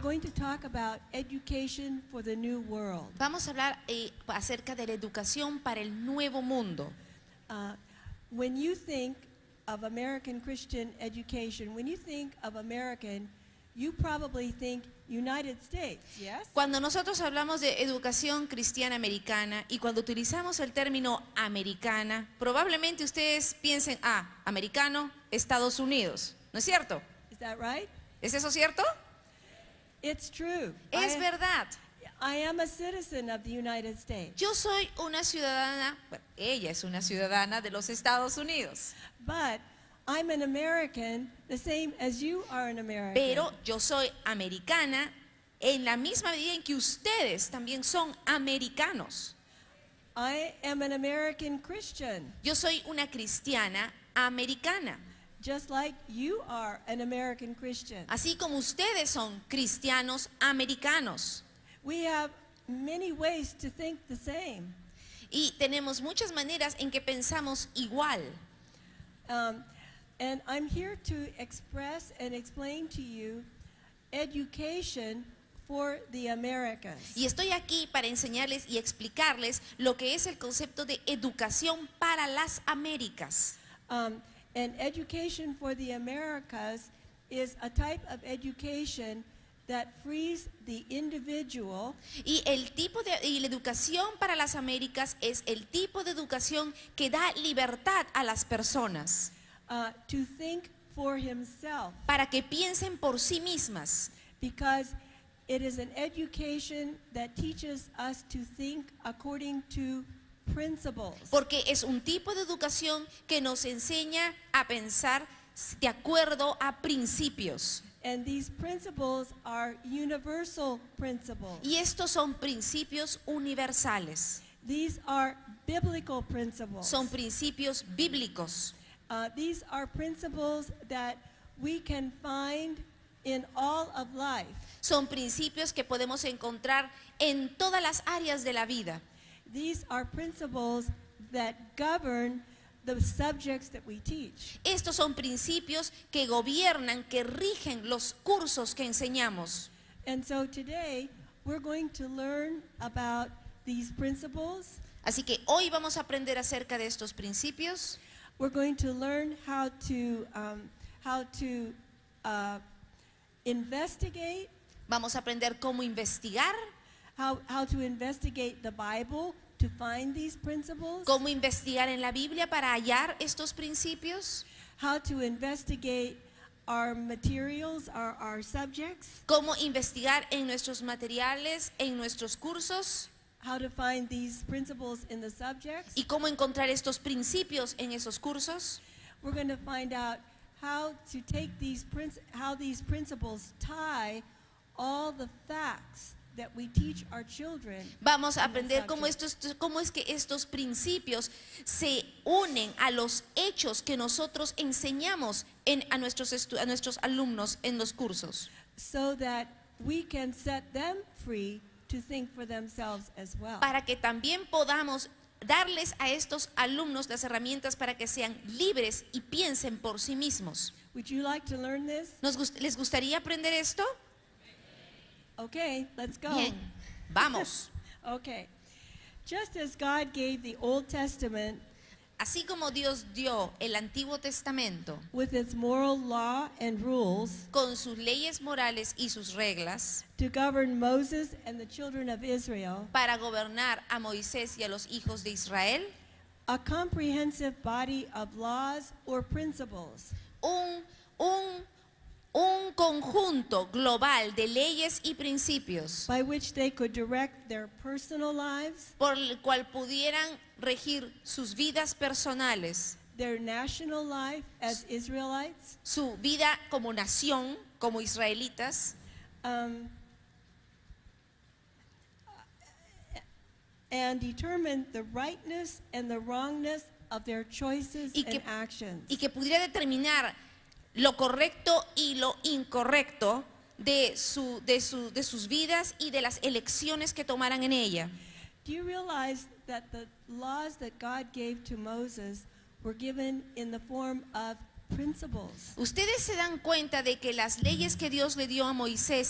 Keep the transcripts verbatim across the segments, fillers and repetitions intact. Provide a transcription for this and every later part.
going to talk about education for the new world. Vamos a hablar eh, acerca de la educación para el nuevo mundo. Uh, when you think of American Christian education, when you think of American, you probably think United States, yes? Cuando nosotros hablamos de educación cristiana americana y cuando utilizamos el término americana, probablemente ustedes piensen, ah, americano, Estados Unidos, ¿no es cierto? Is that right? ¿Es eso cierto? It's true. Es I, verdad. I am a citizen of the United States. Yo soy una ciudadana, bueno, ella es una ciudadana de los Estados Unidos, But I'm an American the same as you are an American. pero yo soy americana en la misma medida en que ustedes también son americanos. I am an American Christian, Yo soy una cristiana americana, just like you are an American Christian. así como ustedes son cristianos americanos. We have many ways to think the same. Y tenemos muchas maneras en que pensamos igual. Um, and I'm here to express and explain to you education for the Americas. Y estoy aquí para enseñarles y explicarles lo que es el concepto de educación para las Américas. Um, and education for the Americas is a type of education that frees the individual Y el tipo de y la educación para las Américas es el tipo de educación que da libertad a las personas uh, to think for himself, para que piensen por sí mismas, because it is an education that teaches us to think according to principles. porque es un tipo de educación que nos enseña a pensar de acuerdo a principios. And these principles are universal principles. Y estos son principios universales, These are biblical principles. son principios bíblicos. Uh, these are principles that we can find in all of life. Son principios que podemos encontrar en todas las áreas de la vida. These are principles that govern the subjects that we teach. Estos son principios que gobiernan, que rigen los cursos que enseñamos. And so today we're going to learn about these principles. Así que hoy vamos a aprender acerca de estos principios. We're going to learn how to um, how to uh, investigate, Vamos a aprender cómo investigar, how how to investigate the Bible to find these principles, cómo investigar en la Biblia para hallar estos principios, how to investigate our materials, our, our subjects, cómo investigar en nuestros materiales, en nuestros cursos, how to find these principles in the subjects. y cómo encontrar estos principios en esos cursos. We're going to find out how to take these princ- how these principles tie all the facts that we teach our children. Vamos a in the aprender cómo, subject. estos, cómo es que estos principios se unen a los hechos que nosotros enseñamos en, a, nuestros estu- a nuestros alumnos en los cursos, so that we can set them free to think for themselves as well. para que también podamos darles a estos alumnos las herramientas para que sean libres y piensen por sí mismos. Would you like to learn this? ¿Nos gust- ¿Les gustaría aprender esto? Okay, let's go. Bien, vamos. Okay. Just as God gave the Old Testament Así como Dios dio el Antiguo Testamento with its moral law and rules con sus leyes morales y sus reglas to govern Moses and the children of Israel, para gobernar a Moisés y a los hijos de Israel, a comprehensive body of laws or principles un, un, un conjunto global de leyes y principios by which they could direct their personal lives, por el cual pudieran regir sus vidas personales, their national life as Israelites, su vida como nación, como israelitas, um, and determine the rightness and the wrongness of their choices Y que- and actions. y que pudiera determinar lo correcto y lo incorrecto de, su, de, su, de sus vidas y de las elecciones que tomaran en ella. Do you realize that the laws that God gave to Moses were given in the form of principles? Ustedes se dan cuenta de que las leyes que Dios le dio a Moisés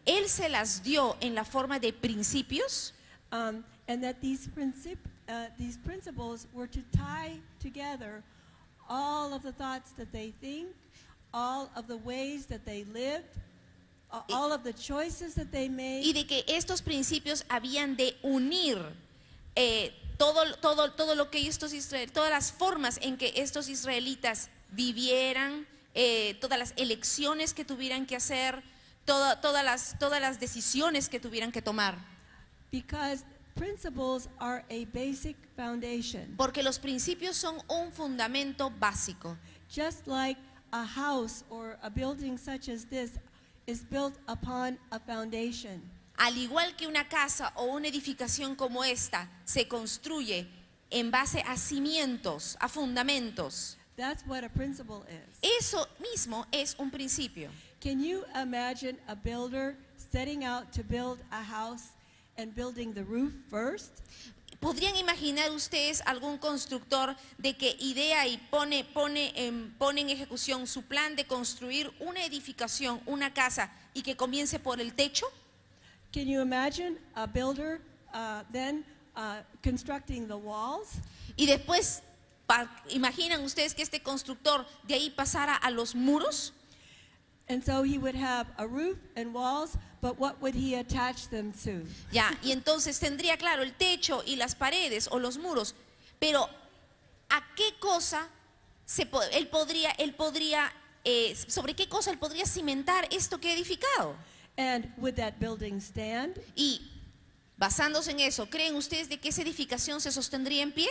Él se las dio en la forma de principios, um, and that these, princip uh, these principles were to tie together all of the thoughts that they think, all of the ways that they lived, a- Y- all of the choices that they made. y de que estos principios habían de unir eh, todo, todo, todo lo que estos israel, todas las formas en que estos israelitas vivieran, eh, todas las elecciones que tuvieran que hacer, todo- todas, las, todas las decisiones que tuvieran que tomar. Because principles are a basic foundation. Porque los principios son un fundamento básico. Just like a house or a building such as this is built upon a foundation. Al igual que una casa o una edificación como esta se construye en base a cimientos, a fundamentos. That's what a principle is. Eso mismo es un principio. Can you imagine a builder setting out to build a house and building the roof first? ¿Podrían imaginar ustedes algún constructor de que idea y pone, pone, en, pone en ejecución su plan de construir una edificación, una casa, y que comience por el techo? Can you imagine a builder uh, then uh, constructing the walls? Y después, pa- ¿imaginan ustedes que este constructor de ahí pasara a los muros? And so he would have a roof and walls, but what would he attach them to? Ya, y entonces tendría claro el techo y las paredes o los muros, pero ¿a qué cosa se po- él podría, él podría eh, sobre qué cosa él podría cimentar esto que ha edificado? And would that building stand? Y basándose en eso, ¿creen ustedes de que esa edificación se sostendría en pie?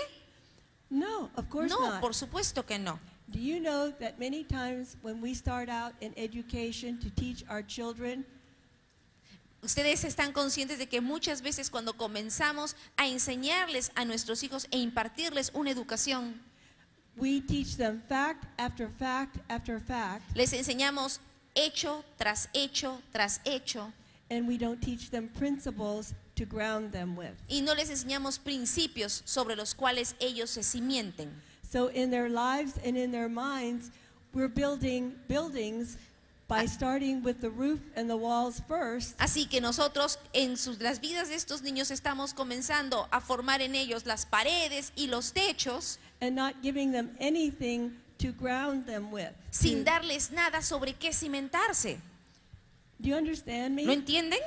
No, of course No, not. por supuesto que no. Do you know that many times when we start out in education to teach our children, Ustedes están conscientes de que muchas veces cuando comenzamos a enseñarles a nuestros hijos e impartirles una educación, we teach them fact after fact after fact, les enseñamos hecho tras hecho tras hecho and we don't teach them principles to ground them with. y no les enseñamos principios sobre los cuales ellos se cimienten. So in their lives and in their minds, we're building buildings by starting with the roof and the walls first, Así que nosotros en sus, las vidas de estos niños estamos comenzando a formar en ellos las paredes y los techos and not giving them anything to ground them with. sin To- darles nada sobre qué cimentarse. Do you understand me? ¿Lo entienden?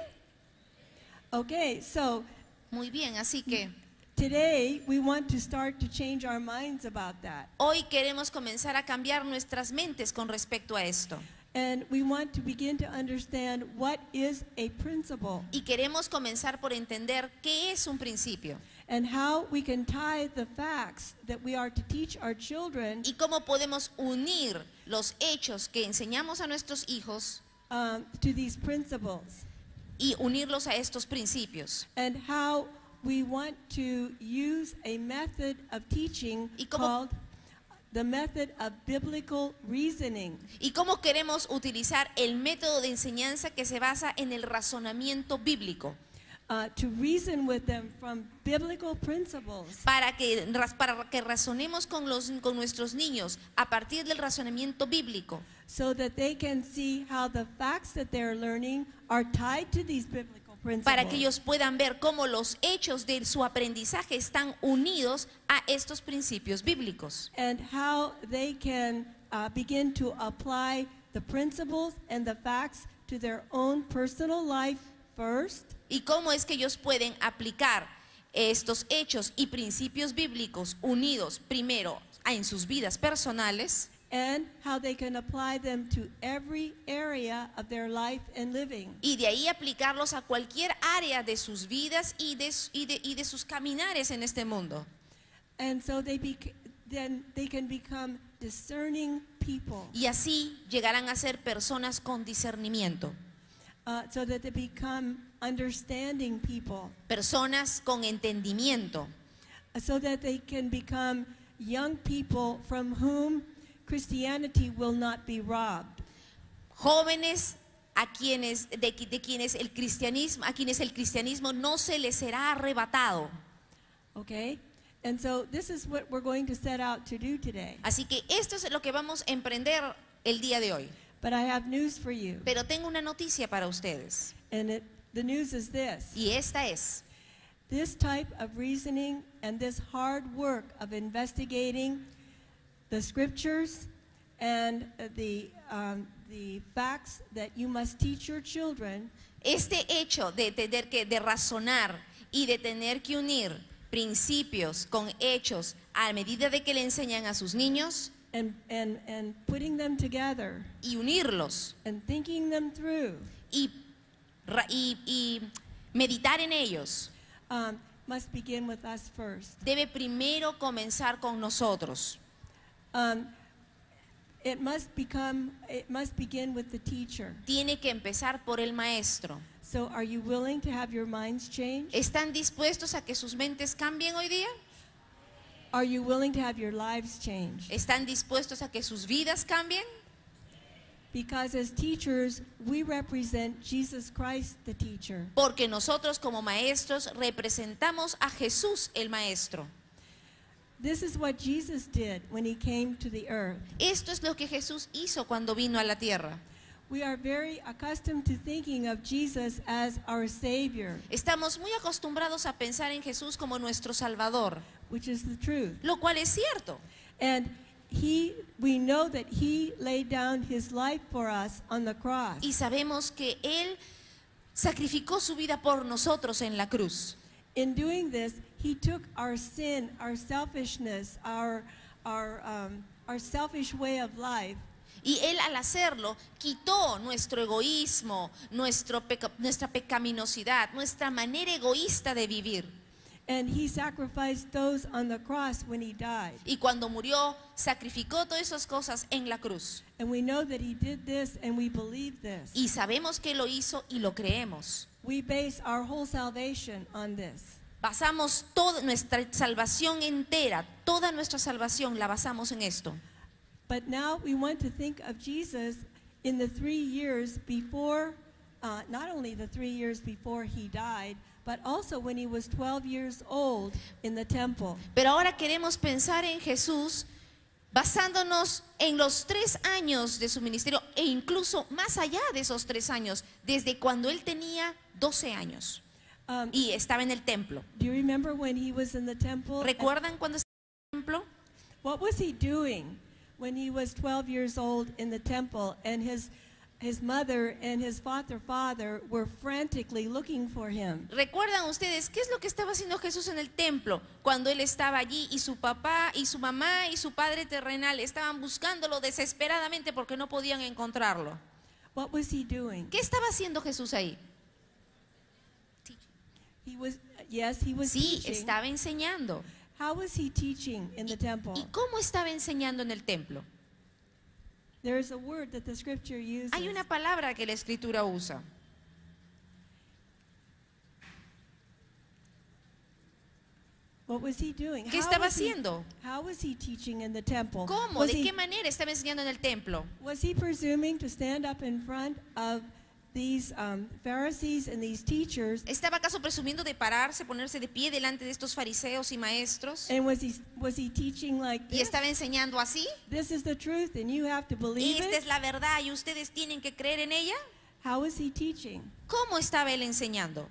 Okay, so Muy bien, así que today we want to start to change our minds about that. hoy queremos comenzar a cambiar nuestras mentes con respecto a esto. And we want to begin to understand what is a principle Y queremos comenzar por entender qué es un principio and how we can tie the facts that we are to teach our children y cómo podemos unir los hechos que enseñamos a nuestros hijos um, to these principles, y unirlos a estos principios. and how we want to use a method of teaching Y cómo- called the method of biblical reasoning. Y cómo queremos utilizar el método de enseñanza que se basa en el razonamiento bíblico Uh, to reason with them from biblical principles para que, raz- para que razonemos con, los, con nuestros niños a partir del razonamiento bíblico, so that they can see how the facts that they're learning are tied to these biblical principles. para que ellos puedan ver cómo los hechos de su aprendizaje están unidos a estos principios bíblicos and how they can uh, begin to apply the principles and the facts to their own personal life first, y cómo es que ellos pueden aplicar estos hechos y principios bíblicos unidos primero en sus vidas personales and how they can apply them to every area of their life and living. y de ahí aplicarlos a cualquier área de sus vidas y de, y de, y de sus caminares en este mundo. And so they bec- then they can become discerning people, Y así llegarán a ser personas con discernimiento, uh, so that they become understanding people, personas con entendimiento, so that they can become young people from whom Christianity will not be robbed. jóvenes a quienes de, de quienes el cristianismo a quienes el cristianismo no se les será arrebatado. Okay? And so this is what we're going to set out to do today. Así que esto es lo que vamos a emprender el día de hoy. But I have news for you. Pero tengo una noticia para ustedes. And it, the news is this. Y esta es, This type of reasoning and this hard work of investigating the scriptures and uh, the, um, the facts that you must teach your children este hecho de tener que, de razonar y de tener que unir principios con hechos a medida de que le enseñan a sus niños and, and, and putting them together y unirlos and thinking them through y, ra- y, y meditar en ellos, um, must begin with us first. debe primero comenzar con nosotros. Um, it must become, it must begin with the teacher. Tiene que empezar por el maestro. So are you willing to have your minds changed? ¿Están dispuestos a que sus mentes cambien hoy día? Are you willing to have your lives changed? ¿Están dispuestos a que sus vidas cambien? Because as teachers, we represent Jesus Christ, the teacher. Porque nosotros como maestros representamos a Jesús el maestro. This is what Jesus did when he came to the earth. Esto es lo que Jesús hizo cuando vino a la tierra. We are very accustomed to thinking of Jesus as our Savior, Estamos muy acostumbrados a pensar en Jesús como nuestro Salvador, which is the truth. lo cual es cierto. And he, we know that he laid down his life for us on the cross. Y sabemos que Él sacrificó su vida por nosotros en la cruz. In doing this, he took our sin, our selfishness, our, our, um, our selfish way of life, Y Él al hacerlo quitó nuestro egoísmo, nuestro peca- nuestra pecaminosidad, nuestra manera egoísta de vivir. and he sacrificed those on the cross when he died. Y cuando murió, sacrificó todas esas cosas en la cruz. And we know that he did this and we believe this. Y sabemos que lo hizo y lo creemos. We base our whole salvation on this. Basamos toda nuestra salvación entera, toda nuestra salvación la basamos en esto. But now we want to think of Jesus in the three years before, uh, not only the three years before he died, but also when he was twelve years old in the temple. Pero ahora queremos pensar en Jesús basándonos en los tres años de su ministerio e incluso más allá de esos tres años, desde cuando él tenía doce años Um, y estaba en el templo. do you remember when he was in the temple? ¿Recuerdan cuando estaba en el templo? What was he doing when he was twelve years old in the temple and his, his mother and his father father were frantically looking for him? ¿Recuerdan ustedes qué es lo que estaba haciendo Jesús en el templo cuando él estaba allí y su papá y su mamá y su padre terrenal estaban buscándolo desesperadamente porque no podían encontrarlo? What was he doing? ¿Qué estaba haciendo Jesús ahí? He was, yes, he was Sí, teaching. estaba enseñando. How was he teaching in the temple? ¿Y cómo estaba enseñando en el templo? There is a word that the scripture uses. Hay una palabra que la escritura usa. What was he doing? ¿Qué How estaba was he- haciendo? How was he teaching in the temple? ¿Cómo? Was ¿De he, qué manera estaba enseñando en el templo? was he presuming to stand up in front of these um, Pharisees and these teachers? ¿Estaba acaso presumiendo de pararse, ponerse de pie delante de estos fariseos y maestros? And was he was he teaching like ¿Y this? estaba enseñando así? This is the truth, and you have to believe Esta it. es la verdad y ustedes tienen que creer en ella. How was he teaching? ¿Cómo estaba él enseñando?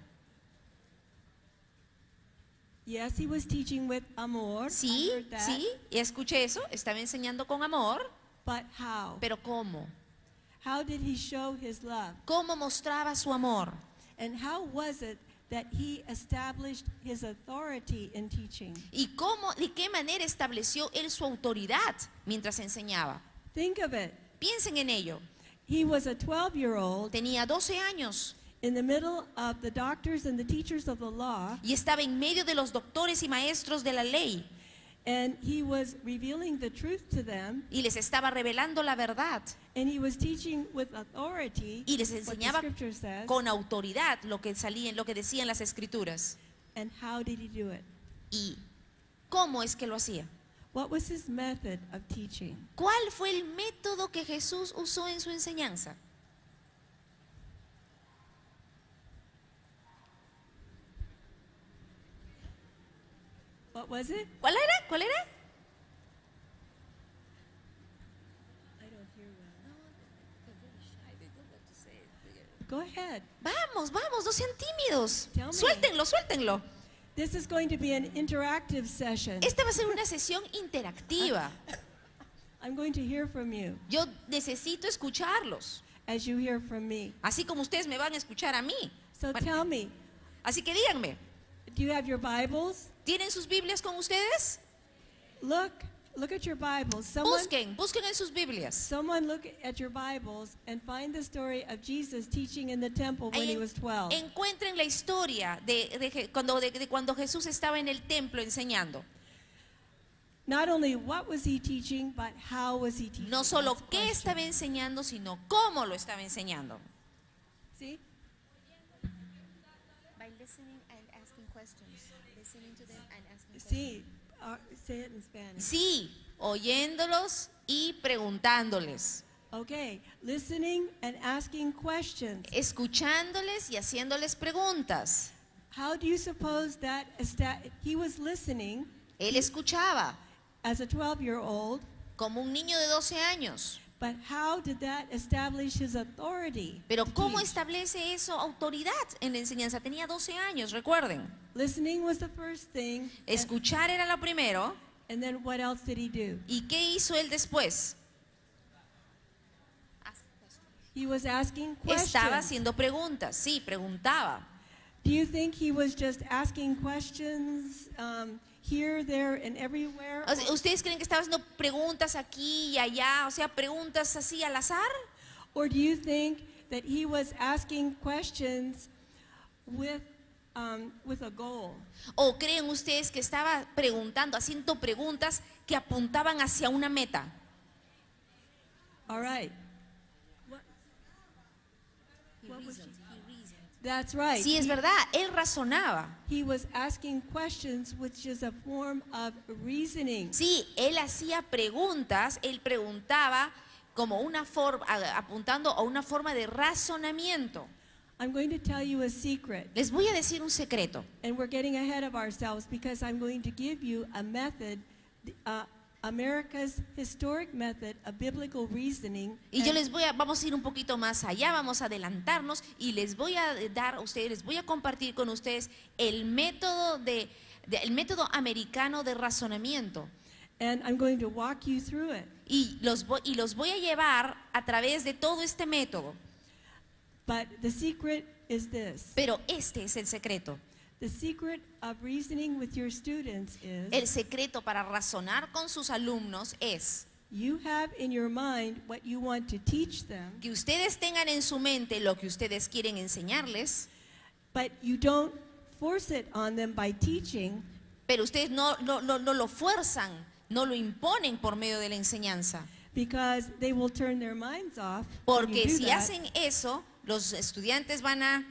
Yes, he was teaching with amor. Sí, I heard that. sí, y escuché eso, estaba enseñando con amor, But how? pero ¿cómo? How did he show his love? ¿Cómo mostraba su amor? And how was it that he established his authority in teaching? ¿Y cómo, de qué manera estableció él su autoridad mientras enseñaba? Think of it. Piensen en ello. He was a twelve-year-old Tenía doce años in the middle of the doctors and the teachers of the law, y estaba en medio de los doctores y maestros de la ley and he was revealing the truth to them, y les estaba revelando la verdad and he was teaching with authority, y les what the enseñaba scripture says. con autoridad lo que salía, lo que decían las escrituras. And how did he do it? ¿Y cómo es que lo hacía? What was his method of teaching? ¿Cuál fue el método que Jesús usó en su enseñanza? What was it? ¿Cuál era? ¿Cuál era? I don't hear well. ahead. Vamos, vamos, no sean tímidos. Tell me. Suéltenlo, suéltenlo. This is going to be an interactive session. Esta va a ser una sesión interactiva. I'm going to hear from you Yo necesito escucharlos, as you hear from me. así como ustedes me van a escuchar a mí. So Bueno, tell me, así que díganme, do you have your Bibles? ¿tienen sus Biblias con ustedes? Look, look at your Bibles. Someone, Busquen, busquen en sus Biblias. someone look at your Bibles and find the story of Jesus teaching in the temple when he Ahí was twelve. encuentren la historia de, de Je- cuando, de- de cuando Jesús estaba en el templo enseñando. Not only what was he teaching, but how was he teaching? No solo That's the qué question. estaba enseñando, sino cómo lo estaba enseñando. See? By listening and asking questions. Listening to them and asking questions. See, uh, say it in Spanish. Sí, oyéndolos y preguntándoles, Okay, listening and asking questions. escuchándoles y haciéndoles preguntas. How do you suppose that esta- he was listening Él escuchaba as a twelve-year-old, como un niño de doce años. but how did that establish his authority? Pero to ¿cómo teach? establece eso autoridad en la enseñanza? Tenía doce años, recuerden. Listening was the first thing, and, Escuchar era lo primero. and then what else did he do? ¿Y qué hizo él después? Ask questions. He was asking Estaba questions. haciendo preguntas, sí, preguntaba. Do you think he was just asking questions um, here, there, and everywhere? O sea, ¿ustedes creen que estaba haciendo preguntas aquí y allá? O sea, preguntas así al azar. Or do you think that he was asking questions with, um, with a goal? ¿O creen ustedes que estaba preguntando, haciendo preguntas que apuntaban hacia una meta? All right. That's right. Sí, es He- verdad, él razonaba. He was asking questions, which is a form of reasoning. Sí, él hacía preguntas, él preguntaba como una forma, apuntando a una forma de razonamiento. I'm going to tell you a secret, Les voy a decir un secreto. and we're getting ahead of ourselves because I'm going to give you a method, uh, America's historic method of biblical reasoning. Y yo and- les voy a, vamos a ir un poquito más allá, vamos a adelantarnos y les voy a dar a ustedes, les voy a compartir con ustedes el método de, de- el método americano de razonamiento. and I'm going to walk you through it. Y los, voy, y los voy a llevar a través de todo este método. But the secret is this. Pero este es el secreto. The secret of reasoning with your students is El secreto para razonar con sus alumnos es you have in your mind what you want to teach them, que ustedes tengan en su mente lo que ustedes quieren enseñarles, but you don't force it on them by teaching, pero ustedes no, no, no, no lo fuerzan, no lo imponen por medio de la enseñanza. because they will turn their minds off. when you Porque do si that. hacen eso, los estudiantes van a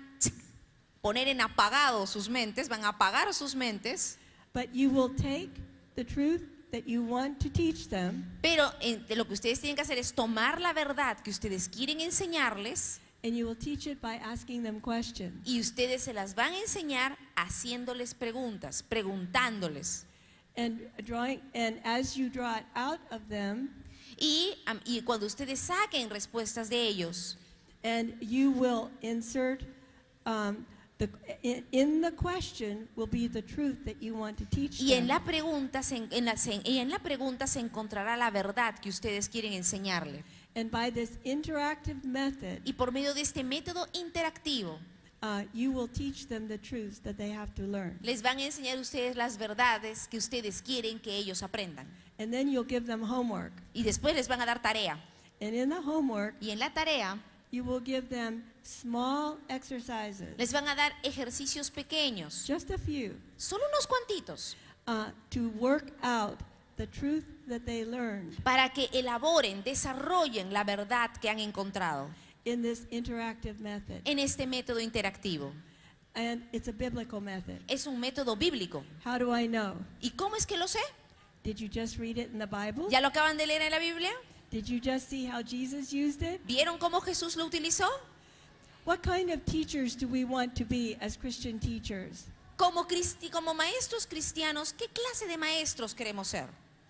poner en apagado sus mentes, van a apagar sus mentes, But you will take the truth that you want to teach them, pero en- de lo que ustedes tienen que hacer es tomar la verdad que ustedes quieren enseñarles and you will teach it by asking them questions. y ustedes se las van a enseñar haciéndoles preguntas, preguntándoles. And drawing, and as you draw it out of them, Y, am- y cuando ustedes saquen respuestas de ellos, and you will insert um, the in, in the question will be the truth that you want to teach y en them. la pregunta se, en- en la, se- y en la pregunta se encontrará la verdad que ustedes quieren enseñarle. And by this interactive method, Y por medio de este método interactivo, uh, you will teach them the truths that they have to learn. les van a enseñar a ustedes las verdades que ustedes quieren que ellos aprendan. And then you'll give them homework. Y después les van a dar tarea. And in the homework, Y en la tarea you will give them small exercises, les van a dar ejercicios pequeños, just a few, solo unos cuantitos, uh, to work out the truth that they learned para que elaboren, desarrollen la verdad que han encontrado in this interactive method. en este método interactivo. And it's a biblical method. Es un método bíblico. How do I know? ¿Y cómo es que lo sé? Did you just read it in the Bible? ¿Ya lo acaban de leer en la Biblia? Did you just see how Jesus used it? ¿Vieron cómo Jesús lo utilizó? What kind of teachers do we want to be as Christian teachers? Como, cristi como maestros cristianos, ¿qué clase de maestros queremos ser?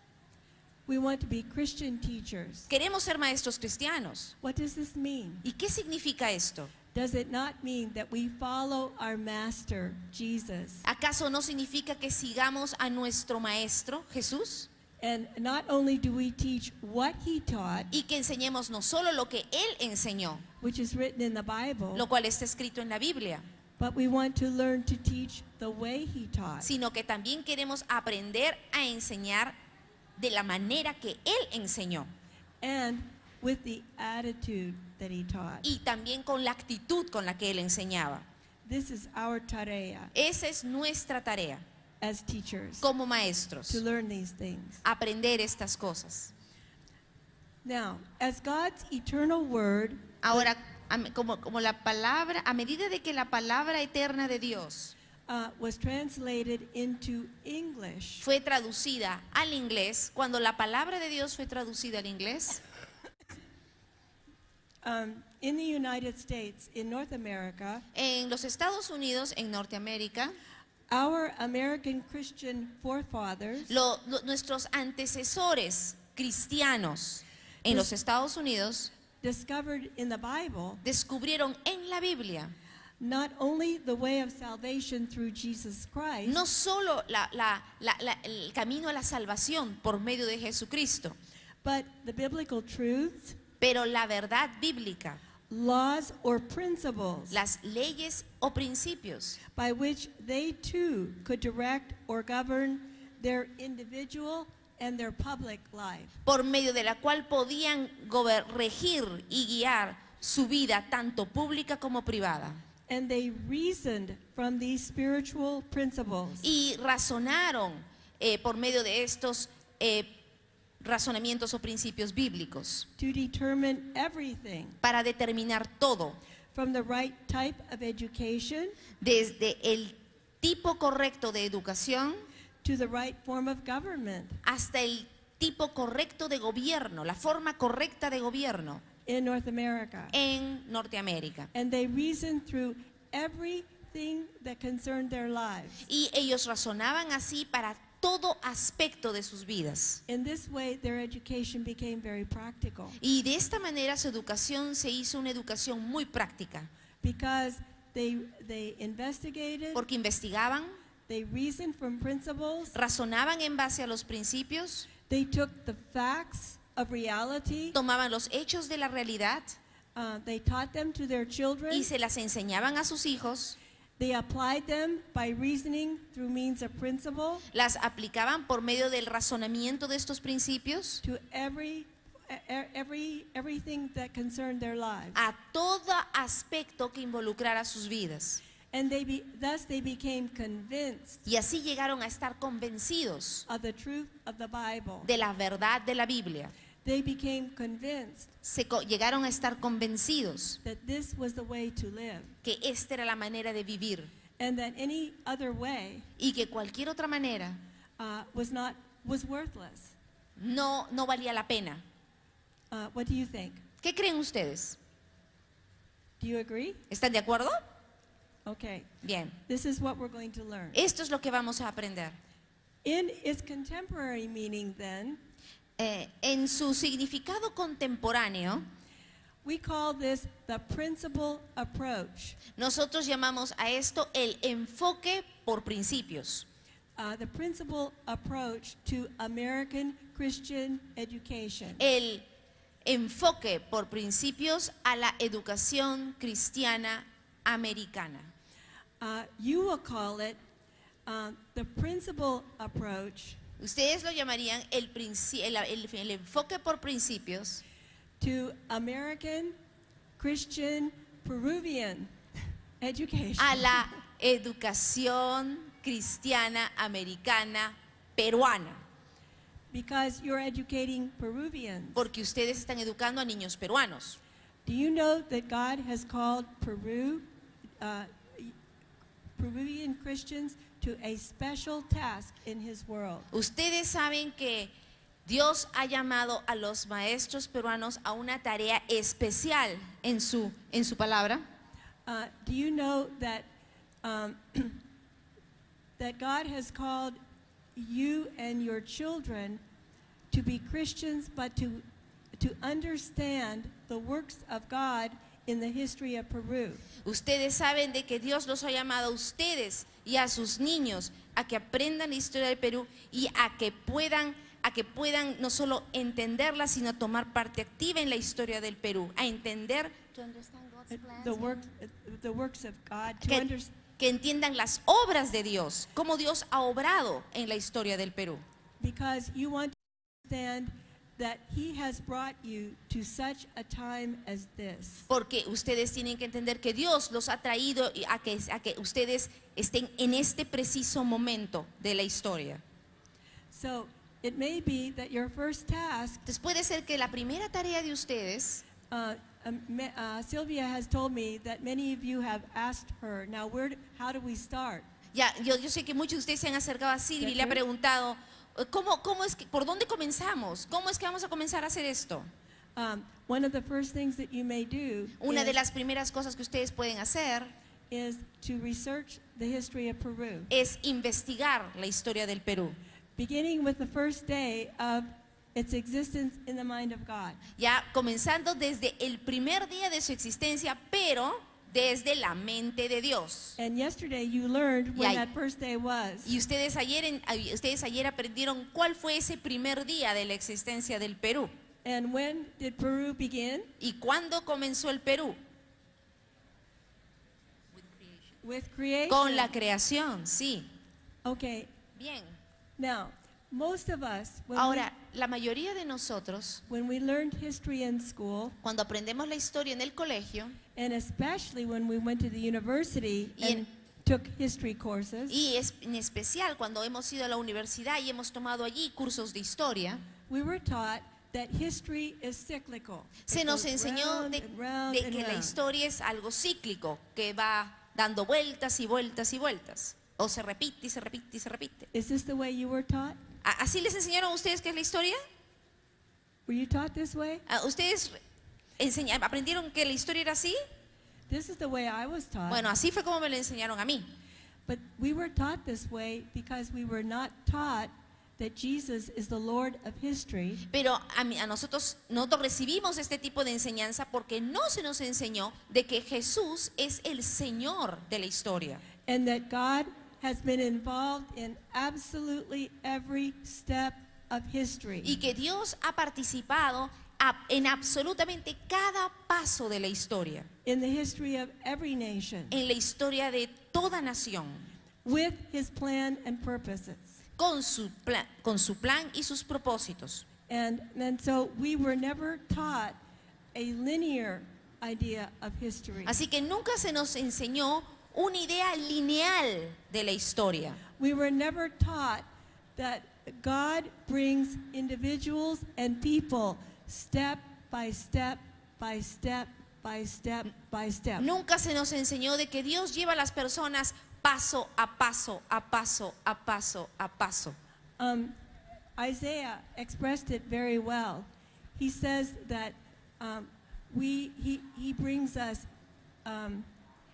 We want to be Christian teachers. Queremos ser maestros cristianos. What does this mean? ¿Y qué significa esto? does it not mean that we follow our master, Jesus? ¿Acaso no significa que sigamos a nuestro maestro Jesús? And not only do we teach what he taught, Y que enseñemos no solo lo que él enseñó, which is written in the Bible, lo cual está escrito en la Biblia, but we want to learn to teach the way he taught. sino que también queremos aprender a enseñar de la manera que él enseñó And with the attitude that he taught. y también con la actitud con la que él enseñaba. This is our tarea Esa es nuestra tarea as teachers, como maestros, to learn these things. aprender estas cosas. Now, as God's eternal word, Ahora, a me- como, como la palabra, a medida de que la palabra eterna de Dios uh, was translated into English, fue traducida al inglés, cuando la palabra de Dios fue traducida al inglés, um, in the United States, in North America, en los Estados Unidos, en Norteamérica, our American Christian forefathers lo- lo- nuestros antecesores cristianos en los Estados Unidos discovered in the Bible descubrieron en la Biblia not only the way of salvation through Jesus Christ, no solo la- la- la- la- el camino a la salvación por medio de Jesucristo, but the biblical truths, pero la verdad bíblica, laws, or principles las leyes o principios by which they too could direct or govern their individual and their public life. por medio de la cual podían gober- regir y guiar su vida tanto pública como privada. And they reasoned from these spiritual principles Y razonaron eh, por medio de estos eh, razonamientos o principios bíblicos to determine everything para determinar todo, from the right type of education desde el tipo correcto de educación to the right form of government hasta el tipo correcto de gobierno, la forma correcta de gobierno in North America. en Norteamérica. And they reasoned through everything that concerned their lives. Y ellos razonaban así para todo aspecto de sus vidas. In this way, their education became very practical Y de esta manera su educación se hizo una educación muy práctica, because they, they investigated, porque investigaban, they reasoned from principles, razonaban en base a los principios, they took the facts of reality, tomaban los hechos de la realidad uh, they taught them to their children, y se las enseñaban a sus hijos, they applied them by reasoning through means of principle las aplicaban por medio del razonamiento de estos principios to every, e- e- every, everything that concerned their lives. a todo aspecto que involucrara sus vidas. And they be, thus they became convinced Y así llegaron a estar convencidos of the truth of the Bible. de la verdad de la Biblia. They became convinced Se co- llegaron a estar convencidos that this was the way to live, que esta era la manera de vivir and that any other way y que cualquier otra manera uh, was not was worthless. no, no valía la pena. Uh, what do you think? ¿Qué creen ustedes? Do you agree? ¿Están de acuerdo? Okay. Bien. This is what we're going to learn. Esto es lo que vamos a aprender. In its contemporary meaning, then, Eh, en su significado contemporáneo, we call this the principle approach. nosotros llamamos a esto el enfoque por principios. Uh, the principle approach to American Christian education. El enfoque por principios a la educación cristiana americana. Uh, you will call it uh, the principle approach Ustedes lo llamarían el, princi- el, el- el enfoque por principios to American Christian Peruvian education. a la educación cristiana americana peruana, Because you're educating Peruvians. porque ustedes están educando a niños peruanos. Do you know that God has called Peru, uh, Peruvian Christians to a special task in His world? Ustedes saben que Dios ha llamado a los maestros peruanos a una tarea especial en su, en su palabra. Uh, do you know that um, that God has called you and your children to be Christians, but to to understand the works of God in the history of Peru. Ustedes saben de que Dios los ha llamado a ustedes y a sus niños a que aprendan la historia del Perú y a que puedan, a que puedan no solo entenderla, sino tomar parte activa en la historia del Perú, a entender To understand God's Uh, plans. The, and- work, uh, the works of God, to que, understand. que entiendan las obras de Dios, cómo Dios ha obrado en la historia del Perú. Because you want to understand that He has brought you to such a time as this. Porque ustedes tienen que entender que Dios los ha traído y a que, a que ustedes estén en este preciso momento de la historia. So it may be that your first task, Entonces puede ser que la primera tarea de ustedes, uh, um, me- uh, Sylvia has told me that many of you have asked her, now where, do- how do we start? ya, yo, yo sé que muchos de ustedes se han acercado a Silvia y le ha preguntado, ¿cómo, cómo es que, ¿por dónde comenzamos? ¿Cómo es que vamos a comenzar a hacer esto? Um, one of the first things that you may do Una de is, las primeras cosas que ustedes pueden hacer is to research the history of Peru, es investigar la historia del Perú. beginning with the first day of its existence in the mind of God. Ya comenzando desde el primer día de su existencia, pero desde la mente de Dios. And yesterday you learned when Y ahí- that first day was. Y ustedes ayer, en- ay, ustedes ayer aprendieron cuál fue ese primer día de la existencia del Perú. And when did Peru begin? ¿Y cuándo comenzó el Perú? With creation. Con la creación, sí. Okay, Bien. now, most of us, when, Ahora, la mayoría de nosotros, we, when we learned history in school, cuando aprendemos la historia en el colegio, and especially when we went to the university Y en- and took history courses, y es, en especial cuando hemos ido a la universidad y hemos tomado allí cursos de historia, we were taught that history is cyclical. se It nos goes enseñó round de, and round de and que la round. historia es algo cíclico, que va dando vueltas y vueltas y vueltas. O se repite y se repite y se repite. Is this the way you were taught? ¿A- ¿Así les enseñaron a ustedes qué es la historia? Were you taught this way? ¿A ¿Ustedes enseña- aprendieron que la historia era así? This is the way I was taught. Bueno, así fue como me lo enseñaron a mí. But we were taught this way because we were not taught that Jesus is the Lord of history, Pero a, mí- a nosotros, nosotros recibimos este tipo de enseñanza porque no se nos enseñó de que Jesús es el Señor de la historia. and that God has been involved in absolutely every step of history. Y que Dios ha participado a- en absolutamente cada paso de la historia. In the history of every nation, En la historia de toda nación. with his plan and purposes. Con su, plan, con su plan y sus propósitos. And, and so we were never taught a linear idea of history. Así que nunca se nos enseñó una idea lineal de la historia. We were never taught that God brings individuals and people step by step by step by step by step. Nunca se nos enseñó de que Dios lleva a las personas paso a paso, a paso, a paso, a paso. Um, Isaiah expressed it very well. He says that um, we he, he brings us, um,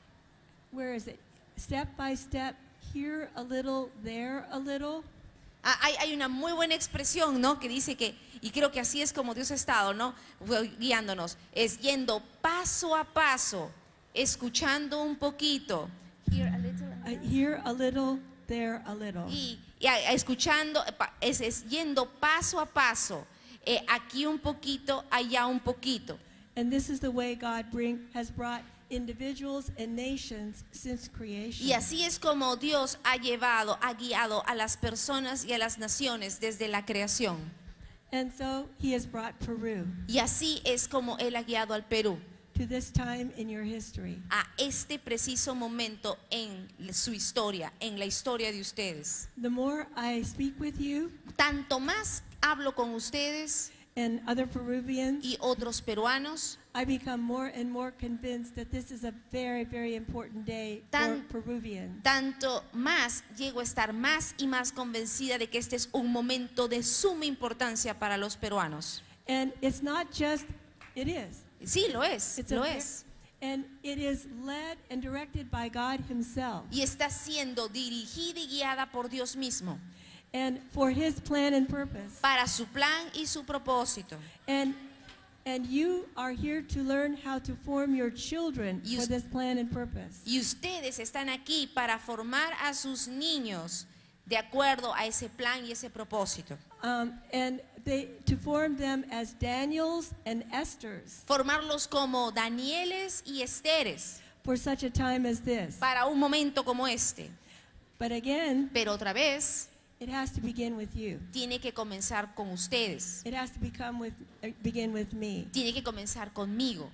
where is it? Step by step, here a little, there a little. Ah, Hay, hay una muy buena expresión, ¿no? Que dice que, y creo que así es como Dios ha estado, ¿no? Guiándonos, es yendo paso a paso, escuchando un poquito Here a little and Uh, there. here a little, there a little. y, y a- a- escuchando, pa- es, es yendo paso a paso, eh, aquí un poquito, allá un poquito. And this is the way God bring, has brought individuals and nations since creation. Y así es como Dios ha llevado, ha guiado a las personas y a las naciones desde la creación. And so he has brought Peru Y así es como Él ha guiado al Perú to this time in your history. a este preciso momento en su historia, en la historia de ustedes. The more I speak with you Tanto más hablo con ustedes and other Peruvians, y otros peruanos, I become more and more convinced that this is a very, very important day Tan- for Peruvians. tanto más llego a estar más y más convencida de que este es un momento de suma importancia para los peruanos. And it's not just, it is. Sí, lo es, It's a lo ver- es. And it is led and directed by God himself. Y está siendo dirigida y guiada por Dios mismo And for his plan and purpose. para su plan y su propósito. And And you are here to learn how to form your children Y for us- this plan and purpose. Y ustedes están aquí para formar a sus niños de acuerdo a ese plan y ese propósito. Um, and they, to form them as Daniels and Esthers Formarlos como Danieles y Esteres for such a time as this. para un momento como este. But again, Pero otra vez, it has to begin with you. tiene que comenzar con ustedes. It has to become with, uh, begin with me. Tiene que comenzar conmigo.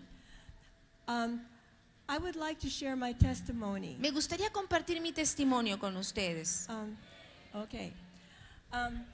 Um, I would like to share my testimony. Me gustaría compartir mi testimonio con ustedes. Um, okay. Um,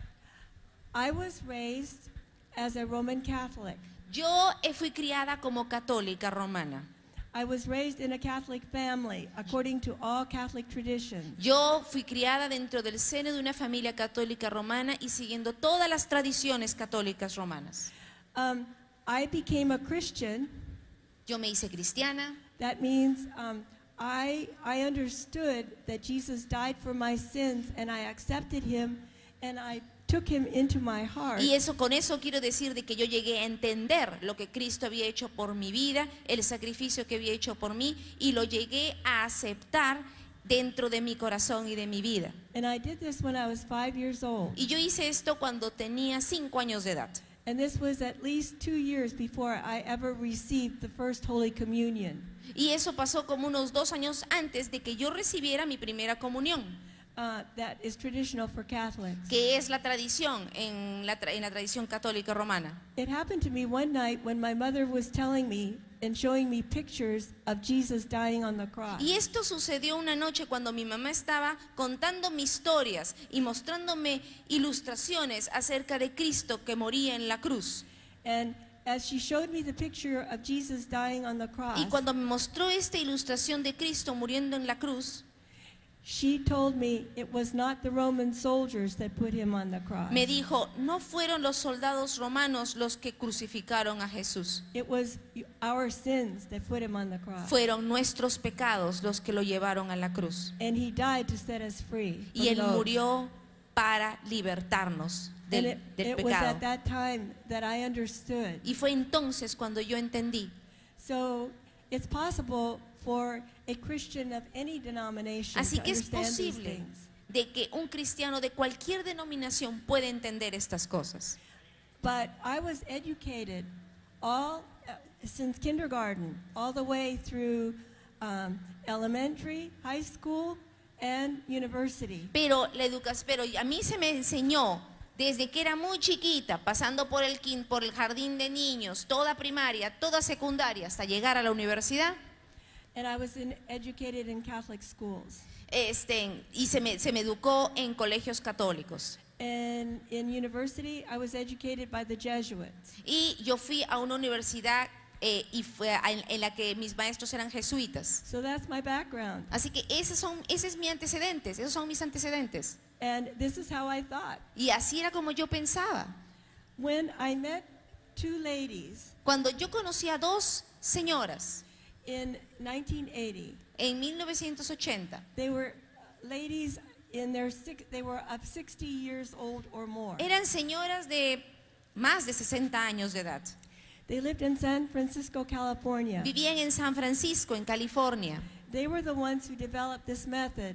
I was raised as a Roman Catholic. Yo eh, fui criada como católica romana. I was raised in a Catholic family, according to all Catholic traditions. Yo fui criada dentro del seno de una familia católica romana y siguiendo todas las tradiciones católicas romanas. Um, I became a Christian. Yo me hice cristiana. That means um, I, I understood that Jesus died for my sins, and I accepted him, and I took him into my heart. Y eso, con eso quiero decir de que yo llegué a entender lo que Cristo había hecho por mi vida, el sacrificio que había hecho por mí, y lo llegué a aceptar dentro de mi corazón y de mi vida. And I did this when I was five years old. Y yo hice esto cuando tenía cinco años de edad. And this was at least two years before I ever received the first Holy Communion. Y eso pasó como unos dos años antes de que yo recibiera mi primera comunión, Uh, that is traditional for Catholics. que es la tradición en la, tra- en la tradición católica romana. It happened to me one night when my mother was telling me and showing me pictures of Jesus dying on the cross. Y esto sucedió una noche cuando mi mamá estaba contándome historias y mostrándome ilustraciones acerca de Cristo que moría en la cruz. And as she showed me the picture of Jesus dying on the cross, Y cuando me mostró esta ilustración de Cristo muriendo en la cruz, she told me it was not the Roman soldiers that put him on the cross. me dijo, no fueron los soldados romanos los que crucificaron a Jesús, It was our sins that put him on the cross. fueron nuestros pecados los que lo llevaron a la cruz. And he died to set us free. Y Él from those. murió para libertarnos And del, it, del it was pecado. at that time that I understood. Y fue entonces cuando yo entendí. So it's possible for a Christian of any denomination Así to que es understand these posible things. de que un cristiano de cualquier denominación puede entender estas cosas. But I was educated all uh, since kindergarten, all the way through um, elementary, high school, and university. Pero la educación, pero a mí se me enseñó desde que era muy chiquita, pasando por el kin- por el jardín de niños, toda primaria, toda secundaria, hasta llegar a la universidad. And I was in, educated in Catholic schools. Este, y se me, se me educó en colegios católicos. And in university, I was educated by the Jesuits. Y yo fui a una universidad eh, y fue a- en, en la que mis maestros eran jesuitas. So that's my background. Así que esos son, ese es mi antecedentes, esos son mis antecedentes. And this is how I thought. Y así era como yo pensaba. When I met two ladies Cuando yo conocí a dos señoras in nineteen eighty, en mil novecientos ochenta, they were ladies in their six, they were of sixty years old or more. eran señoras de más de sesenta años de edad. They lived in San Francisco, California. Vivían en San Francisco, en California. They were the ones who developed this method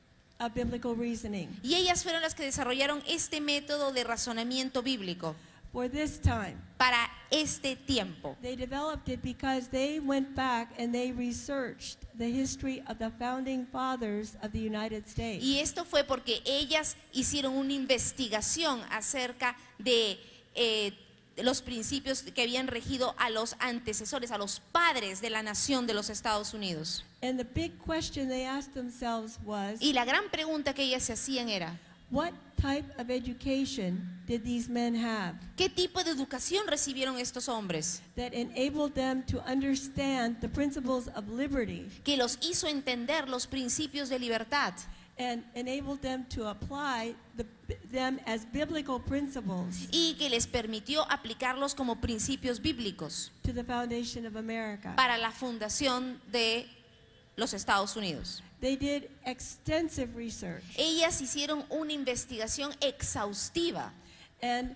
of biblical reasoning Y ellas fueron las que desarrollaron este método de razonamiento bíblico for this time. para este tiempo. They developed it because they went back and they researched the history of the founding fathers of the United States. Y esto fue porque ellas hicieron una investigación acerca de eh, los principios que habían regido a los antecesores, a los padres de la nación de los Estados Unidos. And the big question they asked themselves was, Y la gran pregunta que ellas se hacían era, what type of education did these men have ¿qué tipo de educación recibieron estos hombres that enabled them to understand the principles of liberty que los hizo entender los principios de libertad and enabled them to apply the, them as biblical principles y que les permitió aplicarlos como principios bíblicos to the foundation of America? para la fundación de los Estados Unidos? They did extensive research, Ellas hicieron una investigación exhaustiva and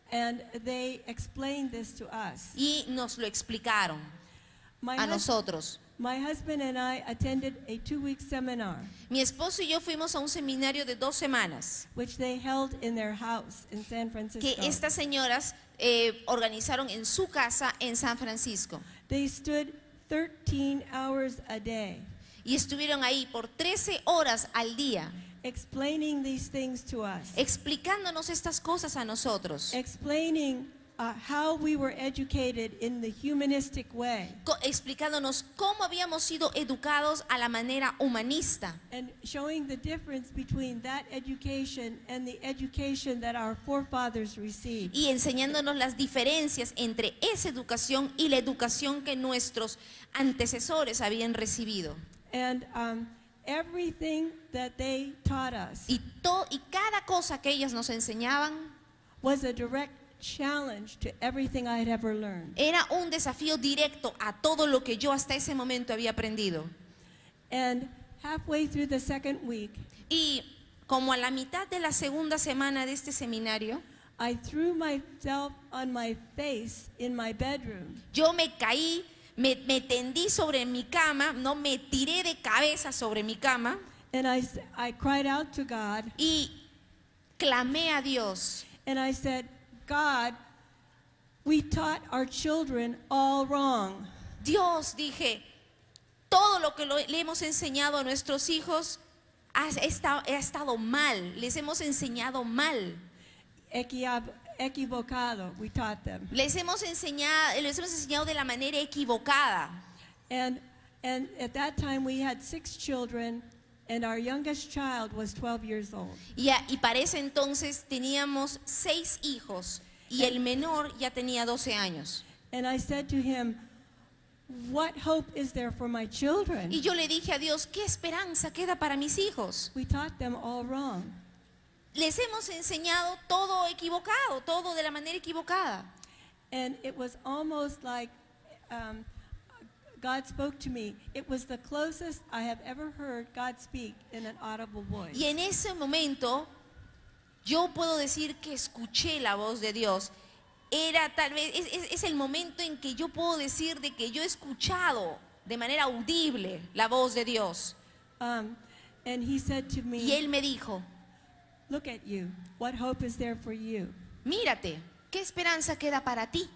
And they explained this to us. y nos lo explicaron My, a hus- nosotros. my husband and I attended a two-week seminar, Mi esposo y yo fuimos a un seminario de dos semanas which they held in their house in San Francisco. que estas señoras eh, organizaron en su casa en San Francisco. They stood thirteen hours a day Y estuvieron ahí por trece horas al día explaining these things to us, explicándonos estas cosas a nosotros, explaining uh, how we were educated in the humanistic way, co- explicándonos cómo habíamos sido educados a la manera humanista and showing the difference between that education and the education that our forefathers received. y enseñándonos las diferencias entre esa educación y la educación que nuestros antecesores habían recibido. And um, everything that they taught us Y, to- y cada cosa que ellas nos enseñaban was a direct challenge to everything I had ever learned. era un desafío directo a todo lo que yo hasta ese momento había aprendido. And halfway through the second week, Y como a la mitad de la segunda semana de este seminario, I threw myself on my face in my bedroom yo me caí, me, me tendí sobre mi cama, no me tiré de cabeza sobre mi cama and I, s- I cried out to God y clamé a Dios. and I said, God, we taught our children all wrong. Dios, dije, todo lo que lo- le hemos enseñado a nuestros hijos ha, esta- ha estado mal, les hemos enseñado mal. Equiab- Equivocado, we taught them. Les hemos enseñado, les hemos enseñado de la manera equivocada. And, and at that time we had six children and our youngest child was twelve years old. Y, a- y para ese entonces teníamos seis hijos y el menor ya tenía doce años. And I said to him, what hope is there for my children? Y yo le dije a Dios, ¿qué esperanza queda para mis hijos? We taught them all wrong. Les hemos enseñado todo equivocado, todo de la manera equivocada. And it was almost like um, God spoke to me. It was the closest I have ever heard God speak in an audible voice. Y en ese momento yo puedo decir que escuché la voz de Dios. Era tal vez, es, es- es el momento en que yo puedo decir de que yo he escuchado de manera audible la voz de Dios. Um, and he said to Y me, Él me dijo, look at you. What hope is there for you? mírate, ¿qué esperanza queda para ti?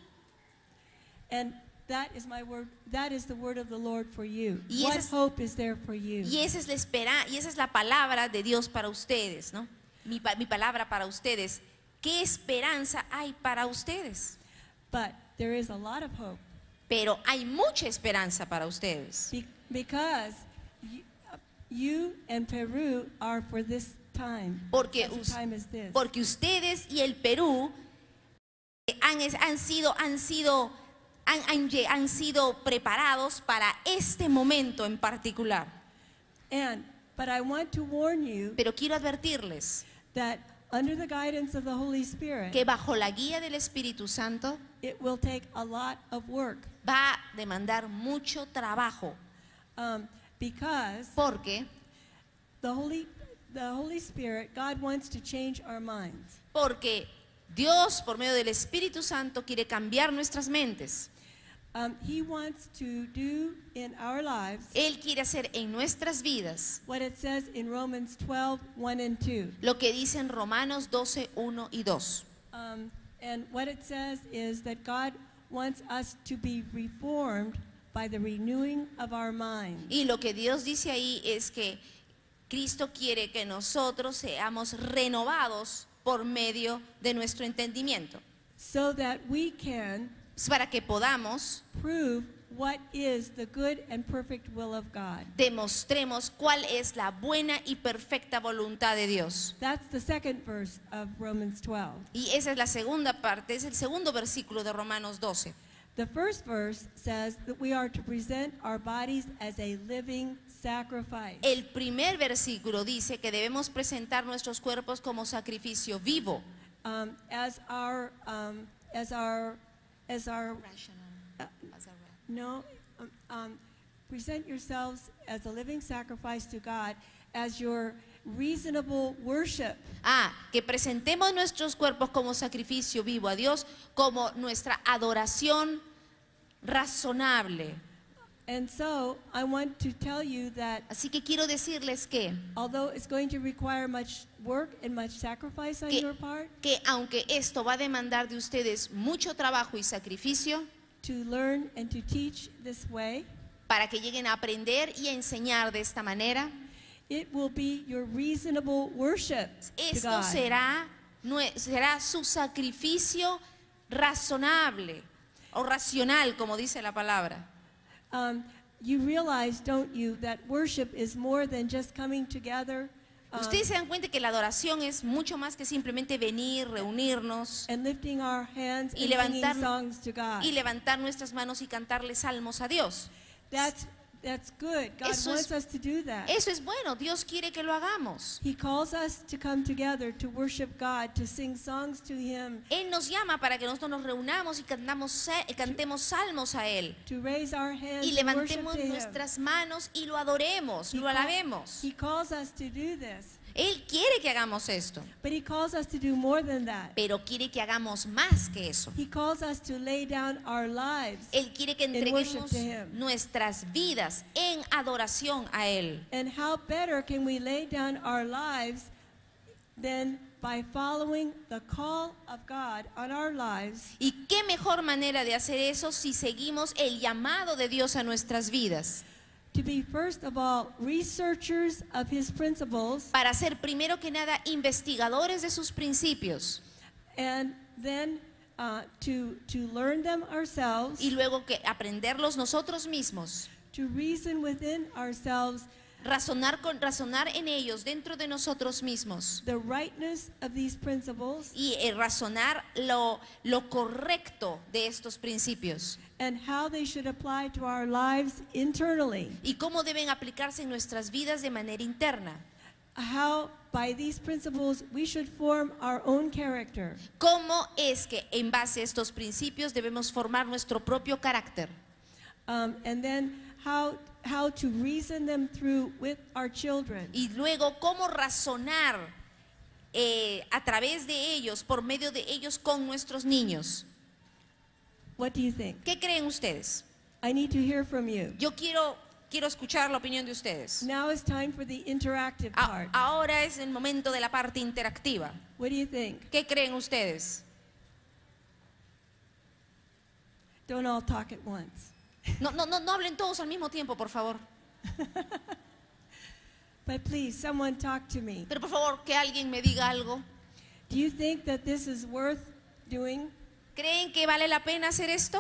And that is my word. That is the word of the Lord for you. Y What esa es- hope is there for you? Y esa es la espera, y esa es la palabra de Dios para ustedes, ¿no? Mi, pa- mi palabra para ustedes. ¿Qué esperanza hay para ustedes? But there is a lot of hope Pero hay mucha esperanza para ustedes. be- because you, you and Peru are for this time. Porque, such a us- time as this. porque ustedes y el Perú han, es- han sido, han sido, han, han lle- han sido preparados para este momento en particular. And but I want to warn you Pero quiero advertirles that under the guidance of the Holy Spirit, que bajo la guía del Espíritu Santo it will take a lot of work va a demandar mucho trabajo. um, because Porque, the Holy the Holy Spirit, God wants to change our minds. porque Dios por medio del Espíritu Santo quiere cambiar nuestras mentes. Um, he wants to do in our lives Él quiere hacer en nuestras vidas what it says in Romans twelve, one and two. lo que dice en Romanos doce, uno y dos. Um, and what it says is that God wants us to be reformed by the renewing of our mind. Y lo que Dios dice ahí es que Cristo quiere que nosotros seamos renovados por medio de nuestro entendimiento, So that we can es para que podamos prove what is the good and perfect will of God. demostremos cuál es la buena y perfecta voluntad de Dios. That's the second verse of Romans twelve. Y esa es la segunda parte, es el segundo versículo de Romanos doce. The first verse says that we are to present our bodies as a living sacrifice. El primer versículo dice que debemos presentar nuestros cuerpos como sacrificio vivo. Um, as our, um, as our, as our, no, um, um, present yourselves as a living sacrifice to God, as your, reasonable worship. Ah, que presentemos nuestros cuerpos como sacrificio vivo a Dios, como nuestra adoración razonable. And so I want to tell you that Así que quiero decirles que, although it's going to require much work and much sacrifice on que, your part que aunque esto va a demandar de ustedes mucho trabajo y sacrificio, to learn and to teach this way, para que lleguen a aprender y a enseñar de esta manera, it will be your reasonable worship to esto God. será, nue- será su sacrificio razonable o racional, como dice la palabra. Um, you realize, don't you, that worship is more than just coming together um, Ustedes se dan cuenta que la adoración es mucho más que simplemente venir, reunirnos and lifting our hands y and levantar, singing songs to God. y levantar nuestras manos y cantarle salmos a Dios. That's that's good. God Eso wants es- us to do that. Eso es bueno, Dios quiere que lo hagamos. He calls us to come together to worship God, to sing songs to Him, Él nos llama para que nosotros nos reunamos y cantamos, sa- cantemos salmos a Él. to raise our hands Y and worship levantemos to Him. nuestras manos y lo adoremos, He lo call- alabemos. He calls us to do this, Él quiere que hagamos esto, but He calls us to do more than that. pero quiere que hagamos más que eso. He calls us to lay down our lives. Él quiere que In worship entreguemos to Him. nuestras vidas en adoración a Él. And how better can we lay down our lives than by following the call of God on our lives ¿Y qué mejor manera de hacer eso si seguimos el llamado de Dios a nuestras vidas? to be, first of all, researchers of His principles, Para ser primero que nada investigadores de sus principios and then uh, to, to learn them ourselves, y luego que aprenderlos nosotros mismos, to reason within ourselves razonar, con, razonar en ellos dentro de nosotros mismos the rightness of these principles y eh, razonar lo, lo correcto de estos principios and how they should apply to our lives internally. y cómo deben aplicarse en nuestras vidas de manera interna. How by these principles we should form our own character. ¿Cómo es que en base a estos principios debemos formar nuestro propio carácter? Um, and then how, how to reason them through with our children. Y luego cómo razonar eh, a través de ellos, por medio de ellos con nuestros niños. What do you think? ¿Qué creen ustedes? I need to hear from you. Yo quiero, quiero escuchar la opinión de ustedes. Now is time for the interactive A- part. ahora es el momento de la parte interactiva. What do you think? ¿Qué creen ustedes? Don't all talk at once. No, no, no, no hablen todos al mismo tiempo, por favor. But please, someone talk to me. Pero por favor, que alguien me diga algo. Do you think that this is worth doing? ¿Creen que vale la pena hacer esto?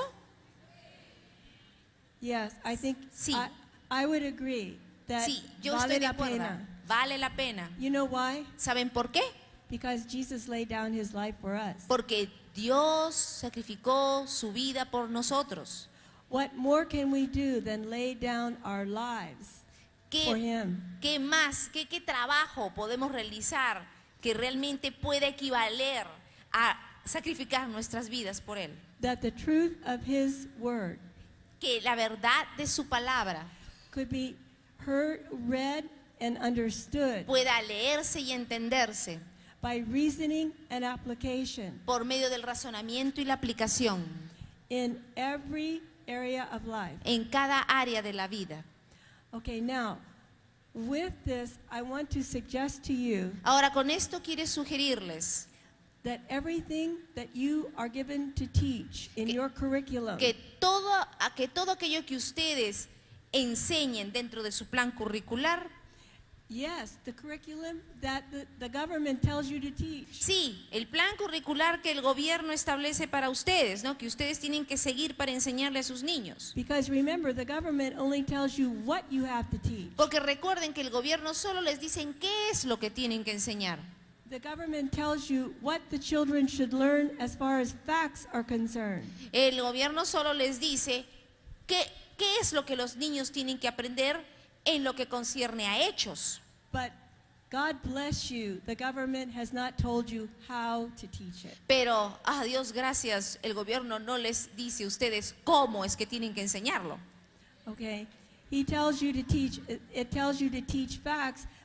Yes, I think Sí. I, I would agree that Sí, yo vale estoy de la acuerdo. pena. Vale la pena. You know why? ¿Saben por qué? Because Jesus laid down His life for us. Porque Dios sacrificó su vida por nosotros. What more can we do than lay down our lives for ¿Qué, Him? qué más, qué, qué trabajo podemos realizar que realmente pueda equivaler a sacrificar nuestras vidas por Él? That the truth of His word Que la verdad de su palabra could be heard, read, and understood pueda leerse y entenderse by reasoning and application por medio del razonamiento y la aplicación in every area of life. en cada área de la vida. Okay, now, with this, I want to suggest to you Ahora, con esto quiero sugerirles that everything that you are given to teach in your curriculum, que todo, a que todo aquello que ustedes enseñen dentro de su plan curricular, yes, the curriculum that the, the government tells you to teach, sí, el plan curricular que el gobierno establece para ustedes, ¿no? Que ustedes tienen que seguir para enseñarle a sus niños. because remember, the government only tells you what you have to teach. Porque recuerden que el gobierno solo les dicen qué es lo que tienen que enseñar. The government tells you what the children should learn as far as facts are concerned. El gobierno solo les dice qué, qué es lo que los niños tienen que aprender en lo que concierne a hechos. But God bless you, the government has not told you how to teach it. Pero, a Dios gracias, el gobierno no les dice a ustedes cómo es que tienen que enseñarlo. Okay? He tells you to teach, it, it tells you to teach facts,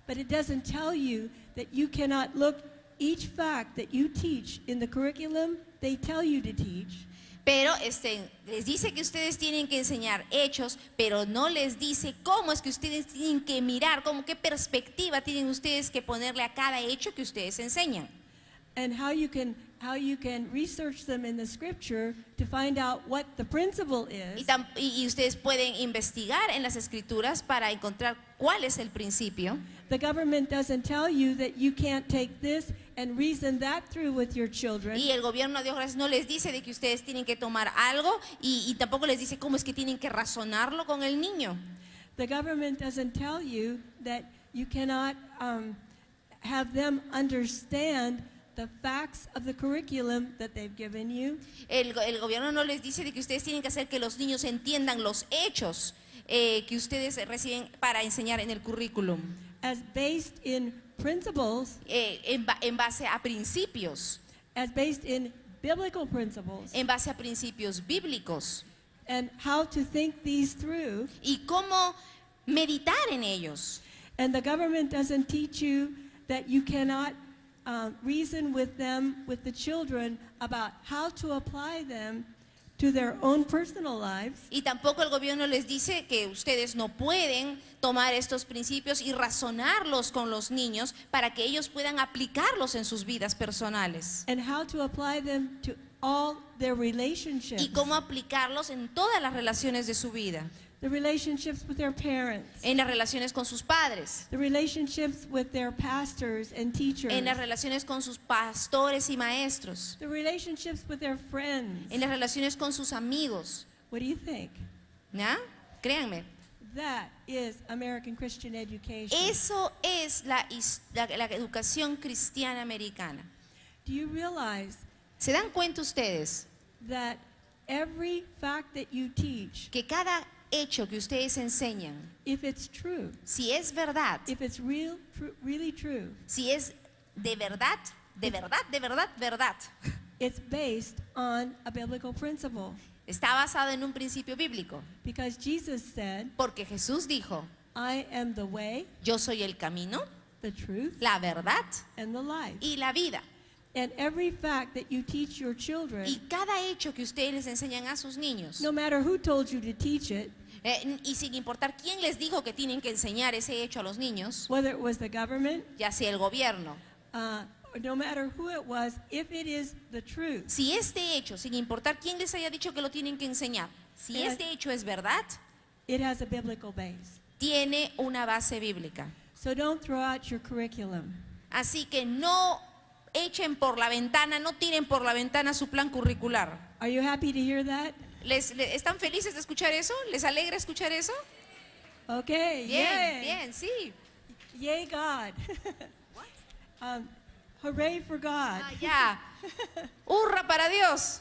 but it doesn't tell you that you cannot look each fact that you teach in the curriculum they tell you to teach. Pero este, les dice que ustedes tienen que enseñar hechos, pero no les dice cómo es que ustedes tienen que mirar, cómo, qué perspectiva tienen ustedes que ponerle a cada hecho que ustedes enseñan. And how you can how you can research them in the scripture to find out what the principle Y, is. tam- y- y ustedes pueden investigar en las escrituras para encontrar cuál es el principio. The government doesn't tell you that you can't take this and reason that through with your children. Y el gobierno, Dios gracias, no les dice de que ustedes tienen que tomar algo y, y tampoco les dice cómo es que tienen que razonarlo con el niño. The government doesn't tell you that you cannot um, have them understand the facts of the curriculum that they've given you. El, go- el gobierno no les dice de que ustedes tienen que hacer que los niños entiendan los hechos eh, que ustedes reciben para enseñar en el currículum, As based in principles, eh, en, ba- en base a principios, as based in biblical principles, en base a principios bíblicos and how to think these through. y cómo meditar en ellos. And the government doesn't teach you that you cannot um, reason with them, with the children, about how to apply them to their own personal lives. Y tampoco el gobierno les dice que ustedes no pueden tomar estos principios y razonarlos con los niños para que ellos puedan aplicarlos en sus vidas personales. And how to apply them to all their relationships. Y cómo aplicarlos en todas las relaciones de su vida. The relationships with their parents. En las relaciones con sus padres, The relationships with their pastors and teachers. en las relaciones con sus pastores y maestros, The relationships with their friends. en las relaciones con sus amigos. What do you think? ¿Ya? Créanme, That is American Christian education. eso es la, his- la- la educación cristiana americana. Do you realize ¿Se dan cuenta ustedes that every fact that you teach, que cada hecho que ustedes enseñan, if it's true, si es verdad, if it's real, tru- really true, si es de verdad, de verdad, de verdad, verdad, it's based on a biblical principle? está basado en un principio bíblico? Because Jesus said, Porque Jesús dijo, I am the way, yo soy el camino, the truth, la verdad and the life. y la vida. And every fact that you teach your Y children, cada hecho que ustedes les enseñan a sus niños, no matter who told you to teach it, eh, y sin importar quién les dijo que tienen que enseñar ese hecho a los niños, whether it was the government, ya sea el gobierno, uh, or no matter who it was, if it is the truth, si este hecho, sin importar quién les haya dicho que lo tienen que enseñar, si Eh, este hecho es verdad, it has a biblical base. tiene una base bíblica. So don't throw out your curriculum. Así que no echen por la ventana, no tiren por la ventana su plan curricular. Are you happy to hear that? ¿Les, le- ¿Están felices de escuchar eso? ¿Les alegra escuchar eso? Okay, Bien, yay. bien, sí. Yay, God. um, hooray for God. Ah, ya. ¡Hurra para Dios!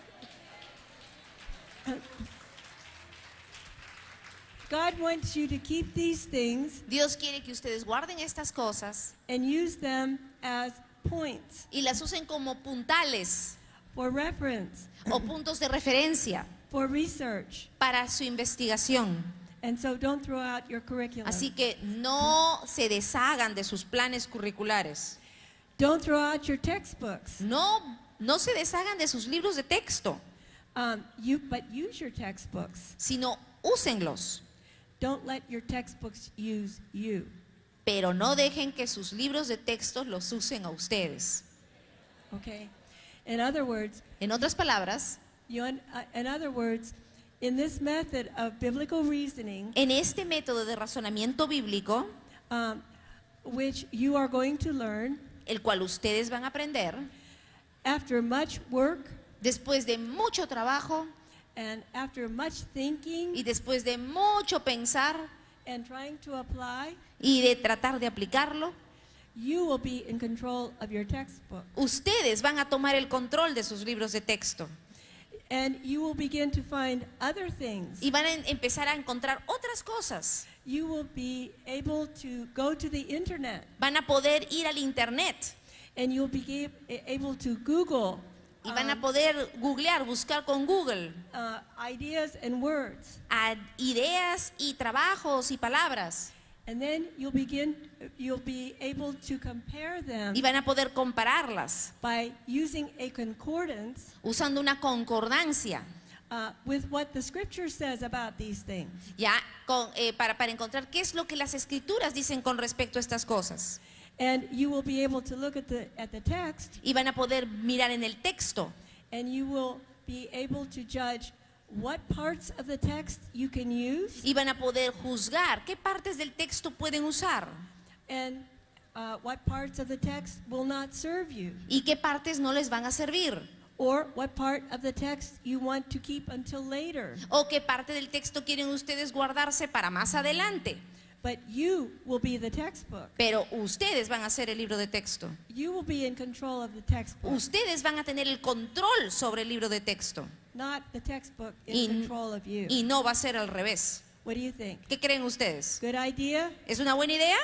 God wants you to keep these things Dios quiere que ustedes guarden estas cosas and use them as points y las usen como puntales for reference, o puntos de referencia for research. para su investigación. And so don't throw out your curriculum. Así que no se deshagan de sus planes curriculares. Don't throw out your textbooks. No, no se deshagan de sus libros de texto, Um, you, but use your textbooks. sino úsenlos. Don't let your textbooks use you. Pero no dejen que sus libros de texto los usen a ustedes. Okay? In other words, En otras palabras, you un, uh, in other words, in this method of biblical reasoning, en este método de razonamiento bíblico, um, which you are going to learn el cual ustedes van a aprender, after much work después de mucho trabajo and after much thinking y después de mucho pensar and trying to apply, y de tratar de aplicarlo, you will be in control of your textbook. ustedes van a tomar el control de sus libros de texto And you will begin to find other things. y van a en- empezar a encontrar otras cosas. You will be able to go to the internet Van a poder ir al internet and you'll be a- able to Google y van a um, poder googlear, buscar con Google uh, ideas and words. a ideas y trabajos y palabras. And then you'll begin, you'll be able to compare them y van a poder compararlas by using a concordance usando una concordancia, uh, with what the scripture says about these things. ya con, eh, para, para encontrar qué es lo que las escrituras dicen con respecto a estas cosas. And you will be able to look at the, at the text, Y van a poder mirar en el texto and you will be able to judge what parts of the text you can use y van a poder juzgar qué partes del texto pueden usar and uh, what parts of the text will not serve you, y qué partes no les van a servir, or what part of the text you want to keep until later. o qué parte del texto quieren ustedes guardarse para más adelante. But you will be the textbook. Pero ustedes van a ser el libro de texto. You will be in control of the textbook, Ustedes van a tener el control sobre el libro de texto not the textbook y, in control of you. y no va a ser al revés. What do you think? ¿Qué creen ustedes? Good idea? ¿Es una buena idea?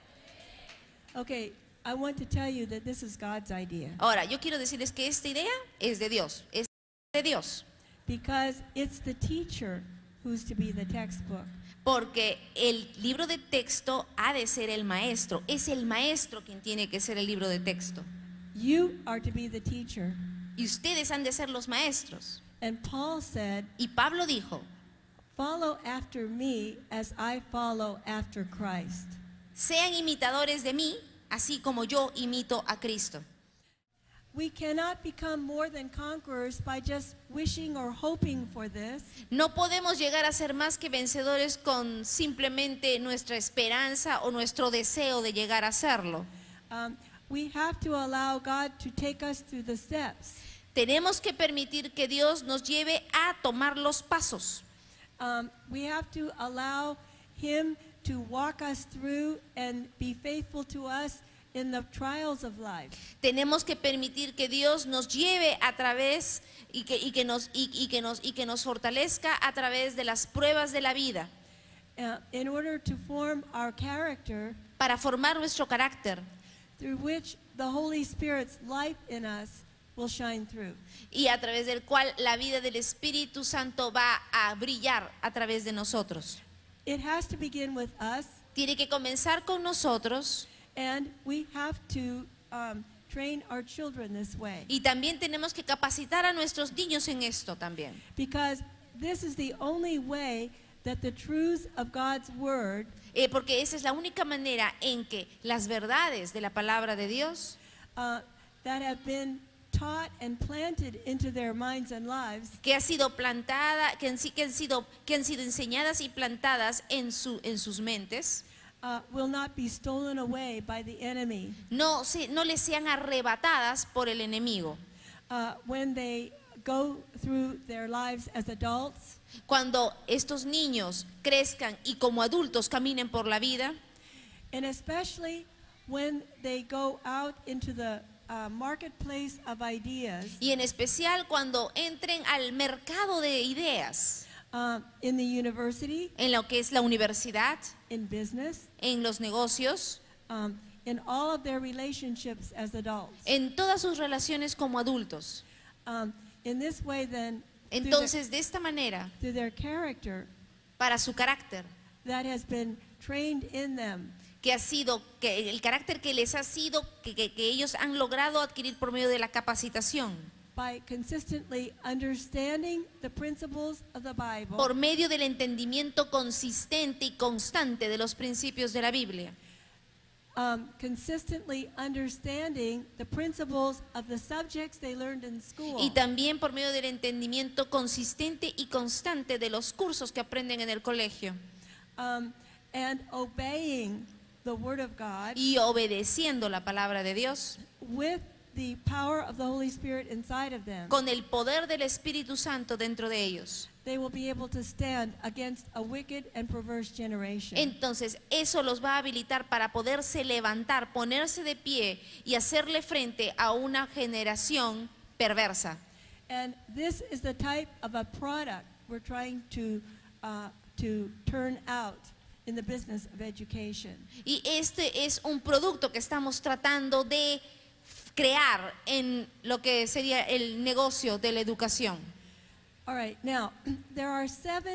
Okay, I want to tell you that this is God's idea Ahora, yo quiero decirles que esta idea es de Dios, es de Dios, because it's the teacher who's to be the textbook. porque el libro de texto ha de ser el maestro, es el maestro quien tiene que ser el libro de texto. You are to be the teacher. Y ustedes han de ser los maestros. And Paul said, Y Pablo dijo, follow after me as I follow after Christ. sean imitadores de mí, así como yo imito a Cristo. We cannot become more than conquerors by just wishing or hoping for this. No podemos llegar a ser más que vencedores con simplemente nuestra esperanza o nuestro deseo de llegar a serlo. Um, we have to allow God to take us through the steps. Tenemos que permitir que Dios nos lleve a tomar los pasos. Um, we have to allow Him to walk us through and be faithful to us in the trials of life. Tenemos que permitir que Dios nos lleve a través y que, y que, nos, y, y que, nos, y que nos fortalezca a través de las pruebas de la vida Uh, in order to form our character, para formar nuestro carácter through which the Holy Spirit's life in us will shine through. y a través del cual la vida del Espíritu Santo va a brillar a través de nosotros. It has to begin with us, Tiene que comenzar con nosotros and we have to um, train our children this way, y también tenemos que capacitar a nuestros niños en esto también. because this is the only way that the truths of God's Word Eh, porque esa es la única manera en que las verdades de la palabra de Dios uh, that have been taught and planted into their minds and lives que ha sido plantada, que han, si- que han sido, que han sido enseñadas y plantadas en, su, en sus mentes, uh, will not be stolen away by the enemy no, se, no les sean arrebatadas por el enemigo. uh, when they go through their lives as adults, Cuando estos niños crezcan y como adultos caminen por la vida, and especially when they go out into the uh, marketplace of ideas y en especial cuando entren al mercado de ideas, uh, in the university, en lo que es la universidad, in business, en los negocios, um, in all of their relationships as adults. en todas sus relaciones como adultos. Um, in this way, then, through, Entonces, de esta manera, their, through their character para su carácter, that has been trained in them, que ha sido, que el carácter que les ha sido, que, que- que ellos han logrado adquirir por medio de la capacitación, by consistently understanding the principles of the Bible, por medio del entendimiento consistente y constante de los principios de la Biblia, um, consistently understanding the principles of the subjects they learned in school, y también por medio del entendimiento consistente y constante de los cursos que aprenden en el colegio, um, and obeying the Word of God y obedeciendo la palabra de Dios, with the power of the Holy Spirit inside of them. con el poder del Espíritu Santo dentro de ellos. They will be able to stand against a wicked and perverse generation. Entonces, eso los va a habilitar para poderse levantar, ponerse de pie y hacerle frente a una generación perversa. And this is the type of a product we're trying to, uh, to turn out in the business of education. Y este es un producto que estamos tratando de crear en lo que sería el negocio de la educación. All right, now, there are seven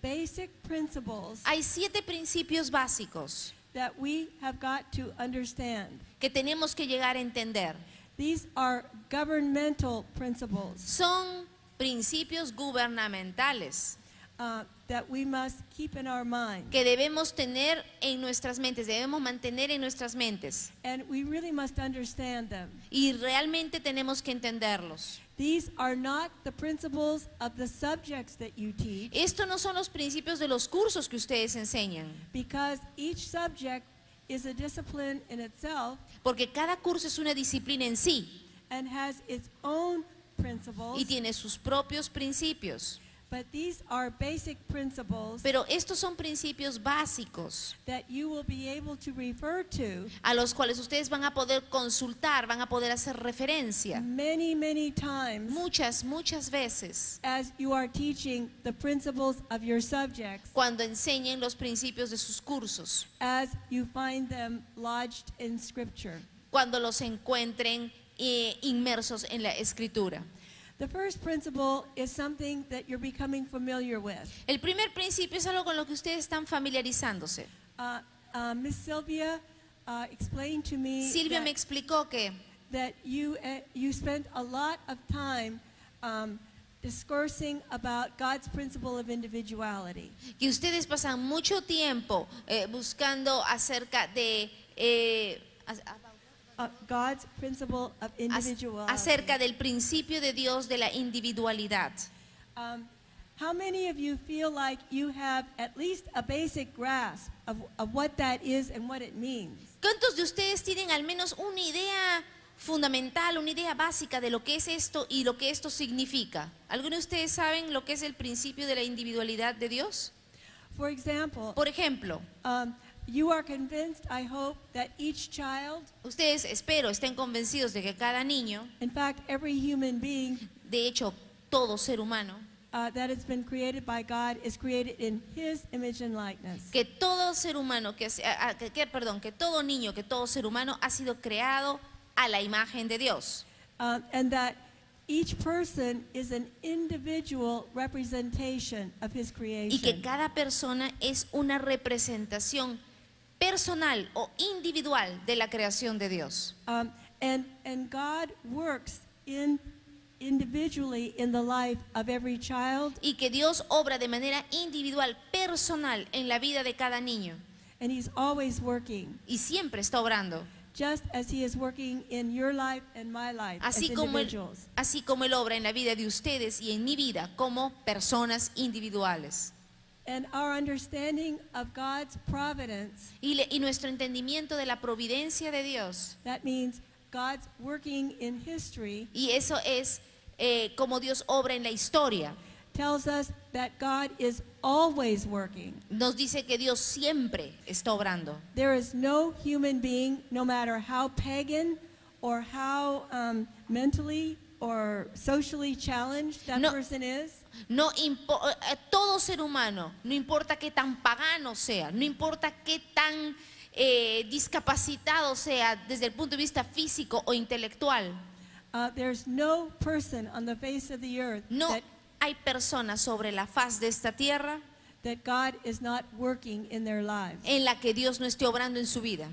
basic principles Hay siete principios básicos that we have got to understand. que tenemos que llegar a entender. These are governmental principles Son principios gubernamentales uh, that we must keep in our mind. que debemos tener en nuestras mentes, debemos mantener en nuestras mentes. And we really must understand them. Y realmente tenemos que entenderlos. These are not the principles of the subjects that you teach, Estos no son los principios de los cursos que ustedes enseñan, because each subject is a discipline in itself porque cada curso es una disciplina en sí and has its own y principles. tiene sus propios principios. But these are basic principles Pero estos son principios básicos that you will be able to refer to a los cuales ustedes van a poder consultar, van a poder hacer referencia many, many times muchas, muchas veces as you are teaching the principles of your subjects, cuando enseñen los principios de sus cursos, as you find them lodged in Scripture. cuando los encuentren eh, inmersos en la escritura. The first principle is something that you're becoming familiar with. El primer principio es algo con lo que ustedes están familiarizándose. Uh, uh, Miss Sylvia uh, explained to me Silvia that, me explicó que that you, uh, you spent a lot of time um, discoursing about God's principle of individuality. que ustedes pasan mucho tiempo eh, buscando acerca de eh, a- Uh, God's principle of a- individuality. acerca del principio de Dios de la individualidad. Um, how many of you feel like you have at least a basic grasp of, of what that is and what it means? ¿Cuántos de ustedes tienen al menos una idea fundamental, una idea básica de lo que es esto y lo que esto significa? ¿Algunos de ustedes saben lo que es el principio de la individualidad de Dios? For example, Por ejemplo, um, you are convinced, I hope, that each child, ustedes espero estén convencidos de que cada niño, in fact, every human being de hecho todo ser humano, uh, that has been created by God is created in His image and likeness. que todo ser humano, que, se- a- a- que- que- perdón, que todo niño, que todo ser humano ha sido creado a la imagen de Dios. Um, and that each person is an individual representation of His Y que creation. cada persona es una representación personal o individual de la creación de Dios. Um, and, and God works in individually in the life of every child, Y que Dios obra de manera individual, personal en la vida de cada niño. and He's always working, Y siempre está obrando. just as He is working in your life and my life as Así como, él, individuals. así como Él obra en la vida de ustedes y en mi vida como personas individuales. And our understanding of God's providence, Y, le- y nuestro entendimiento de la providencia de Dios. that means God's working in history, Y eso es eh, como Dios obra en la historia. tells us that God is always working. Nos dice que Dios siempre está obrando. There is no human being, no matter how pagan or how um, mentally or socially challenged that No. person is, No impo- eh, todo ser humano, no importa qué tan pagano sea, no importa qué tan eh, discapacitado sea desde el punto de vista físico o intelectual, uh, there's no person on the face of the earth no that, hay personas sobre la faz de esta tierra that God is not working in their lives. en la que Dios no esté obrando en su vida.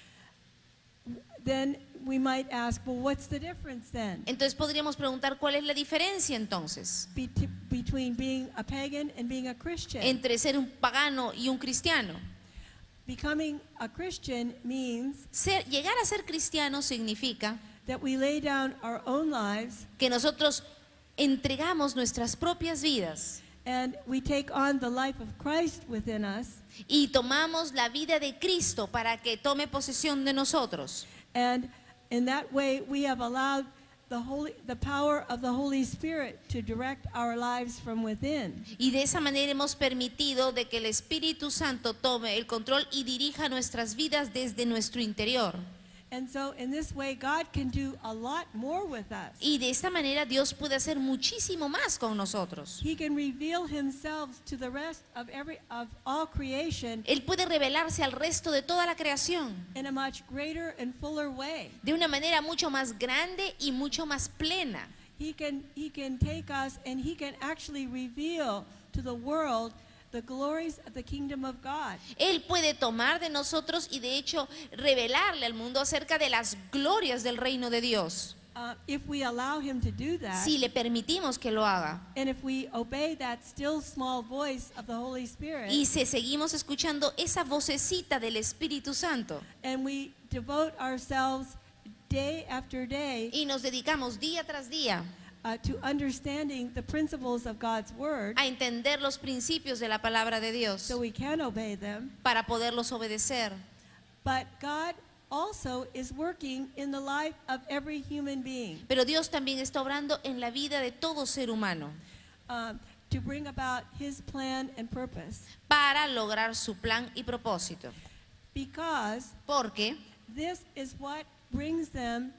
Then we might ask, well, what's the difference then Entonces podríamos preguntar cuál es la diferencia entonces be- between being a pagan and being a Christian? entre ser un pagano y un cristiano. Becoming a Christian means Ser, llegar a ser cristiano significa that we lay down our own lives que nosotros entregamos nuestras propias vidas and we take on the life of Christ within us. y tomamos la vida de Cristo para que tome posesión de nosotros. And in that way, we have allowed the Holy, the power of the Holy Spirit to direct our lives from within. Y de esa manera hemos permitido de que el Espíritu Santo tome el control y dirija nuestras vidas desde nuestro interior. And so, in this way, God can do a lot more with us. Y de esta manera Dios puede hacer muchísimo más con nosotros. He can reveal Himself to the rest of every of all creation Él puede revelarse al resto de toda la creación in a much greater and fuller way. de una manera mucho más grande y mucho más plena. He can He can take us and He can actually reveal to the world the glories of the kingdom of God. Él puede tomar de nosotros y de hecho revelarle al mundo acerca de las glorias del reino de Dios. Uh, if we allow him to do that, Si le permitimos que lo haga. and if we obey that still small voice of the Holy Spirit, Y si seguimos escuchando esa vocecita del Espíritu Santo and we devote ourselves day after day y nos dedicamos día tras día uh, to understanding the principles of God's word, a entender los principios de la palabra de Dios so we can obey them. para poderlos obedecer. But God also is working in the life of every human being Pero Dios también está obrando en la vida de todo ser humano um, to bring about his plan and purpose. para lograr su plan y propósito. Because Porque this is what brings them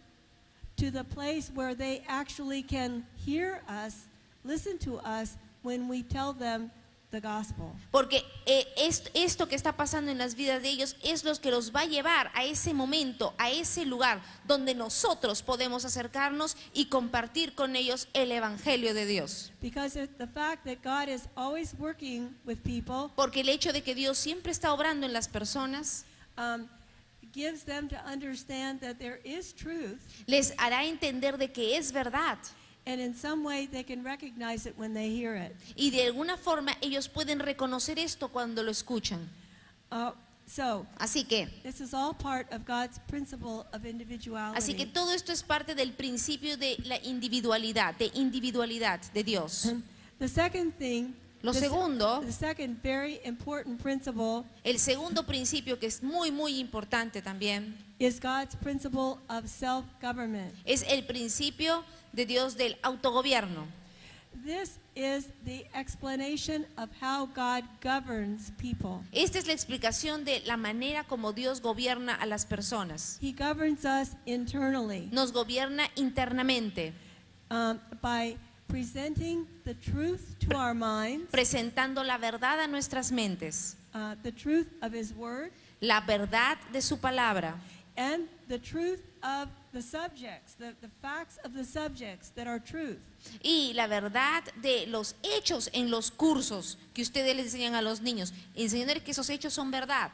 to the place where they actually can hear us, listen to us when we tell them the gospel. Porque eh, est- esto que está pasando en las vidas de ellos es lo que los va a llevar a ese momento, a ese lugar donde nosotros podemos acercarnos y compartir con ellos el evangelio de Dios. Because of the fact that God is always working with people Porque el hecho de que Dios siempre está obrando en las personas um, gives them to understand that there is truth, les hará entender de que es verdad and in some way they can recognize it when they hear it. y de alguna forma ellos pueden reconocer esto cuando lo escuchan. Uh, so, Así que, this is all part of God's principle of individuality. así que todo esto es parte del principio de la individualidad, de individualidad de Dios. The second thing, Lo the, se- segundo, the second very important principle el segundo principio que es muy muy importante también, is God's principle of self-government. es el principio de Dios del autogobierno. This is the explanation of how God governs people. Esta es la explicación de la manera como Dios gobierna a las personas. He governs us internally Nos gobierna internamente, um, by presenting the truth to our minds, presentando la verdad a nuestras mentes, uh, the truth of His Word, la verdad de su palabra and the truth of the subjects, the, the facts of the subjects that are truth. y la verdad de los hechos en los cursos que ustedes les enseñan a los niños, enseñándoles que esos hechos son verdad.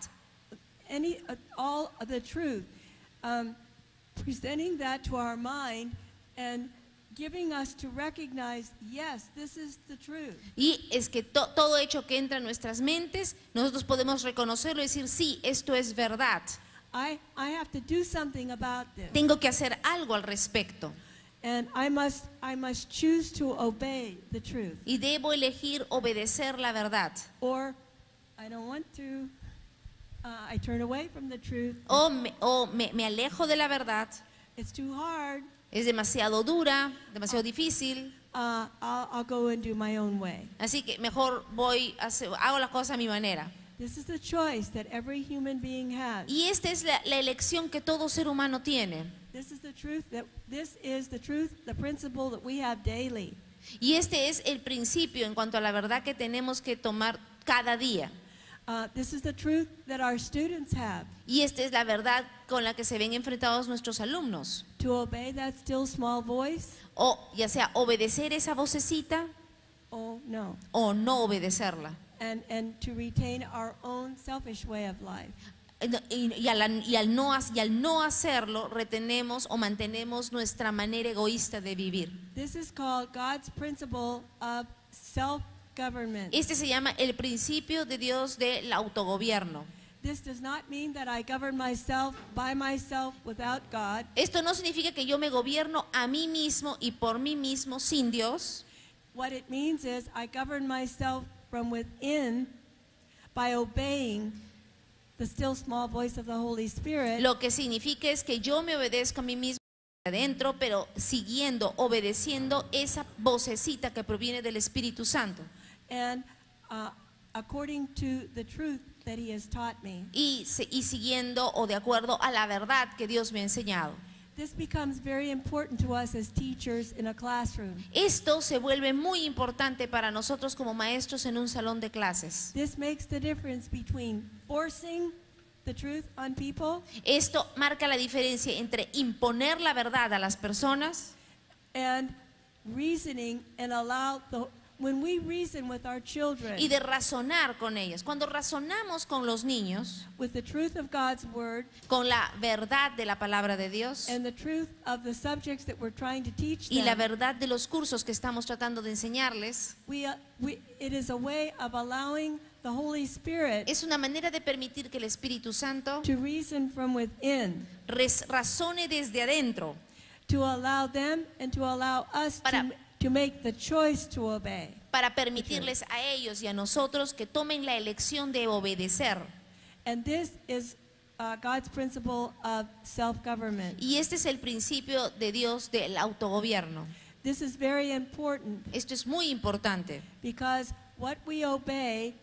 Any, uh, all of the truth, um, presenting that to our mind and giving us to recognize, yes, this is the truth. Y es que to- todo hecho que entra en nuestras mentes, nosotros podemos reconocerlo y decir, sí, esto es verdad. I, I have to do something about this. Tengo que hacer algo al respecto. And I must, I must choose to obey the truth. Y debo elegir obedecer la verdad. Or I don't want to. Uh, I turn away from the truth. O, me, o me, me alejo de la verdad, It's too hard. es demasiado dura, demasiado difícil, Uh, I'll, I'll go and do my own way. así que mejor voy, a hacer- hago las cosas a mi manera. This is the choice that every human being has. Y esta es la, la elección que todo ser humano tiene. This is the truth that this is the truth, the principle that we have daily. Y este es el principio en cuanto a la verdad que tenemos que tomar cada día. Uh, this is the truth that our students have, Y esta es la verdad con la que se ven enfrentados nuestros alumnos. to obey that still small voice. O ya sea obedecer esa vocecita Oh no, o no obedecerla. and and to retain our own selfish way of life. Y, y al, y al no, ha- y al no hacerlo, retenemos o mantenemos nuestra manera egoísta de vivir. This is called God's principle of self-government. Este se llama el principio de Dios del autogobierno. This does not mean that I govern myself by myself without God. Esto no significa que yo me gobierno a mí mismo y por mí mismo sin Dios. What it means is I govern myself from within by obeying the still small voice of the Holy Spirit. Lo que significa es que yo me obedezco a mí mismo adentro, pero siguiendo, obedeciendo esa vocecita que proviene del Espíritu Santo. And uh, according to the truth that He has taught me. Y, se- y siguiendo o de acuerdo a la verdad que Dios me ha enseñado. This becomes very important to us as teachers in a classroom. Esto se vuelve muy importante para nosotros como maestros en un salón de clases. This makes the difference between forcing the truth on people Esto marca la diferencia entre imponer la verdad a las personas and reasoning and allow the when we reason with our children y de razonar con ellas. Cuando razonamos con los niños, with the truth of God's word con la verdad de la palabra de Dios and the truth of the subjects that we're trying to teach y la them, verdad de los cursos que estamos tratando de enseñarles, we, uh, we, it is a way of allowing the Holy Spirit es una manera de permitir que el Espíritu Santo to reason from within, res- razone desde adentro, to allow them and to allow us Para- to, to make the choice to obey. para permitirles a ellos y a nosotros que tomen la elección de obedecer. And this is uh, God's principle of self-government. Y este es el principio de Dios del autogobierno. This is very important Esto es muy importante, because what we obey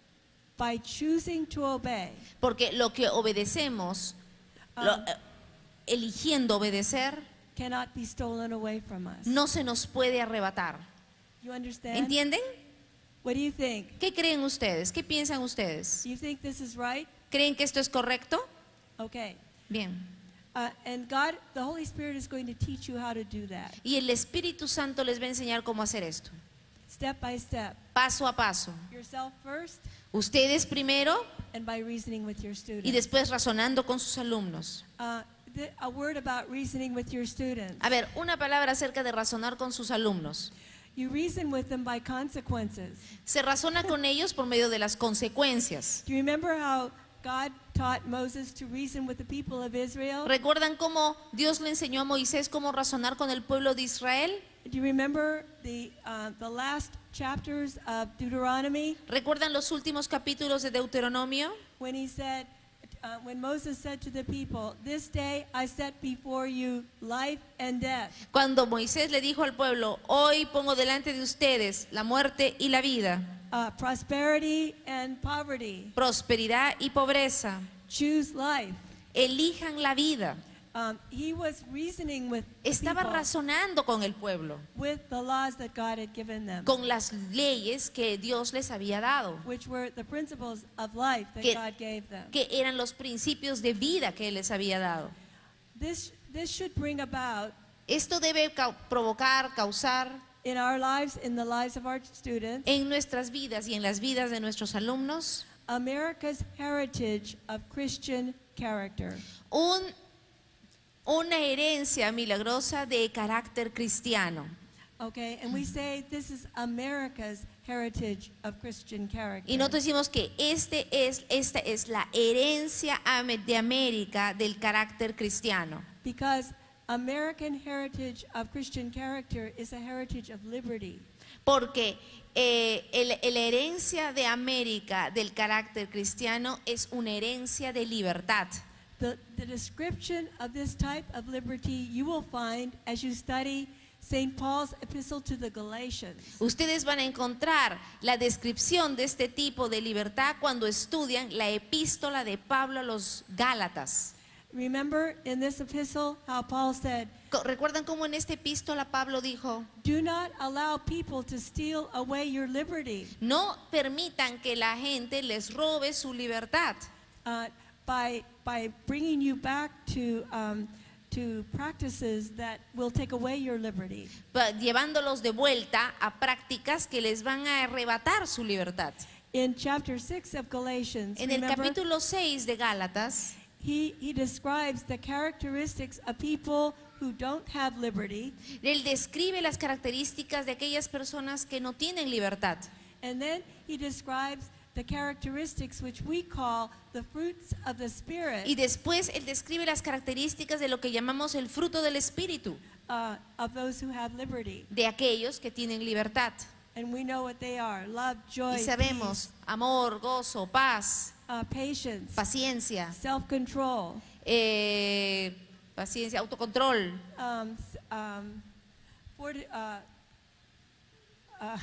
by choosing to obey porque lo que obedecemos, lo- Um, eh, eligiendo obedecer, cannot be stolen away from us. no se nos puede arrebatar. You understand? ¿Entienden? What do you think? ¿Qué creen ustedes? ¿Qué piensan ustedes? Do you think this is right? ¿Creen que esto es correcto? Okay. Bien. Uh, and God, the Holy Spirit is going to teach you how to do that, Y el Espíritu Santo les va a enseñar cómo hacer esto, step by step. paso a paso. Yourself first, Ustedes primero and by reasoning with your y students. después razonando con sus alumnos. Uh, th- a word about reasoning with your students. A ver, una palabra acerca de razonar con sus alumnos. You reason with them by consequences. Se razona con ellos por medio de las consecuencias. Do you remember how God taught Moses to reason with the people of Israel? ¿Recuerdan cómo Dios le enseñó a Moisés cómo razonar con el pueblo de Israel? Do you remember the, uh, the last chapters of Deuteronomy ¿Recuerdan los últimos capítulos de Deuteronomio? when he said, uh, when Moses said to the people, "This day I set before you life and death, Cuando Moisés le dijo al pueblo, hoy pongo delante de ustedes la muerte y la vida, uh, prosperity and poverty. prosperidad y pobreza, Choose life." elijan la vida. Um, he was reasoning with the Estaba people razonando con el pueblo, with the laws that God had given them, con las leyes que Dios les había dado, which were the principles of life that Que- God gave them. que eran los principios de vida que Él les había dado. This, this should bring about Esto debe cau- provocar, causar in our lives, in the lives of our students, en nuestras vidas y en las vidas de nuestros alumnos America's heritage of Christian character. un, una herencia milagrosa de carácter cristiano. Okay, and we say this is America's heritage of Christian character. Y nosotros decimos que este es, esta es la herencia ame- de América del carácter cristiano. Because American heritage of Christian character is a heritage of liberty. Porque eh, el- el- la herencia de América del carácter cristiano es una herencia de libertad. The, the description of this type of liberty you will find as you study Saint Paul's epistle to the Galatians. Ustedes van a encontrar la descripción de este tipo de libertad cuando estudian la epístola de Pablo a los Gálatas. Remember in this epistle how Paul said, Co- ¿Recuerdan cómo en esta epístola Pablo dijo, "Do not allow people to steal away your liberty no permitan que la gente les robe su libertad uh, by, by bringing you back to, um, to practices that will take away your liberty." pa- llevándolos de vuelta a prácticas que les van a arrebatar su libertad? In chapter six of Galatians, En el remember, capítulo seis de Gálatas, he, he describes the characteristics of people who don't have liberty, él describe las características de aquellas personas que no tienen libertad. and then he describes the characteristics which we call the fruits of the Spirit Y después él describe las características de lo que llamamos el fruto del Espíritu, uh, of those who have liberty. de aquellos que tienen libertad. And we know what they are: love, joy, Y sabemos amor, gozo, paz, peace, uh, patience, paciencia, self-control, eh, paciencia, autocontrol, um, s- um, forti- uh, uh,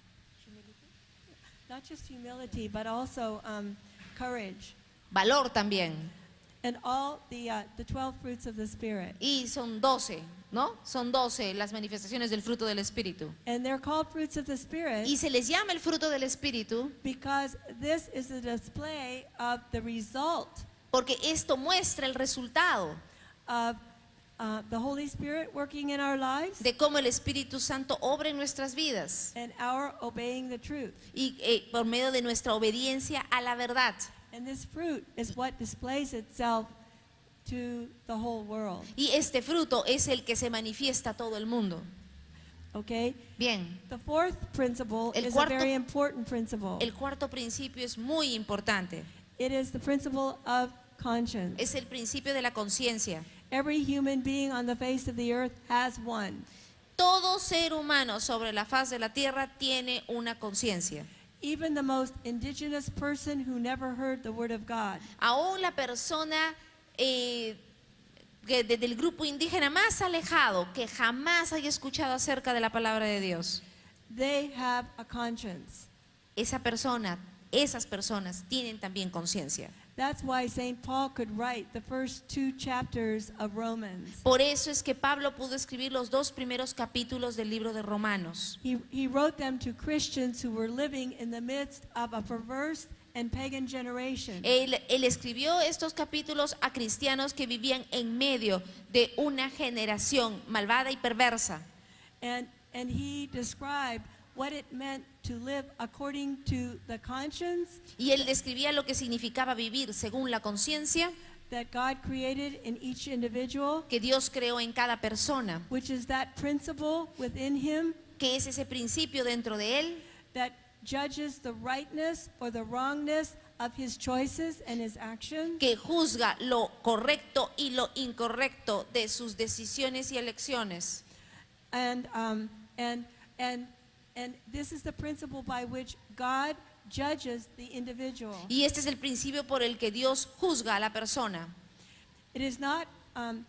not just humility, but also um, courage, valor también. and all the, uh, the twelve fruits of the Spirit. Y son doce, ¿no? Son doce las manifestaciones del fruto del Espíritu. And they're called fruits of the Spirit Y se les llama el fruto del Espíritu because this is a display of the result porque esto muestra el resultado of uh, the Holy Spirit working in our lives de cómo el Espíritu Santo obra en nuestras vidas and our obeying the truth. y eh, por medio de nuestra obediencia a la verdad. And this fruit is what displays itself to the whole world. Y este fruto es el que se manifiesta a todo el mundo. Okay? Bien, The fourth principle El is cuarto- a very important principle. el cuarto principio es muy importante. It is the principle of conscience. Es el principio de la conciencia. Every human being on the face of the earth has one. Todo ser humano sobre la faz de la tierra tiene una conciencia. Even the most indigenous person who never heard the word of God. Aún la persona eh, que desde el grupo indígena más alejado, que jamás haya escuchado acerca de la palabra de Dios, They have a conscience. esa persona, esas personas tienen también conciencia. That's why Saint Paul could write the first two chapters of Romans. Por eso es que Pablo pudo escribir los dos primeros capítulos del libro de Romanos. He, he wrote them to Christians who were living in the midst of a perverse and pagan generation. Él, él escribió estos capítulos a cristianos que vivían en medio de una generación malvada y perversa. And, and he described what it meant to live according to the conscience Y él describía lo que significaba vivir según la conciencia that God created in each individual, que Dios creó en cada persona, which is that principle within him que es ese principio dentro de él that judges the rightness or the wrongness of his choices and his actions. que juzga lo correcto y lo incorrecto de sus decisiones y elecciones. And, um, and, and, and this is the principle by which God judges the individual. Y este es el principio por el que Dios juzga a la persona. It is not, um,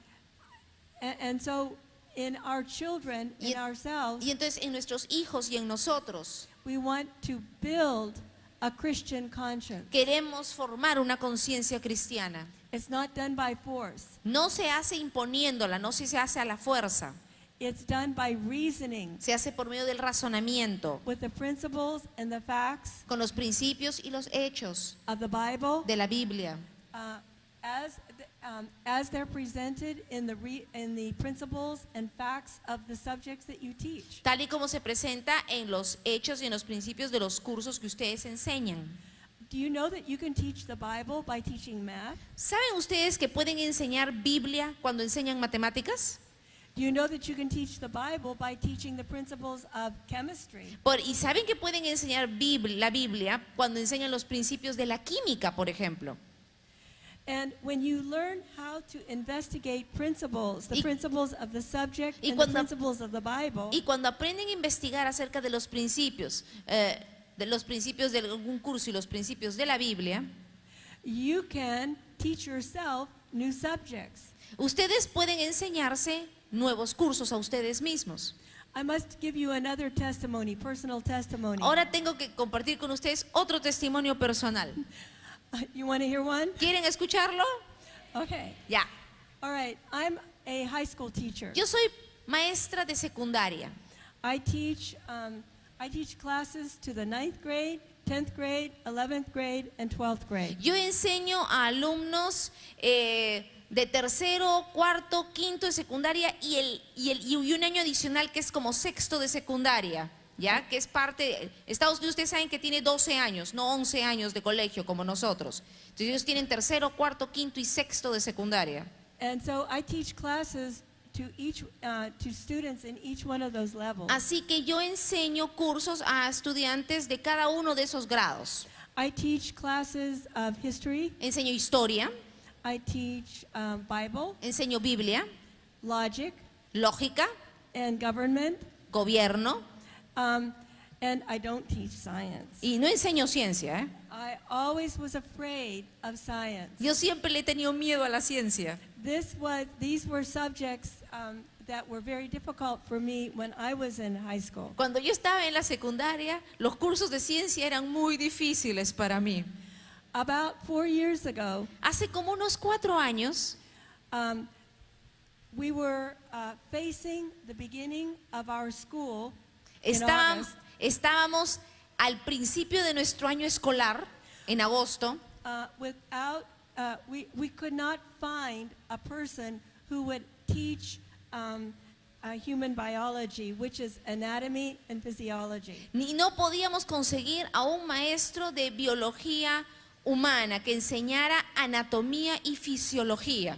and, and so in our children, Y- in ourselves, Y entonces en nuestros hijos y en nosotros we want to build a Christian conscience. queremos formar una conciencia cristiana. It's not done by force. No se hace imponiéndola, no se hace a la fuerza, It's done by reasoning se hace por medio del razonamiento, with the principles and the facts con los principios y los hechos of the Bible de la Biblia, uh, as, th- um, as they're presented in the, re- in the principles and facts of the subjects that you teach. tal y como se presenta en los hechos y en los principios de los cursos que ustedes enseñan. Do you know that you can teach the Bible by teaching math? ¿Saben ustedes que pueden enseñar Biblia cuando enseñan matemáticas? Do you know that you can teach the Bible by teaching the principles of chemistry? Por- ¿Y saben que pueden enseñar Biblia- la Biblia cuando enseñan los principios de la química, por ejemplo? And when you learn how to investigate principles, the Y- principles of the subject y and the cuando- principles of the Bible, Y cuando aprenden a investigar acerca de los principios, eh, de los principios de algún curso y los principios de la Biblia, you can teach yourself new subjects. ustedes pueden enseñarse nuevos cursos a ustedes mismos. I must give you another testimony, personal testimony. Ahora tengo que compartir con ustedes otro testimonio personal. You want to hear one? ¿Quieren escucharlo? Okay. Ya. All right. I'm a high school teacher. Yo soy maestra de secundaria. I teach um, I teach classes to the ninth grade, tenth grade, eleventh grade, and twelfth grade. Yo enseño a alumnos eh, de tercero, cuarto, quinto de secundaria y, el, y, el, y un año adicional que es como sexto de secundaria, ¿ya? Que es parte, Estados Unidos ustedes saben que tiene doce años, no once años de colegio como nosotros. Entonces ellos tienen tercero, cuarto, quinto y sexto de secundaria. And so I teach classes to each uh, to students in each one of those levels. Así que yo enseño cursos a estudiantes de cada uno de esos grados. I teach classes of history. Enseño historia, I teach um, Bible, enseño Biblia, logic, lógica, and government. gobierno Um, and I don't teach science. y no enseño ciencia, ¿eh? I always was afraid of science. Yo siempre le he tenido miedo a la ciencia. This was, these were subjects um, that were very difficult for me when I was in high school. Cuando yo estaba en la secundaria, los cursos de ciencia eran muy difíciles para mí. About four years ago, Hace como unos cuatro años, um, we were uh, facing the beginning of our school in estábamos, August, estábamos al principio de nuestro año escolar, en agosto, uh, without, uh, we, we could not find a person who would teach um, uh, human biology, which is anatomy and physiology. Ni no podíamos conseguir a un maestro de biología humana que enseñara anatomía y fisiología.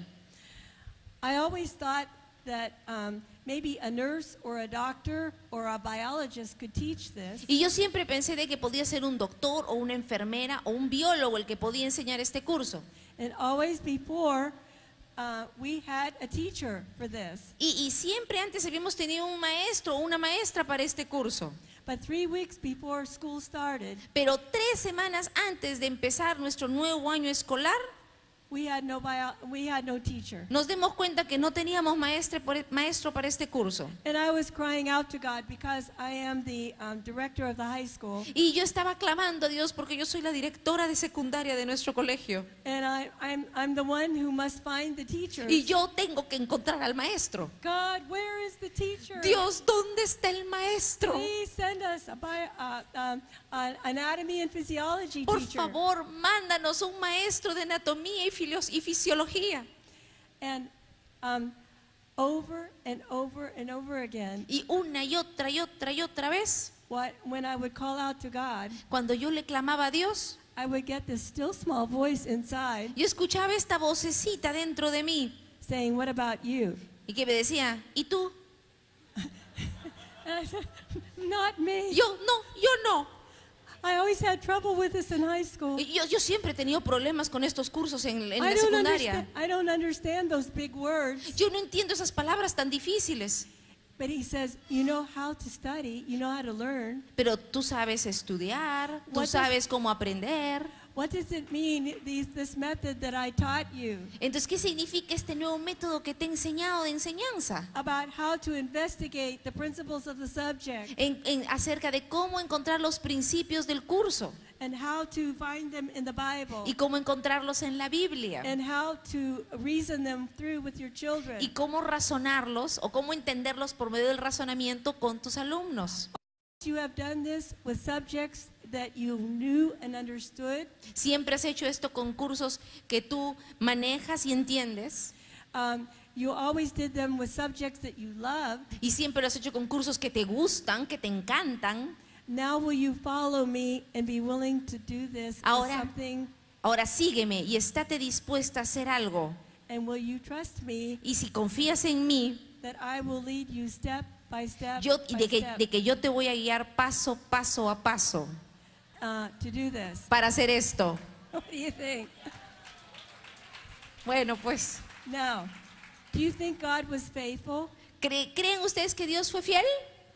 I always thought that um, maybe a nurse or a doctor or a biologist could teach this. Y yo siempre pensé de que podía ser un doctor o una enfermera o un biólogo el que podía enseñar este curso. And always before, uh, we had a teacher for this. Y, y siempre antes habíamos tenido un maestro o una maestra para este curso. But three weeks before school started, Pero tres semanas antes de empezar nuestro nuevo año escolar, we had no bio, we had no teacher. nos dimos cuenta que no teníamos maestre por- maestro para este curso. And I was crying out to God because I am the um, director of the high school, Y yo estaba clamando a Dios porque yo soy la directora de secundaria de nuestro colegio. and I, I'm, I'm the one who must find the teachers. Y yo tengo que encontrar al maestro. God, where is the teacher? Dios, ¿dónde está el maestro? Please send us a bio, uh, um, an anatomy and physiology Por teacher. favor, mándanos un maestro de anatomía y filo- y fisiología. And um, over and over and over again, Y una y otra y otra y otra vez, what, when I would call out to God, cuando yo le clamaba a Dios, I would get this still small voice inside yo escuchaba esta vocecita dentro de mí saying, what about you? y que me decía, ¿y tú? And I said, not me. Yo no, yo no. I always had trouble with this in high school. Y Yo, yo siempre he tenido problemas con estos cursos en, en I la don't, secundaria. understand, I don't understand those big words. Yo no entiendo esas palabras tan difíciles. But he says, you know how to study, you know how to learn. Pero tú sabes estudiar, tú What does- sabes cómo aprender. What does it mean, these, this method that I taught you Entonces, ¿qué significa este nuevo método que te he enseñado de enseñanza? about how to investigate the principles of the subject En, en- acerca de cómo encontrar los principios del curso and how to find them in the Bible y cómo encontrarlos en la Biblia and how to reason them through with your children? y cómo razonarlos o cómo entenderlos por medio del razonamiento con tus alumnos. You have done this with subjects that you knew and understood. Siempre has hecho esto con cursos que tú manejas y entiendes Um, you always did them with subjects that you loved. y siempre lo has hecho con cursos que te gustan, que te encantan. Now will you follow me and be willing to do this with Ahora- something? Ahora sígueme y estate dispuesta a hacer algo. And will you trust me Y si confías en mí, that I will lead you step by step yo, y by de, que, step de que yo te voy a guiar paso, paso a paso uh, to do this? para hacer esto. What do you think? Bueno, pues, Now, do you think God was faithful? ¿cre- ¿creen ustedes que Dios fue fiel?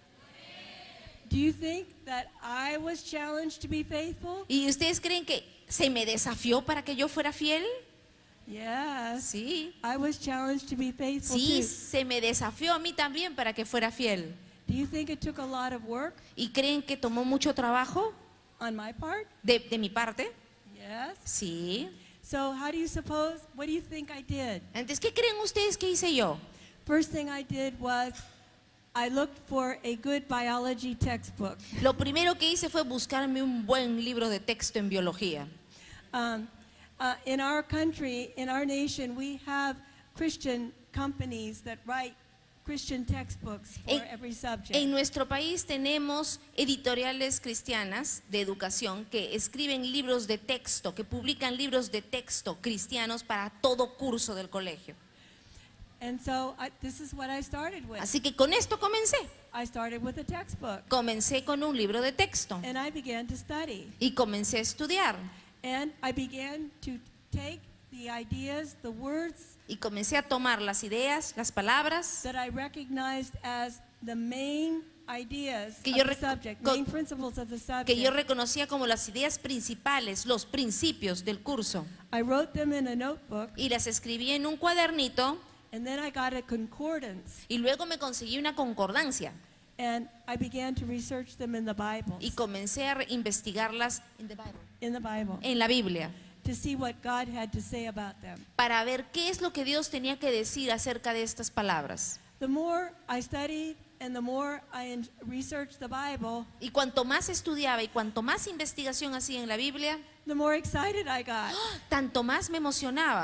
Do you think that I was challenged to be faithful? ¿Y ustedes creen que se me desafió para que yo fuera fiel? Yes. Sí. I was challenged to be faithful Sí, too. se me desafió a mí también para que fuera fiel. Do you think it took a lot of work ¿Y creen que tomó mucho trabajo on my part? de, de mi parte? Yes. Sí. So how do you suppose, what do you think I did? Entonces, ¿qué creen ustedes que hice yo? First thing I did was I looked for a good biology textbook. Lo primero que hice fue buscarme un buen libro de texto en biología. Um, uh, in our country, in our nation, we have Christian companies that write Christian textbooks for En- every subject. En nuestro país tenemos editoriales cristianas de educación que escriben libros de texto, que publican libros de texto cristianos para todo curso del colegio. And so I, this is what I started with. Así que con esto comencé. I started with a textbook, Comencé con un libro de texto and I began to study. y comencé a estudiar. And I began to take the ideas, the words Y comencé a tomar las ideas, las palabras that I recognized as the main ideas Que of yo the rec- subject, co- main principles of the que yo subject. reconocía como las ideas principales, los principios del curso. I wrote them in a notebook, Y las escribí en un cuadernito and then I got a concordance, y luego me conseguí una concordancia and I began to research them in the Bible, y comencé a re- investigarlas in the Bible, en la Biblia to see what God had to say about them. para ver qué es lo que Dios tenía que decir acerca de estas palabras. The more I studied and the more I in- researched the Bible, Y cuanto más estudiaba y cuanto más investigación hacía en la Biblia, the more excited I got. tanto más me emocionaba.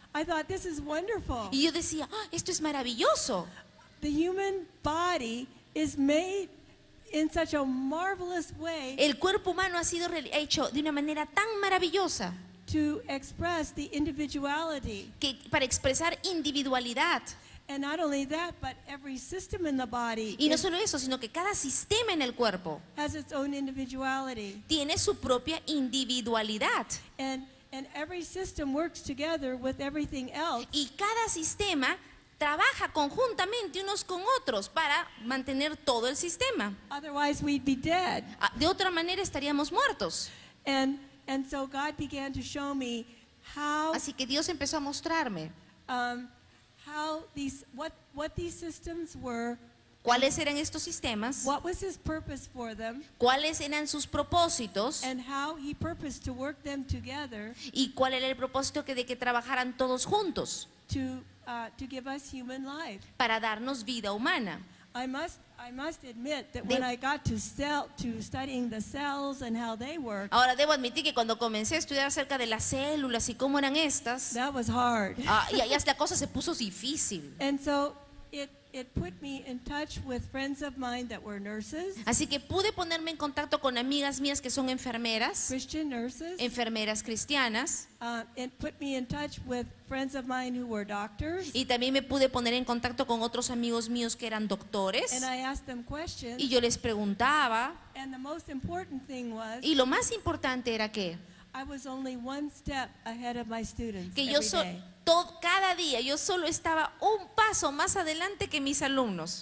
I thought, this is wonderful. Y yo decía, "Ah, esto es maravilloso. The human body is made in such a marvelous way El cuerpo humano ha sido reali- hecho de una manera tan maravillosa to express the individuality. que para expresar individualidad. And not only that, but every system in the body Y no is- solo eso, sino que cada sistema en el cuerpo has its own individuality. tiene su propia individualidad. And, and every system works together with everything else Y cada sistema trabaja conjuntamente unos con otros para mantener todo el sistema. otherwise we'd be dead. Ah, De otra manera estaríamos muertos. And, and so God began to show me how, Así que Dios empezó a mostrarme um, how these, what, what these systems were, cuáles eran estos sistemas, what was His purpose for them, cuáles eran sus propósitos and how He purposed to work them together y cuál era el propósito que de que trabajaran todos juntos to, uh, to give us human life. para darnos vida humana. I must, I must admit that De- when I got to, cell, to studying the cells and how they work, Ahora debo admitir que cuando comencé a estudiar acerca de las células y cómo eran estas, that was hard. ah, y ahí la cosa se puso difícil. And so it, it put me in touch with friends of mine that were nurses, Así que pude ponerme en contacto con amigas mías que son enfermeras, Christian nurses. enfermeras cristianas, Uh, it put me in touch with friends of mine who were doctors. y también me pude poner en contacto con otros amigos míos que eran doctores, And I asked them questions. y yo les preguntaba, And the most important thing was y lo más importante era que, I was only one step ahead of my students que yo every so- day. todo, cada día yo solo estaba un paso más adelante que mis alumnos.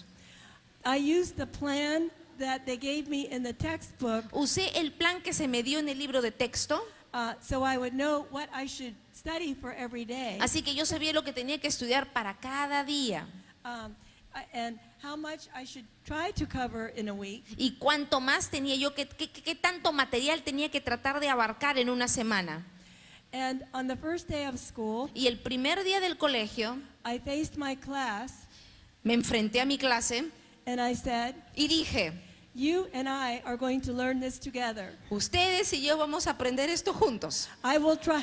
I used the plan that they gave me in the textbook, Usé el plan que se me dio en el libro de texto, uh, so I would know what I should study for every day, así que yo sabía lo que tenía que estudiar para cada día um, I- and how much I should try to cover in a week. y cuánto más tenía yo que, que- que- qué tanto material tenía que tratar de abarcar en una semana. And on the first day of school, Y el primer día del colegio I faced my class me enfrenté a mi clase and I said, y dije, you and I are going to learn this together. ustedes y yo vamos a aprender esto juntos. I will try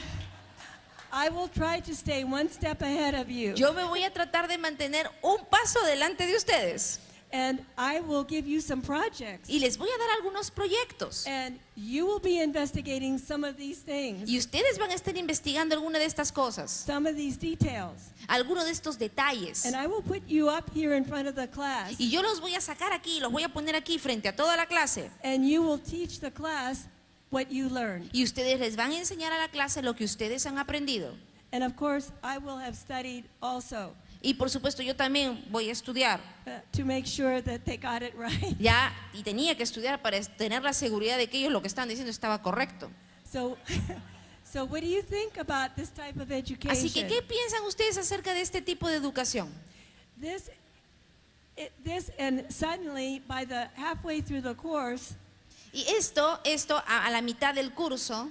I will try to stay one step ahead of you. Yo me voy a tratar de mantener un paso delante de ustedes And I will give you some projects. y les voy a dar algunos proyectos. And you will be investigating some of these things, Y ustedes van a estar investigando alguna de estas cosas, some of these details. alguno de estos detalles. And I will put you up here in front of the class. Y yo los voy a sacar aquí, los voy a poner aquí frente a toda la clase. And you will teach the class what you learned. Y ustedes les van a enseñar a la clase lo que ustedes han aprendido. And of course, I will have studied also Y por supuesto yo también voy a estudiar. uh, to make sure that they got it right. Ya, y tenía que estudiar para tener la seguridad de que ellos lo que estaban diciendo estaba correcto. So, so what do you think about this type of education? Así que, ¿qué piensan ustedes acerca de este tipo de educación? This, it, this, and suddenly, by the halfway through the course, Y esto, esto a, a la mitad del curso,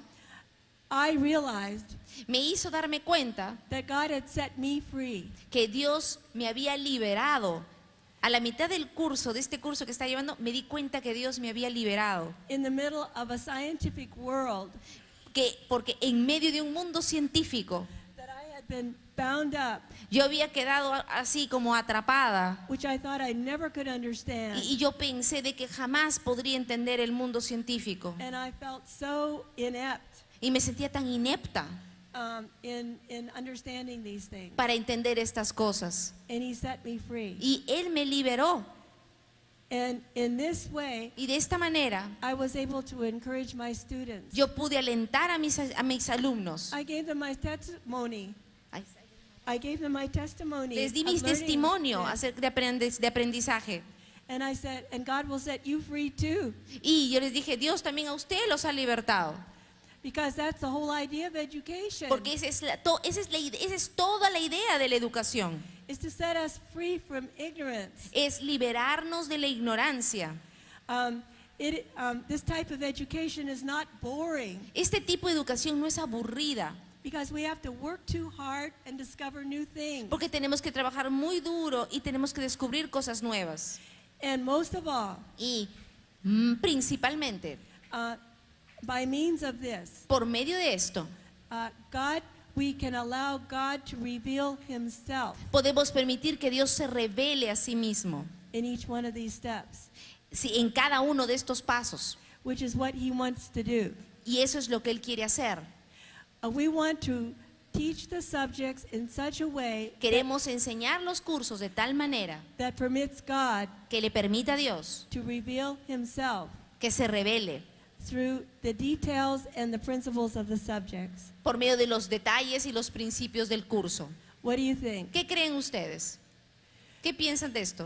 I realized me hizo darme cuenta that God had set me free. que Dios me había liberado. A la mitad del curso, de este curso que está llevando, me di cuenta que Dios me había liberado. In the middle of a scientific world, Que, porque en medio de un mundo científico, that I had been bound up, yo había quedado así como atrapada. which I thought I never could understand. Y, y yo pensé de que jamás podría entender el mundo científico. And I felt so inept Y me sentía tan inepta um, in, in understanding these things. para entender estas cosas. And He set me free. Y Él me liberó. And in this way, Y de esta manera I was able to encourage my students. yo pude alentar a mis, a mis alumnos. I gave them my testimony. Ay, I gave them my testimony. Les di of mi learning testimonio this. acerca de, aprendiz- de aprendizaje. And I said, and God will set you free too. Y yo les dije, Dios también a usted los ha libertado. Because that's the whole idea of education. Porque esa es, la, to- esa es, la ide- esa es toda la idea de la educación. Is to set us free from ignorance. Es liberarnos de la ignorancia. Um, it, um, this type of education is not boring Este tipo de educación no es aburrida. because we have to work too hard and discover new things. Porque tenemos que trabajar muy duro y tenemos que descubrir cosas nuevas. And most of all, Y mm, principalmente, uh, by means of this, por medio de esto, uh, God we can allow God to reveal himself podemos permitir que Dios se revele a sí mismo, in each one of these steps, sí, en cada uno de estos pasos. which is what he wants to do. Y eso es lo que Él quiere hacer. Uh, we want to teach the subjects in such a way Queremos enseñar los cursos de tal manera that permits God que le permita a Dios to reveal himself que se revele through the details and the principles of the subjects. por medio de los detalles y los principios del curso. What do you think? ¿Qué creen ustedes? ¿Qué piensan de esto?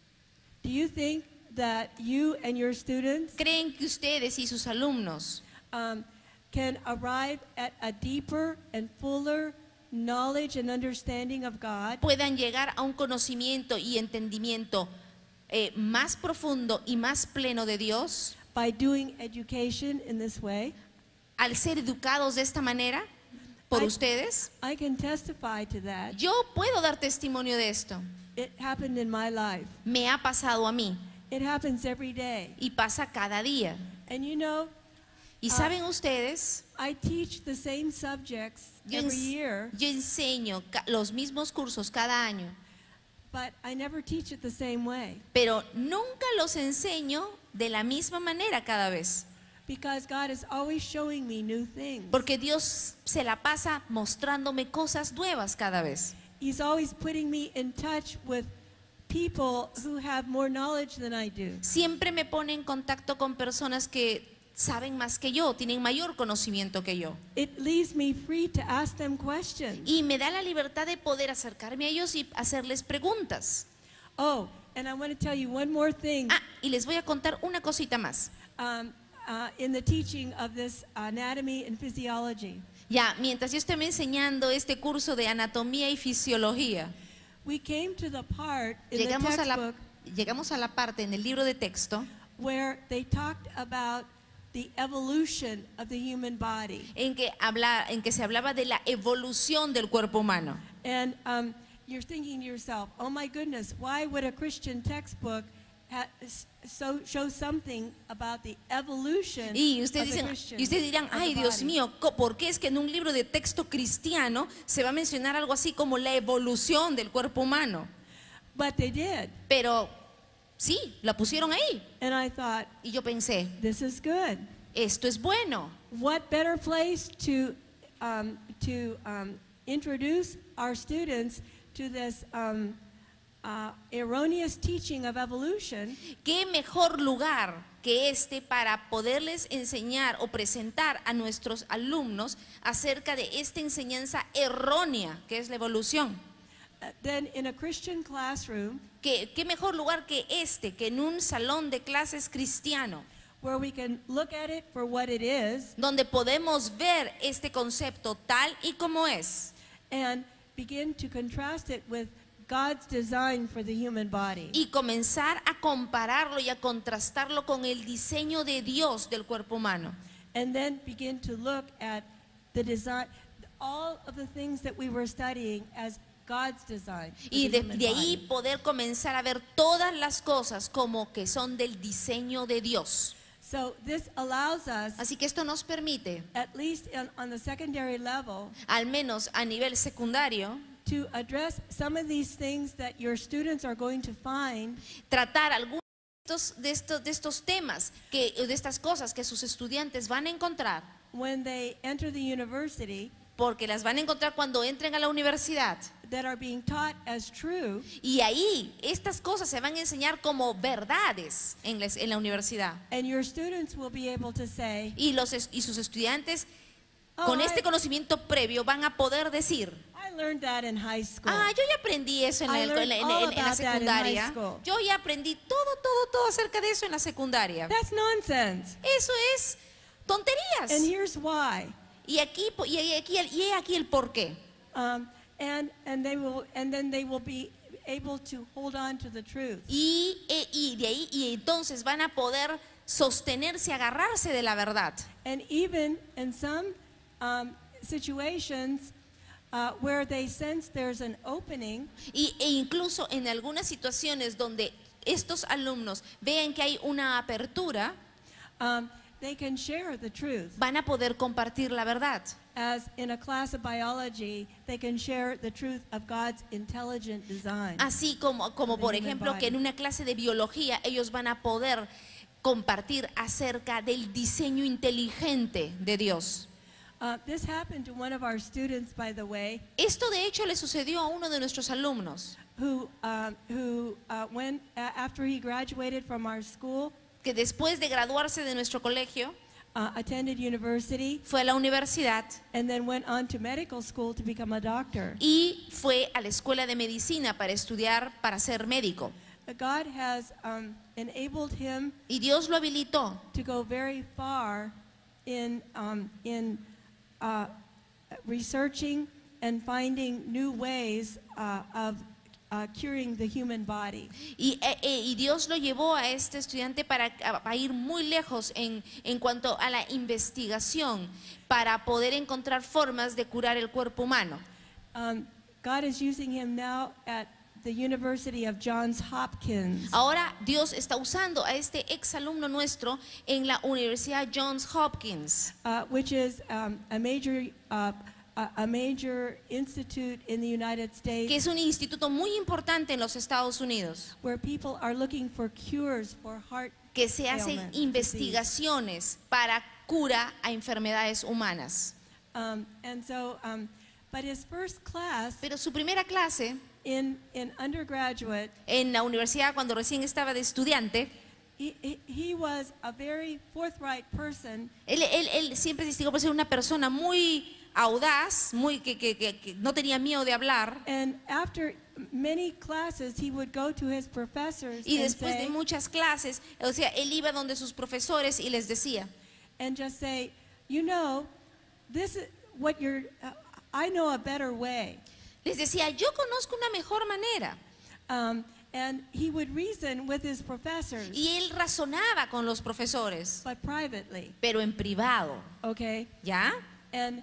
Do you think that you and your students ¿Creen que ustedes y sus alumnos um, can arrive at a deeper and fuller knowledge and understanding of God puedan llegar a un conocimiento y entendimiento eh, más profundo y más pleno de Dios by doing education in this way? al ser educados de esta manera por I- ustedes? I can testify to that. Yo puedo dar testimonio de esto. It happened in my life. Me ha pasado a mí It happens every day. y pasa cada día. And you know, Y Ah. saben ustedes, I teach the same subjects yo, every ens- year, yo enseño ca- los mismos cursos cada año, but I never teach it the same way pero nunca los enseño de la misma manera cada vez. because God is always showing me new things. Porque Dios se la pasa mostrándome cosas nuevas cada vez. He's always putting me in touch with people who have more knowledge than I do. Siempre me pone en contacto con personas que saben más que yo, tienen mayor conocimiento que yo. It leaves me free to ask them questions. Y me da la libertad de poder acercarme a ellos y hacerles preguntas. Oh, and I want to tell you one more thing. Ah, y les voy a contar una cosita más. Um, uh, in the teaching of this anatomy and physiology, Ya, mientras yo estoy enseñando este curso de anatomía y fisiología, we came to the part in the llegamos a la, textbook llegamos a la parte en el libro de texto where they talked about the evolution of the human body. en que, habla, en que se hablaba de la evolución del cuerpo humano. And um, you're thinking to yourself, oh my goodness, why would a Christian textbook ha- s- so, show something about the evolution Y ustedes, of the dicen, Christian y ustedes dirán, of the ay Dios body?" mío, co- ¿por qué es que en un libro de texto cristiano se va a mencionar algo así como la evolución del cuerpo humano? But they did. Pero sí, la pusieron ahí. And I thought, Y yo pensé, this is good. esto es bueno. What better place to, um, to um, introduce our students to this um, uh, erroneous teaching of evolution ¿Qué mejor lugar que este para poderles enseñar o presentar a nuestros alumnos acerca de esta enseñanza errónea que es la evolución? uh, than in a Christian classroom ¿Qué, qué mejor lugar que este, que en un salón de clases cristiano, where we can look at it for what it is donde podemos ver este concepto tal y como es and begin to contrast it with God's design for the human body. y comenzar a compararlo y a contrastarlo con el diseño de Dios del cuerpo humano? And then begin to look at the design, all of the things that we were studying as God's design for Y the de, human de ahí body. poder comenzar a ver todas las cosas como que son del diseño de Dios. So this allows us, Así que esto nos permite, at least on, on the secondary level, al menos a nivel secundario, to address some of these things that your students are going to find tratar algunos de estos, de estos, de estos temas, que, de estas cosas que sus estudiantes van a encontrar, when they enter the university porque las van a encontrar cuando entren a la universidad. that are being taught as true, Y ahí estas cosas se van a enseñar como verdades en la, en la universidad. and your students will be able to say, Y, los, es- y sus estudiantes oh, con I, este conocimiento previo van a poder decir, I learned that in high school. ah, yo ya aprendí eso en, I el- learned en la- en- all en- en la about that in high secundaria. school. Yo ya aprendí todo, todo, todo acerca de eso en la secundaria. That's nonsense. Eso es tonterías. And here's why. Y aquí, po- y aquí, el- y he aquí el por qué. Um, and and they will and then they will be able to hold on to the truth. Y, e- y de ahí, y entonces van a poder sostenerse, agarrarse de la verdad. And even in some um, situations uh, where they sense there's an opening, Y, e incluso en algunas situaciones donde estos alumnos vean que hay una apertura, um, they can share the truth. van a poder compartir la verdad. As in a class of biology, they can share the truth of God's intelligent design. Así como, como The por human ejemplo que en body. una clase de biología ellos van a poder compartir acerca del diseño inteligente de Dios. Uh, this happened to one of our students, by the way, Esto de hecho le sucedió a uno de nuestros alumnos, who, um, who uh, went, uh, after he graduated from our school, que después de graduarse de nuestro colegio uh, attended university, fue a la universidad and then went on to medical school to become a doctor. y fue a la escuela de medicina para estudiar para ser médico. But God has um, enabled him Y Dios lo habilitó to go very far in, um, in uh, researching and finding new ways uh, of uh, curing the human body. y, e- e- y Dios lo llevó a este estudiante para a- a ir muy lejos en, en cuanto a la investigación para poder encontrar formas de curar el cuerpo humano. Um, God is using him now at the University of Johns Hopkins. Ahora Dios está usando a este exalumno nuestro en la Universidad Johns Hopkins, Uh, which is um, a major uh, a, a major institute in the United States que es un instituto muy importante en los Estados Unidos, where people are looking for cures for heart que se hacen ailments, disease. investigaciones para cura a enfermedades humanas. Um, and so, um, but his first class Pero su primera clase in in undergraduate, en la universidad, cuando recién estaba de estudiante, he, he, he was a very forthright person, él, él- él siempre se distinguió por ser una persona muy audaz, muy que, que- que- que no tenía miedo de hablar. and after many classes, he would go to his professors Y and después de say, muchas clases, o sea, él iba donde sus profesores y les decía, and just say, you know, this is what you're. Uh, I know a better way. les decía, yo conozco una mejor manera. Um, and he would reason with his professors, Y él razonaba con los profesores, but privately, pero en privado, okay? ¿ya? And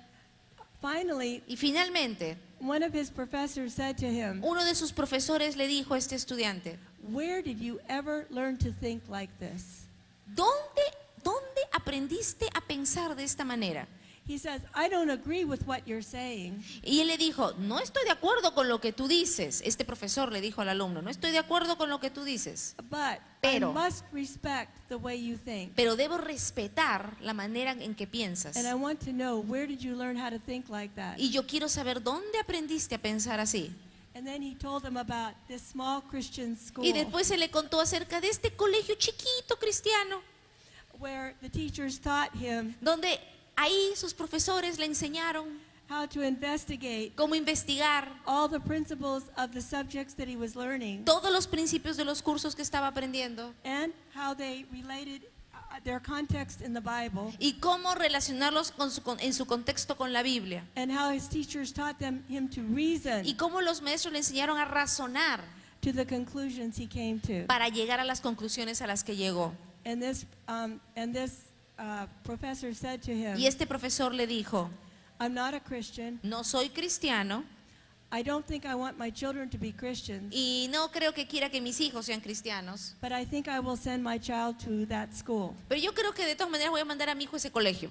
finally, Y finalmente, one of his professors said to him, uno de sus profesores le dijo a este estudiante, where did you ever learn to think like this? ¿dónde, dónde aprendiste a pensar de esta manera? He says, I don't agree with what you're saying, Y él le dijo, no estoy de acuerdo con lo que tú dices. Este profesor le dijo al alumno, no estoy de acuerdo con lo que tú dices, but Pero- I must respect the way you think. pero debo respetar la manera en que piensas. And I want to know, where did you learn how to think like that? Y yo quiero saber dónde aprendiste a pensar así. And then he told them about this small Christian school Y después se le contó acerca de este colegio chiquito cristiano, where the teachers taught him donde ahí sus profesores le enseñaron how to investigate cómo investigar all the principles of the subjects that he was learning todos los principios de los cursos que estaba aprendiendo and how they related uh, their context in the Bible, y cómo relacionarlos con su, con- en su contexto con la Biblia. and how his teachers taught them him to reason Y cómo los maestros le enseñaron a razonar to the conclusions he came to. para llegar a las conclusiones a las que llegó. And this um, and this uh, professor said to him, Y este profesor le dijo, I'm not a Christian. no soy cristiano I don't think I want my children to be Christians, y no creo que quiera que mis hijos sean cristianos, but I think I will send my child to that school pero yo creo que de todas maneras voy a mandar a mi hijo a ese colegio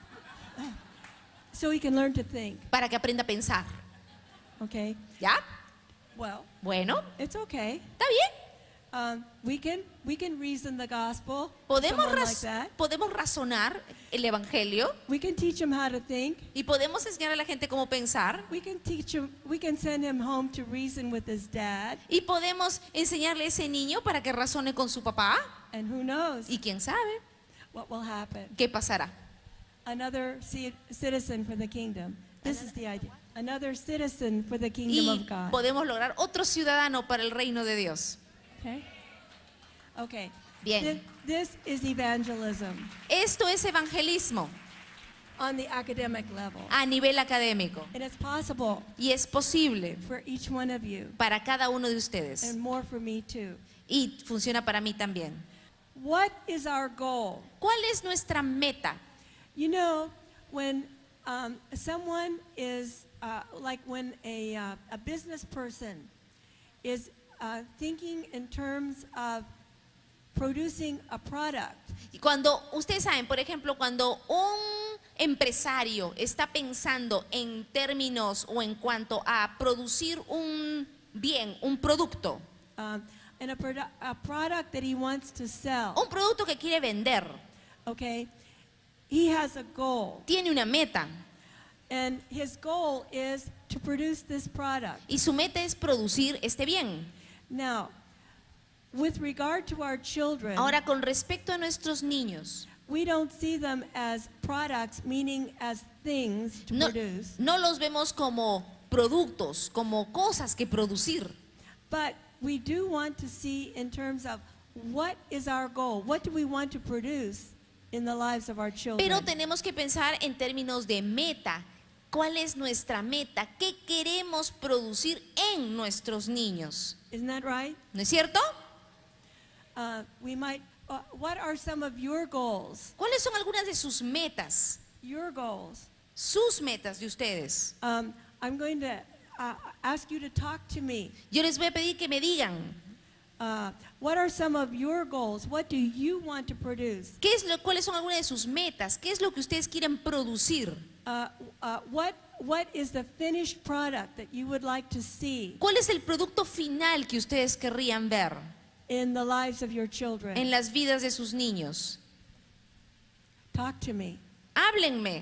so he can learn to think. para que aprenda a pensar. Okay? ¿Ya? Well, Bueno, it's okay. está bien. Um, we can we can reason the gospel. Podemos, someone raz- like that. podemos razonar el evangelio We can teach him how to think. y podemos enseñar a la gente cómo pensar We can teach him. We can send him home to reason with his dad. y podemos enseñarle a ese niño para que razone con su papá And who knows y quién sabe what will happen? qué pasará. Another ci- citizen for the kingdom. This is the idea. Another citizen for the kingdom Y of God. podemos lograr otro ciudadano para el reino de Dios. Okay. Okay. Bien. Thi- This is evangelism Esto es evangelismo on the academic level, a nivel académico and it's possible y es posible for each one of you, para cada uno de ustedes and more for me too. y funciona para mí también. What is our goal? ¿Cuál es nuestra meta? You know, when um, someone is, uh, like when a, uh, a business person is uh, thinking in terms of producing a product, Y cuando, ustedes saben, por ejemplo, cuando un empresario está pensando en términos o en cuanto a producir un bien, un producto, um, and a, produ- a product that he wants to sell, un producto que quiere vender, okay, he has a goal. tiene una meta And his goal is to produce this product. y su meta es producir este bien. Now, with regard to our children, Ahora, con respecto a nuestros niños, we don't see them as products, meaning as things to no, produce, no los vemos como productos, como cosas que producir. but we do want to see in terms of what is our goal? What do we want to produce in the lives of our children? Pero tenemos que pensar en términos de meta. ¿Cuál es nuestra meta? ¿Qué queremos producir en nuestros niños? Isn't that right? ¿No es cierto? Uh, we might. Uh, what are some of your goals? ¿Cuáles son algunas de sus metas? Your goals. Sus metas de ustedes. Um, I'm going to uh, ask you to talk to me. Yo les voy a pedir que me digan, Uh, what are some of your goals? What do you want to produce? ¿qué es lo, ¿cuáles son algunas de sus metas? ¿Qué es lo que ustedes quieren producir? Uh, uh, what what is the finished product that you would like to see ¿Cuál es el producto final que ustedes querrían ver in the lives of your children? en las vidas de sus niños? Talk to me. Háblenme.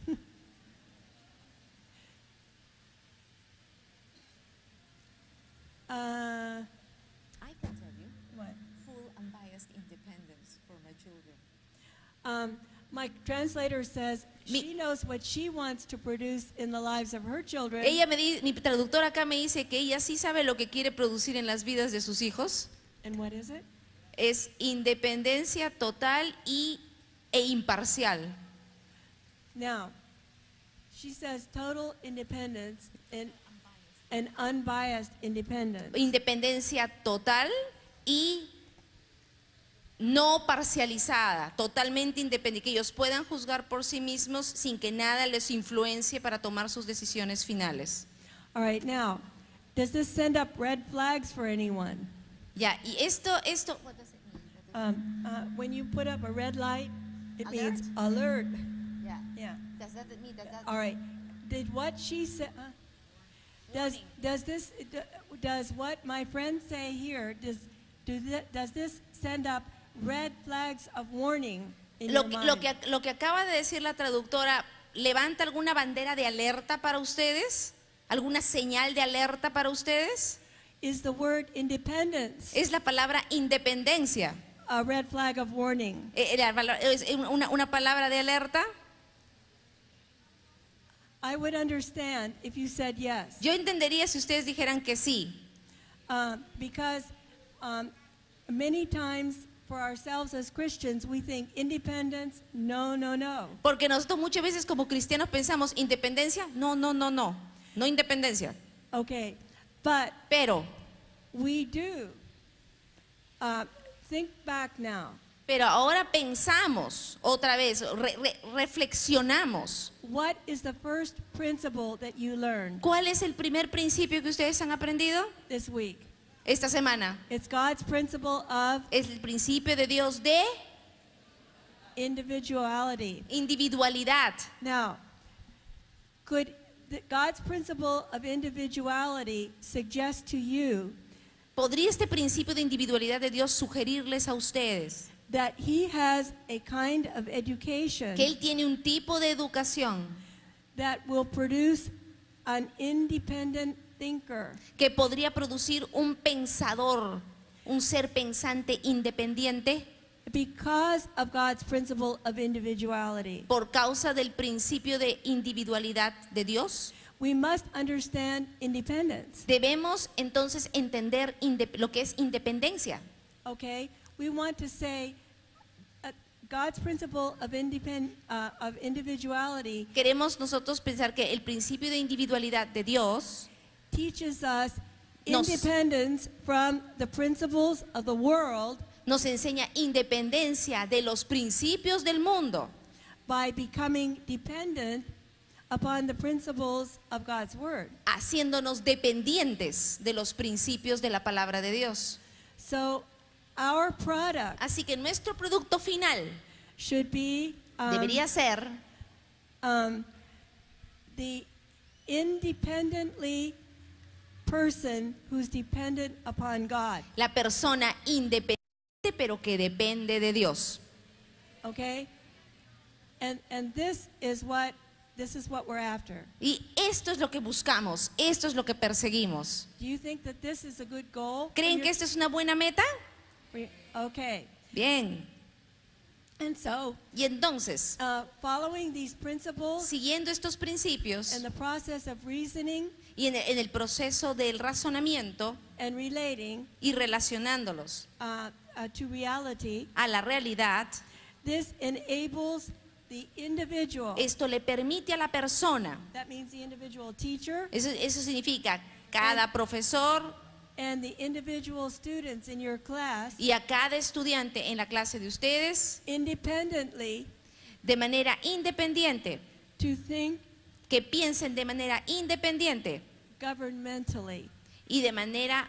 Uh, I can tell you, what? full unbiased independence for my children. Um, my translator says Mi- she knows what she wants to produce in the lives of her children. Ella me di- mi traductora acá me dice que ella sí sabe lo que quiere producir en las vidas de sus hijos. And what is it? Es independencia total y, e imparcial. Now, she says total independence and, and unbiased independence. Independencia total y no parcializada, totalmente independiente, que ellos puedan juzgar por sí mismos sin que nada les influencie para tomar sus decisiones finales. All right, now, does this send up red flags for anyone? Ya, y esto, esto, What does it mean? What does Um, uh, when you put up a red light, it Alert? means alert. it- yeah. Yeah. Does that mean that that All right. Did what she said? Uh, does does this d- does what my friends say here? Does do th- does this send up red flags of warning in lo, your que- mind? lo, que, lo que acaba de decir la traductora, ¿levanta alguna bandera de alerta para ustedes? ¿Alguna señal de alerta para ustedes? Is the word independence Es la palabra independencia. a red flag of warning? Eh, la pala- ¿Es una, una palabra de alerta? I would understand if you said yes, Yo entendería si ustedes dijeran que sí, uh, because um, many times for ourselves as Christians we think independence, no, no, no. porque nosotros muchas veces como cristianos pensamos independencia, no, no, no, no, no independencia, Okay, but pero, we do. Uh, think back now. pero ahora pensamos otra vez, re- re- reflexionamos. What is the first principle that you learned ¿Cuál es el primer principio que ustedes han aprendido this week? esta semana? It's God's principle of Es el principio de Dios de individuality. individualidad. Now, could the, God's principle of individuality suggest to you ¿Podría este principio de individualidad de Dios sugerirles a ustedes that He has a kind of education que Él tiene un tipo de educación that will produce an independent thinker? que podría producir un pensador, un ser pensante independiente Because of God's principle of individuality, por causa del principio de individualidad de Dios? we must understand independence. Debemos entonces entender inde- lo que es independencia. Okay, we want to say uh, God's principle of, independ, uh, of individuality Queremos nosotros pensar que el principio de individualidad de Dios teaches us Nos- independence from the principles of the world nos enseña independencia de los principios del mundo by becoming dependent upon the principles of God's word. haciéndonos dependientes de los principios de la palabra de Dios. So our product Así que nuestro producto final should be um, debería ser um, the independently person who's dependent upon God. la persona independiente, pero que depende de Dios. Okay? And and this is what this is what we're after. Y esto es lo que buscamos, esto es lo que perseguimos. Do you think that this is a good goal? for ¿Creen your- que esto es una buena meta? for your- Okay. Bien. And so, Y entonces, uh, following these principles siguiendo estos principios and the process of reasoning y en el, en el proceso del razonamiento and relating y relacionándolos uh, uh, to reality, a la realidad, this enables the individual. esto le permite a la persona, That means the individual teacher eso, eso significa cada profesor and the individual students in your class y a cada estudiante en la clase de ustedes, independently de manera independiente, to think que piensen de manera independiente governmentally. y de manera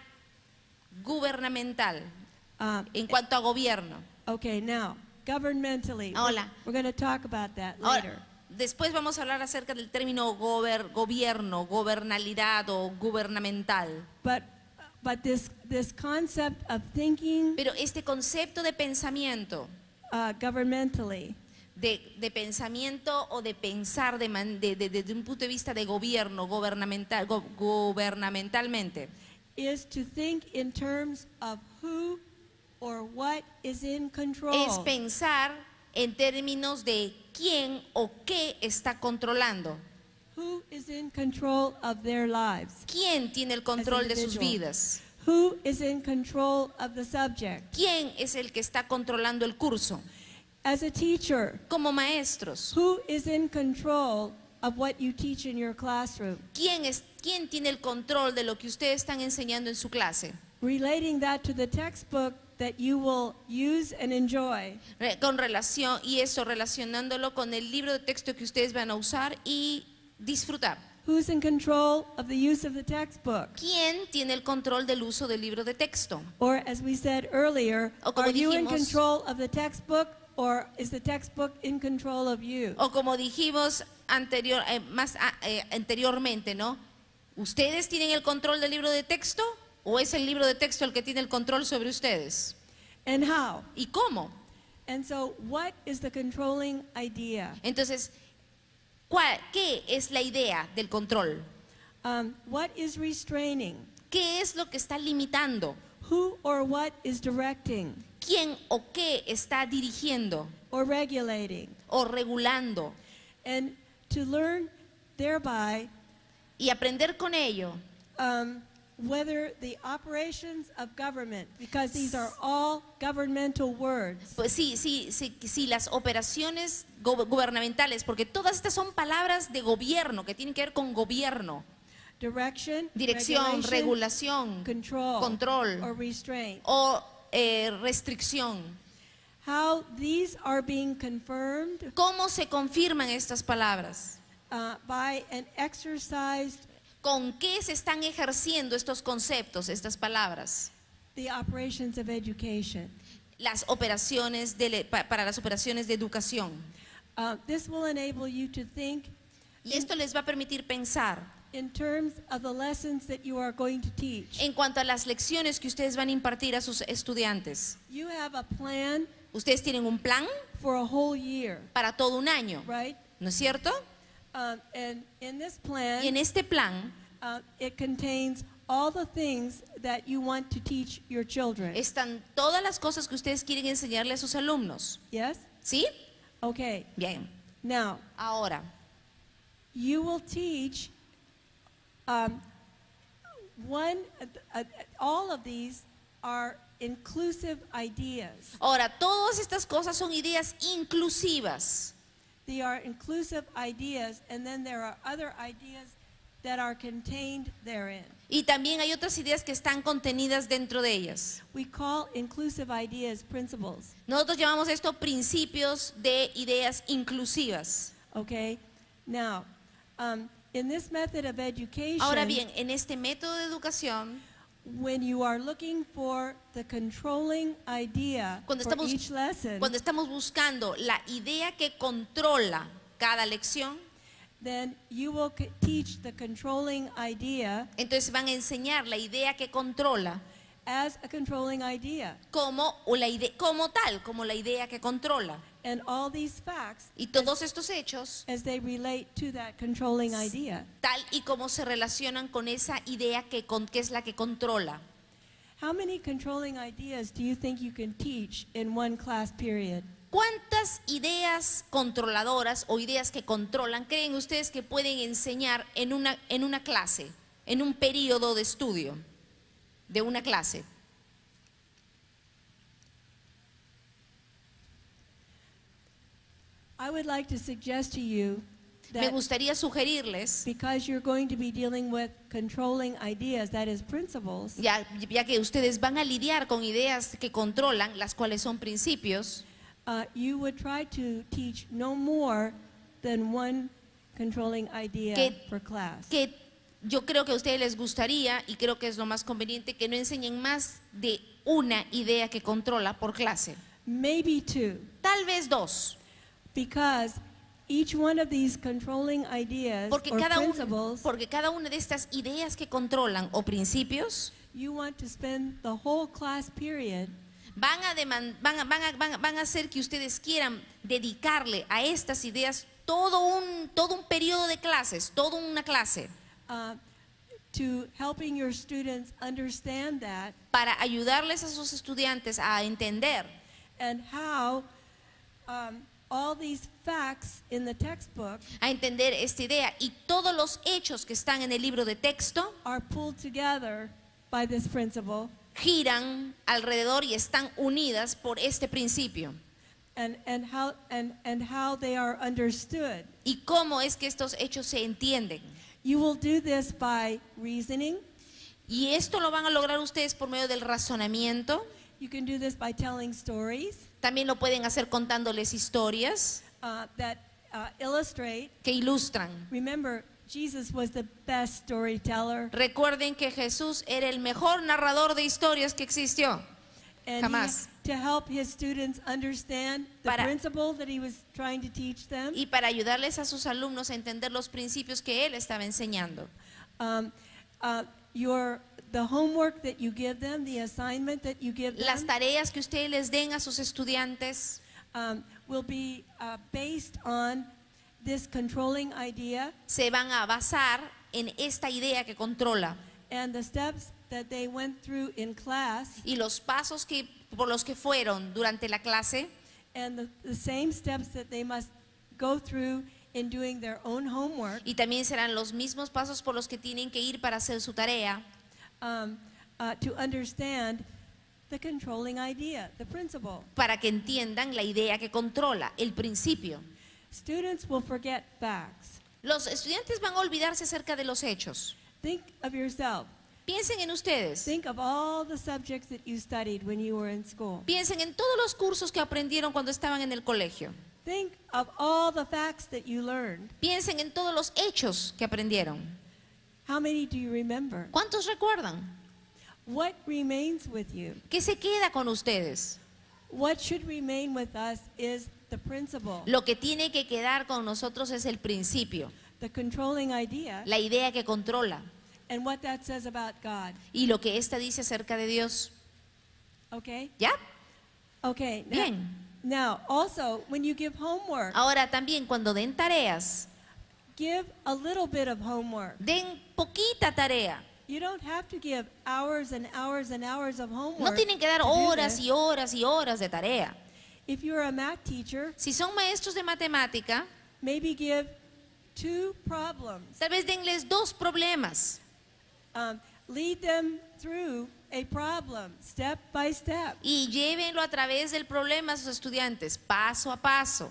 gubernamental Uh, en cuanto a gobierno. okay, now, governmentally. Hola. We're, we're going to talk about that Ahora, later. después vamos a hablar acerca del término gober- gobierno, gobernalidad o gubernamental. But but this this concept of thinking Pero este concepto de pensamiento, uh, governmentally de, de pensamiento o de pensar de man- de- de- desde un punto de vista de gobierno, gubernamental, go- gubernamentalmente, is to think in terms of who or what is in control. es pensar en términos de quién o qué está controlando. Who is in control of their lives? ¿Quién tiene el control de sus individual. vidas? Who is in control of the subject? ¿Quién es el que está controlando el curso? As a teacher, Como maestros, who is in control of what you teach in your classroom? ¿quién, es, ¿quién tiene el control de lo que ustedes están enseñando en su clase? Relating that to the textbook that you will use and enjoy. Re- Con relación, y eso relacionándolo con el libro de texto que ustedes van a usar y disfrutar. Who's in control of the use of the textbook? ¿Quién tiene el control del uso del libro de texto? Or as we said earlier, O como are you in dijimos- control of the textbook or is the textbook in control of you? O como dijimos anterior, eh, más a- eh, anteriormente, ¿no? ¿Ustedes tienen el control del libro de texto o es el libro de texto el que tiene el control sobre ustedes? And how? ¿Y cómo? And so what is the controlling idea? Entonces, ¿cuál, ¿qué es la idea del control? Um, what is restraining? ¿Qué es lo que está limitando? Who or what is directing ¿Quién o qué está dirigiendo or regulating? o regulando? And to learn thereby Y aprender con ello um, whether the operations of government, because these are all governmental words, Pues sí, sí, sí, sí, las operaciones go- gubernamentales, porque todas estas son palabras de gobierno, que tienen que ver con gobierno, direction, dirección, regulation, regulación, control, control. or restraint, o eh, restricción. how these are being confirmed ¿Cómo se confirman estas palabras? uh, by an exercised ¿Con qué se están ejerciendo estos conceptos, estas palabras? the operations of education. Las operaciones de le- pa- para las operaciones de educación. Uh, this will enable you to think Y esto les va a permitir pensar in terms of the lessons that you are going to teach. en cuanto a las lecciones que ustedes van a impartir a sus estudiantes. You have a plan Ustedes tienen un plan for a whole year, para todo un año, right? ¿no es cierto? Um, and in this plan, Y en este plan uh, it contains all the things that you want to teach your children. están todas las cosas que ustedes quieren enseñarle a sus alumnos. Yes? ¿Sí? Okay. Bien. Now, Ahora, you will teach um, one, uh, uh, all of these are inclusive ideas. ahora, todas estas cosas son ideas inclusivas. They are inclusive ideas, and then there are other ideas that are contained therein. Y también hay otras ideas que están contenidas dentro de ellas. We call inclusive ideas principles, Nosotros llamamos esto principios de ideas inclusivas. okay? Now, um, in this method of education, Ahora bien, en este método de educación, when you are looking for the controlling idea Cuando for estamos, each lesson, cuando estamos buscando la idea que controla cada lección, then you will c- teach the controlling idea entonces van a enseñar la idea que controla as a controlling idea. como, o la ide- como tal, como la idea que controla. And all these facts Y todos estos hechos, as they relate to that controlling idea. tal y como se relacionan con esa idea que, con, que es la que controla. How many controlling ideas do you think you can teach in one class period? ¿Cuántas ideas controladoras o ideas que controlan creen ustedes que pueden enseñar en una, en una clase, en un periodo de estudio de una clase? I would like to suggest to you Me that gustaría sugerirles, because you're going to be dealing with controlling ideas, that is principles, ya, ya que ustedes van a lidiar con ideas que controlan, las cuales son principios, uh, you would try to teach no more than one controlling idea Que- per class. que yo creo que a ustedes les gustaría y creo que es lo más conveniente que no enseñen más de una idea que controla por clase, Maybe two, tal vez dos, because each one of these controlling ideas porque or cada, un- principles, porque cada una de estas ideas que controlan o principios you want to spend the whole class period van a, deman- van a, van a, van a- van a hacer que ustedes quieran dedicarle a estas ideas todo un, todo un periodo de clases, toda una clase, uh, to helping your students understand that para ayudarles a sus estudiantes a entender and how um, all these facts in the textbook a entender esta idea y todos los hechos que están en el libro de texto are pulled together by this principle, giran alrededor y están unidas por este principio. and, and, how, and, and how they are understood. ¿Y cómo es que estos hechos se entienden? You will do this by reasoning. Y esto lo van a lograr ustedes por medio del razonamiento. You can do this by telling stories También lo pueden hacer contándoles historias uh, that uh, illustrate. que ilustran. Remember, Jesus was the best storyteller. Recuerden que Jesús era el mejor narrador de historias que existió. And Jamás. he, to help his students understand the Para- principle that he was trying to teach them, Y para ayudarles a sus alumnos a entender los principios que él estaba enseñando. um, uh, your, the homework that you give them, the assignment that you give Las them, tareas que ustedes les den a sus estudiantes um, will be uh, based on this controlling idea se van a basar en esta idea que controla and the steps that they went through in class y los pasos que, por los que fueron durante la clase and the, the same steps that they must go through in doing their own homework y también serán los mismos pasos por los que tienen que ir para hacer su tarea um, uh, to understand the controlling idea, the principle. para que entiendan la idea que controla, el principio. Students will forget facts. Los estudiantes van a olvidarse acerca de los hechos. Think of yourself. Piensen en ustedes. Think of all the subjects that you studied when you were in school. Piensen en todos los cursos que aprendieron cuando estaban en el colegio. Think of all the facts that you learned. Piensen en todos los hechos que aprendieron. How many do you remember? ¿Cuántos recuerdan? What remains with you? ¿Qué se queda con ustedes? What should remain with us is the principle, Lo que tiene que quedar con nosotros es el principio, the controlling idea, la idea que controla and what that says about God. y lo que ésta dice acerca de Dios. Okay? ¿Ya? Okay. Now, Bien. now, also, when you give homework, Ahora también cuando den tareas, give a little bit of homework. den poquita tarea. You don't have to give hours and hours and hours of homework. No tienen que dar to do horas this. y horas y horas de tarea. If you're a math teacher, Si son maestros de matemática, maybe give two problems. tal vez denles dos problemas. Um, lead them through a problem, step by step. Y llévenlo a través del problema a sus estudiantes, paso a paso,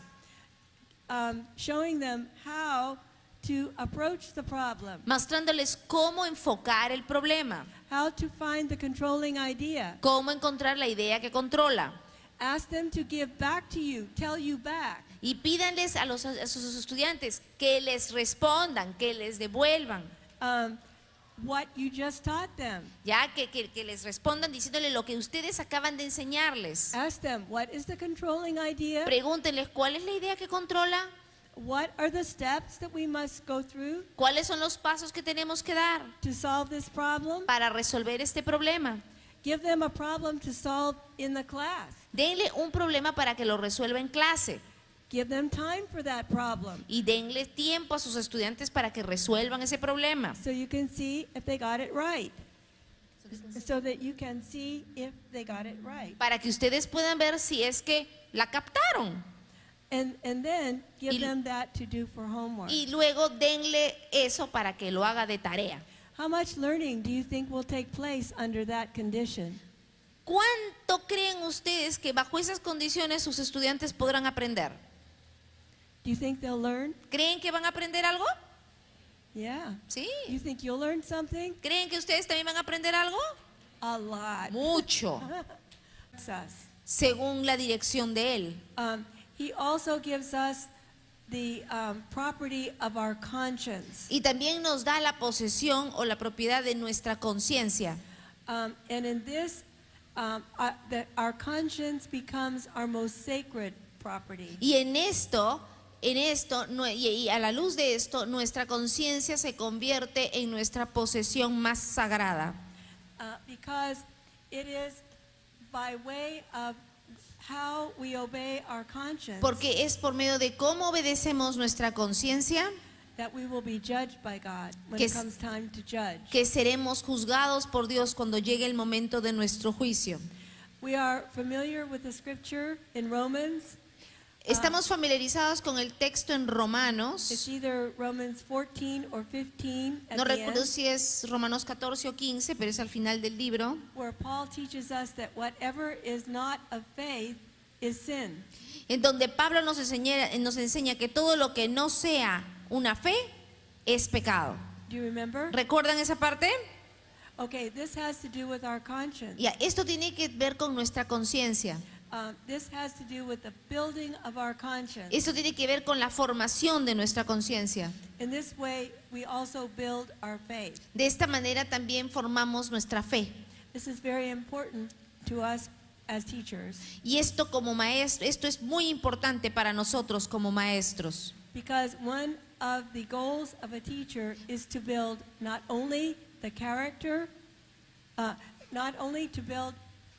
Um, showing them how to approach the problem, mostrándoles cómo enfocar el problema, how to find the controlling idea. cómo encontrar la idea que controla. Ask them to give back to you, tell you back. Y pídanles a, los, a sus estudiantes que les respondan, que les devuelvan. Um, what you just taught them. Ya que, que, que les respondan diciéndole lo que ustedes acaban de enseñarles. Ask them, what is the controlling idea? Pregúntenles cuál es la idea que controla, What are the steps that we must go through cuáles son los pasos que tenemos que dar to solve this problem? para resolver este problema. Give them a problem to solve in the class. Denle un problema para que lo resuelva en clase Give them time for that problem y denle tiempo a sus estudiantes para que resuelvan ese problema. so you can see if they got it right. So that you can see if they got it right. Para que ustedes puedan ver si es que la captaron. And, and then give Y- them that to do for homework. Y luego denle eso para que lo haga de tarea. How much learning do you think will take place under that condition? ¿Cuánto creen ustedes que bajo esas condiciones sus estudiantes podrán aprender? Do you think they'll learn? ¿Creen que van a aprender algo? Yeah. Sí. You think you'll learn something? ¿Creen que ustedes también van a aprender algo? A lot. Mucho, It's us. según la dirección de él. Um, he also gives us the um, property of our conscience. Y también nos da la posesión o la propiedad de nuestra conciencia. Um, and in this, um, uh, that our conscience becomes our most sacred property. Y en esto, en esto, no- y y a la luz de esto, nuestra conciencia se convierte en nuestra posesión más sagrada. Uh, because it is by way of how we obey our conscience Porque es por medio de cómo obedecemos nuestra conciencia that we will be judged by God when Que it s- comes time to judge. que seremos juzgados por Dios cuando llegue el momento de nuestro juicio. We are familiar with the scripture in Romans. Estamos familiarizados con el texto en It's Romanos. either Romans fourteen or fifteen at No the recuerdo end, si es Romanos catorce o quince, pero es al final del libro. where Paul teaches us that whatever is not of faith is sin. En donde Pablo nos enseña, nos enseña que todo lo que no sea una fe es pecado. Do you remember? ¿Recuerdan esa parte? Okay, this has to do with our conscience. Ya, esto tiene que ver con nuestra conciencia. Um, this has to do with the building of our conscience. Esto tiene que ver con la formación de nuestra conciencia. In this way, we also build our faith. De esta manera también formamos nuestra fe. This is very important to us as teachers Y esto como maestro, esto es muy importante para nosotros como maestros. because one of the goals of a teacher is to build not only the character, uh, not only to build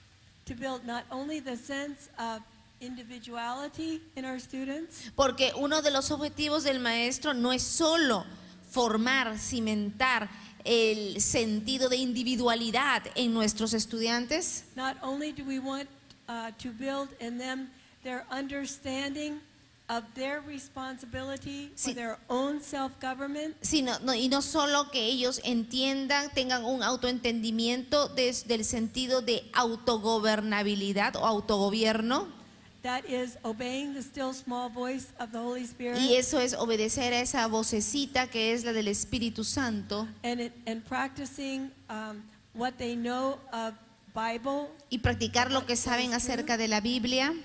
to build not only the sense of individuality in our students, Porque uno de los objetivos del maestro no es solo formar, cimentar el sentido de individualidad en nuestros estudiantes, not only do we want uh, to build in them their understanding of their responsibility for Sí. their own self-government, sino, no- y no solo que ellos entiendan, tengan un autoentendimiento des- del sentido de autogobernabilidad o autogobierno, that is obeying the still small voice of the Holy Spirit y eso es obedecer a esa vocecita que es la del Espíritu Santo and, it, and practicing um, what they know of Bible. y practicar lo que saben acerca de la Biblia.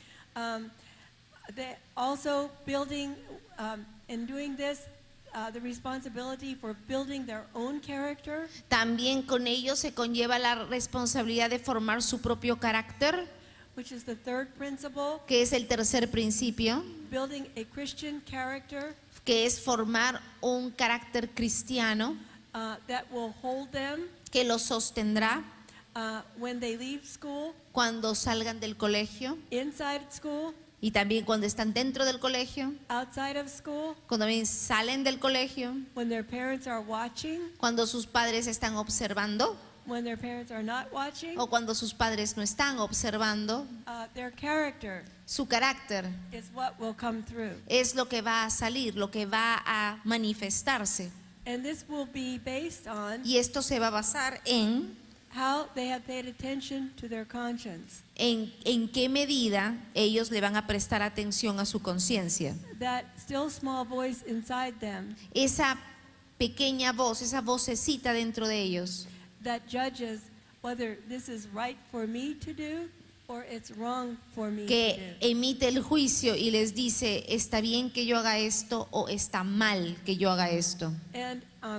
Um, they also building um, and doing this, uh, the responsibility for building their own character, También con ello se conlleva la responsabilidad de formar su propio carácter, which is the third principle, que es el tercer principio, building a Christian character que es formar un carácter cristiano uh, that will hold them que los sostendrá uh, when they leave school, cuando salgan del colegio inside school, y también cuando están dentro del colegio, outside of school, cuando también salen del colegio, when their parents are watching, cuando sus padres están observando when their parents are not watching. o cuando sus padres no están observando. Uh, their character Su carácter is what will come through. es lo que va a salir, lo que va a manifestarse. And this will be based on Y esto se va a basar en how they have paid attention to their conscience. en, en qué medida ellos le van a prestar atención a su conciencia. That still small voice inside them Esa pequeña voz, esa vocecita dentro de ellos, that judges whether this is right for me to do or it's wrong for me que to do. emite el juicio y les dice, está bien que yo haga esto o está mal que yo haga esto. And um,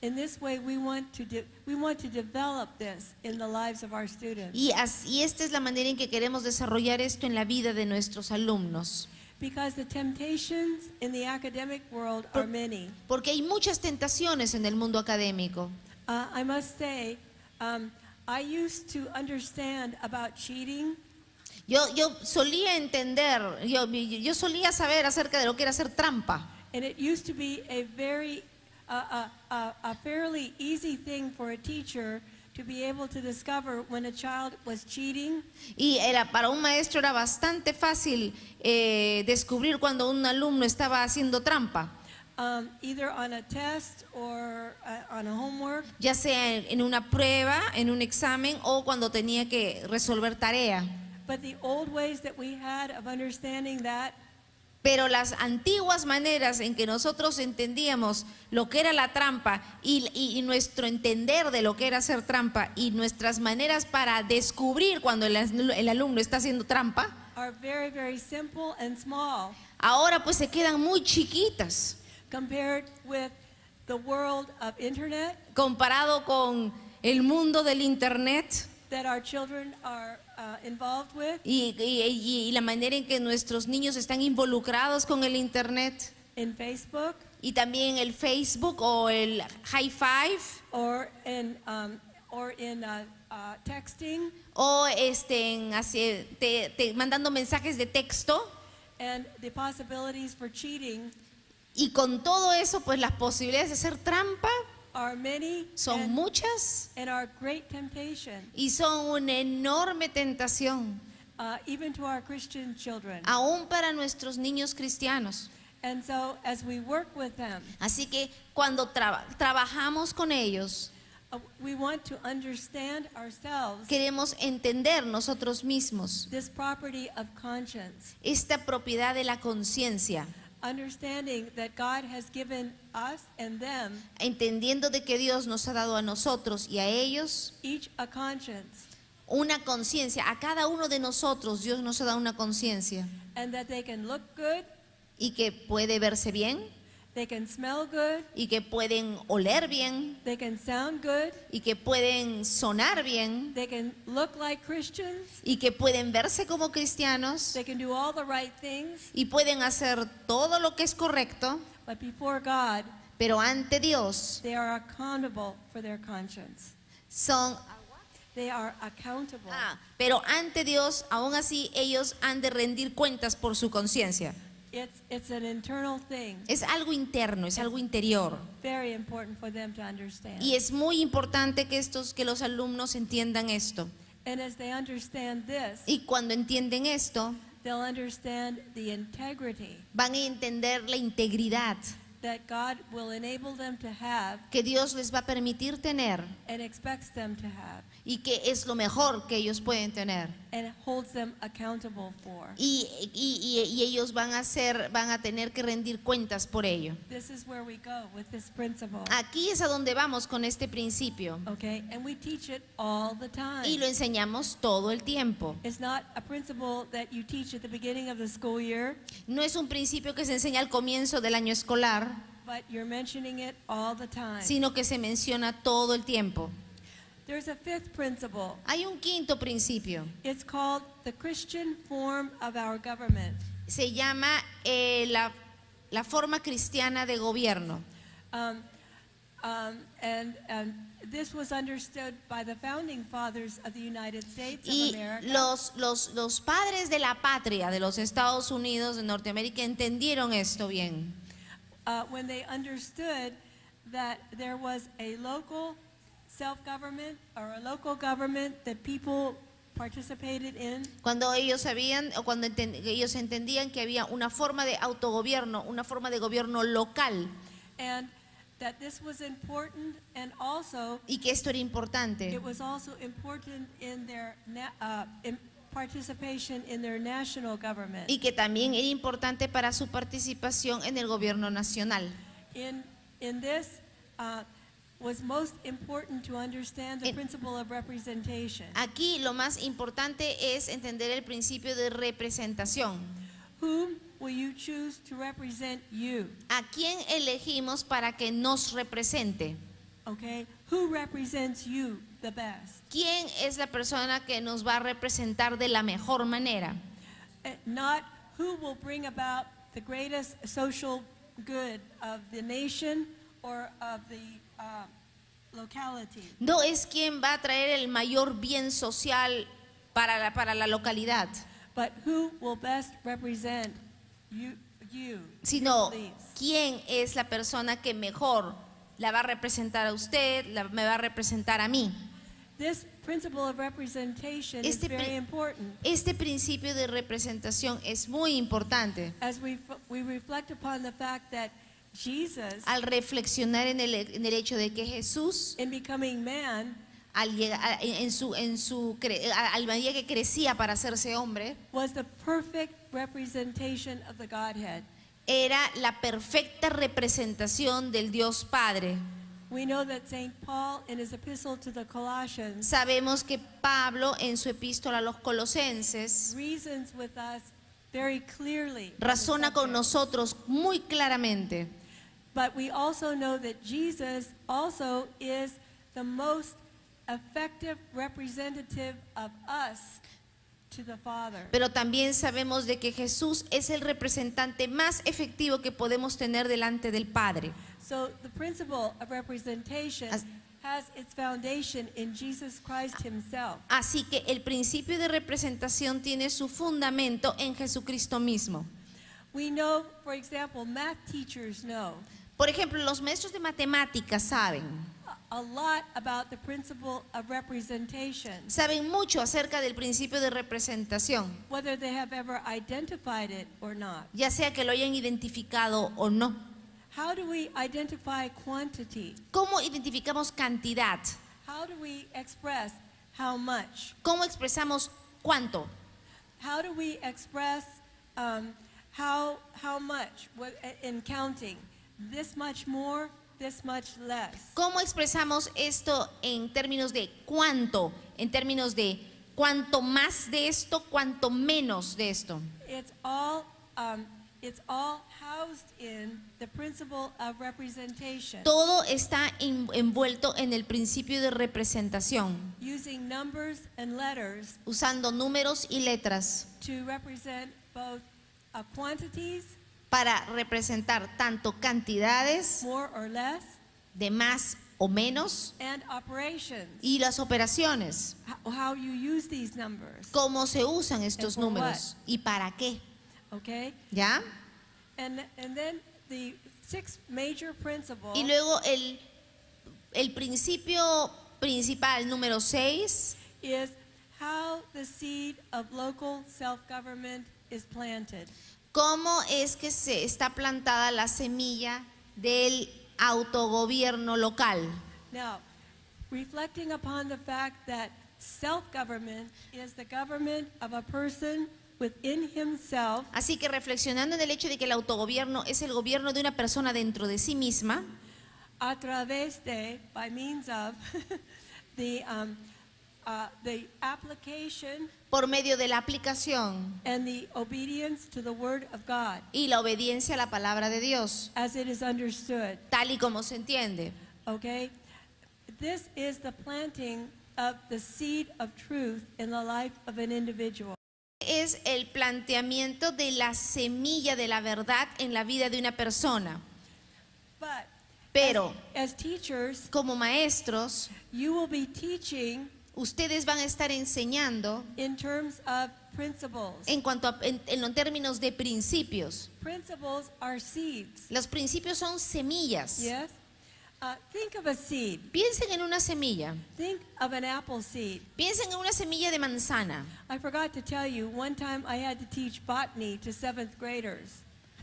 in this way, we want to de- we want to develop this in the lives of our students. Y, así, esta es la manera en que queremos desarrollar esto en la vida de nuestros alumnos. Because the temptations in the academic world Por- are many. Porque hay muchas tentaciones en el mundo académico. Uh, I must say, um, I used to understand about cheating Yo, yo solía entender, yo, yo solía saber acerca de lo que era hacer trampa. and it used to be a very, uh, uh, uh, a fairly easy thing for a teacher to be able to discover when a child was cheating. Y era, para un maestro era bastante fácil eh, descubrir cuando un alumno estaba haciendo trampa, Um, either on a test or uh, on a homework. ya sea en, en una prueba, en un examen o cuando tenía que resolver tarea. But the old ways that we had of understanding that Pero las antiguas maneras en que nosotros entendíamos lo que era la trampa y, y- y nuestro entender de lo que era hacer trampa y nuestras maneras para descubrir cuando el, el alumno está haciendo trampa, are very, very simple and small ahora pues se quedan muy chiquitas compared with the world of internet comparado con el mundo del internet that our children are uh, involved with y, y- y- y la manera en que nuestros niños están involucrados con el internet in Facebook y también el Facebook o el High Five or in, um, or in uh, uh, texting o este, en hace- te- te- mandando mensajes de texto. and the possibilities for cheating Y con todo eso, pues las posibilidades de hacer trampa are many son and, muchas and are great temptation, y son una enorme tentación, uh, even to our Christian children. aún para nuestros niños cristianos. And so as we work with them, Así que cuando traba- trabajamos con ellos, uh, we want to understand ourselves queremos entender nosotros mismos this property of conscience, esta propiedad de la conciencia, understanding that God has given us and them entendiendo de que Dios nos ha dado a nosotros y a ellos each a conscience, una conciencia. A cada uno de nosotros Dios nos ha dado una conciencia and that they can look good, y que puede verse bien they can smell good, y que pueden oler bien they can sound good, y que pueden sonar bien they can look like Christians, y que pueden verse como cristianos they can do all the right things, y pueden hacer todo lo que es correcto, but before God, pero ante Dios they are accountable for their conscience. son They are accountable. ah, pero ante Dios aún así ellos han de rendir cuentas por su conciencia. It's, it's an internal thing, Es algo interno, es algo interior. very important for them to understand. Y es muy importante que estos que los alumnos entiendan esto. And as they understand this, Y cuando entienden esto, they'll understand the integrity van a entender la integridad that God will enable them to have que Dios les va a permitir tener and expects them to have y que es lo mejor que ellos pueden tener. and holds them accountable for. Y, y- y- y ellos van a ser, van a tener que rendir cuentas por ello. This is where we go with this principle. Aquí es a donde vamos con este principio Okay? And we teach it all the time. y lo enseñamos todo el tiempo. It's not a principle that you teach at the beginning of the school year, No es un principio que se enseña al comienzo del año escolar, but you're mentioning it all the time. sino que se menciona todo el tiempo. There's a fifth principle. Hay un quinto principio, It's called the Christian form of our government. se llama eh, la, la forma cristiana de gobierno. Um, um, and, and this was understood by the founding fathers of the United States of Y America. los, los, los padres de la patria de los Estados Unidos de Norteamérica entendieron esto bien. uh, when they understood that there was a local self-government or a local government that people participated in, Cuando ellos sabían o cuando enten- ellos entendían que había una forma de autogobierno, una forma de gobierno local and that this was important, and also y que esto era importante it was also important in their na- uh, in participation in their national government. y que también era importante para su participación en el gobierno nacional. In in this uh, was most important to understand the En- principle of representation. Aquí lo más importante es entender el principio de representación. Whom will you choose to represent you? ¿A quién elegimos para que nos represente? Okay? Who represents you the best? ¿Quién es la persona que nos va a representar de la mejor manera? Uh, Not who will bring about the greatest social good of the nation or of the uh, locality, No es quien va a traer el mayor bien social para la, para la localidad, but who will best represent you, you, sino your beliefs. quién es la persona que mejor la va a representar a usted, la- me va a representar a mí. This principle of representation Este is very pri- important Este principio de representación es muy importante as we, f- we reflect upon the fact that Jesus, al reflexionar en el, en el hecho de que Jesús, in becoming man, al llegar, a- en, en su, en su, cre- a- al medida que crecía para hacerse hombre, was the perfect representation of the Godhead. era la perfecta representación del Dios Padre. We know that Saint Paul, in his epistle to the Colossians, Sabemos que Pablo en su epístola a los Colosenses reasons with us very clearly. on the razona con subject. nosotros muy claramente. But we also know that Jesus also is the most effective representative of us to the Father. Pero también sabemos de que Jesús es el representante más efectivo que podemos tener delante del Padre. So the principle of representation As- has its foundation in Jesus Christ himself. Así que el principio de representación tiene su fundamento en Jesucristo mismo. We know, for example, math teachers know Por ejemplo, los maestros de matemáticas saben, a- a lot about the principle of representation, saben mucho acerca del principio de representación, whether they have ever identified it or not. ya sea que lo hayan identificado o no. How do we identify quantity? ¿Cómo identificamos cantidad? How do we express how much? ¿Cómo expresamos cuánto? How do we express um, how, how much what, in counting? This much more, this much less. ¿Cómo expresamos esto en términos de cuánto? En términos de cuánto más de esto, cuánto menos de esto. It's all, um, it's all housed in the principle of representation, Todo está en- envuelto en el principio de representación, using numbers and letters usando números y letras to represent both uh, quantities, para representar tanto cantidades more or less, de más o menos and operations, y las operaciones, how, how you use these numbers, cómo se usan estos And for números y para qué, okay? ¿ya? And, and then the sixth major principle Y luego el, el principio principal número seis is how the seed of local self-government is planted. cómo es que se está plantada la semilla del autogobierno local. Now, reflecting upon the fact that self-government is the government of a person within himself, Así que reflexionando en el hecho de que el autogobierno es el gobierno de una persona dentro de sí misma, a través de, by means of, the, um, uh, the application por medio de la aplicación and the obedience to the Word of God y la obediencia a la palabra de Dios, as it is understood, tal y como se entiende. okay? This is the planting of the seed of truth in the life of an individual. Es el planteamiento de la semilla de la verdad en la vida de una persona. But Pero as teachers, como maestros, you will be teaching ustedes van a estar enseñando in terms of principles. en cuanto a, en, en los términos de principios. Principles are seeds. Los principios son semillas. Yes? Uh, think of a seed. Piensen en una semilla. Think of an apple seed. Piensen en una semilla de manzana. I forgot to tell you, one time I had to teach botany to seventh graders.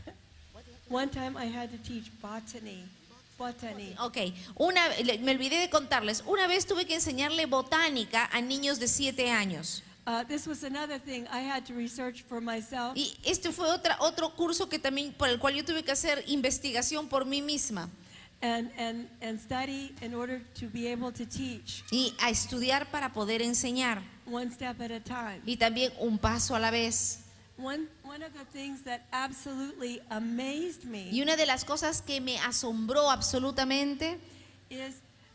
One time I had to teach botany. Botany. Ok, una, le- me olvidé de contarles. Una vez tuve que enseñarle botánica a niños de siete años. Uh, this was another thing I had to research for myself. Y este fue otra, otro curso que también, por el cual yo tuve que hacer investigación por mí misma And, and, and study in order to be able to teach y a estudiar para poder enseñar. one step at a time. Y también un paso a la vez. One, one of the things that absolutely amazed Y me una de las cosas que me asombró absolutamente is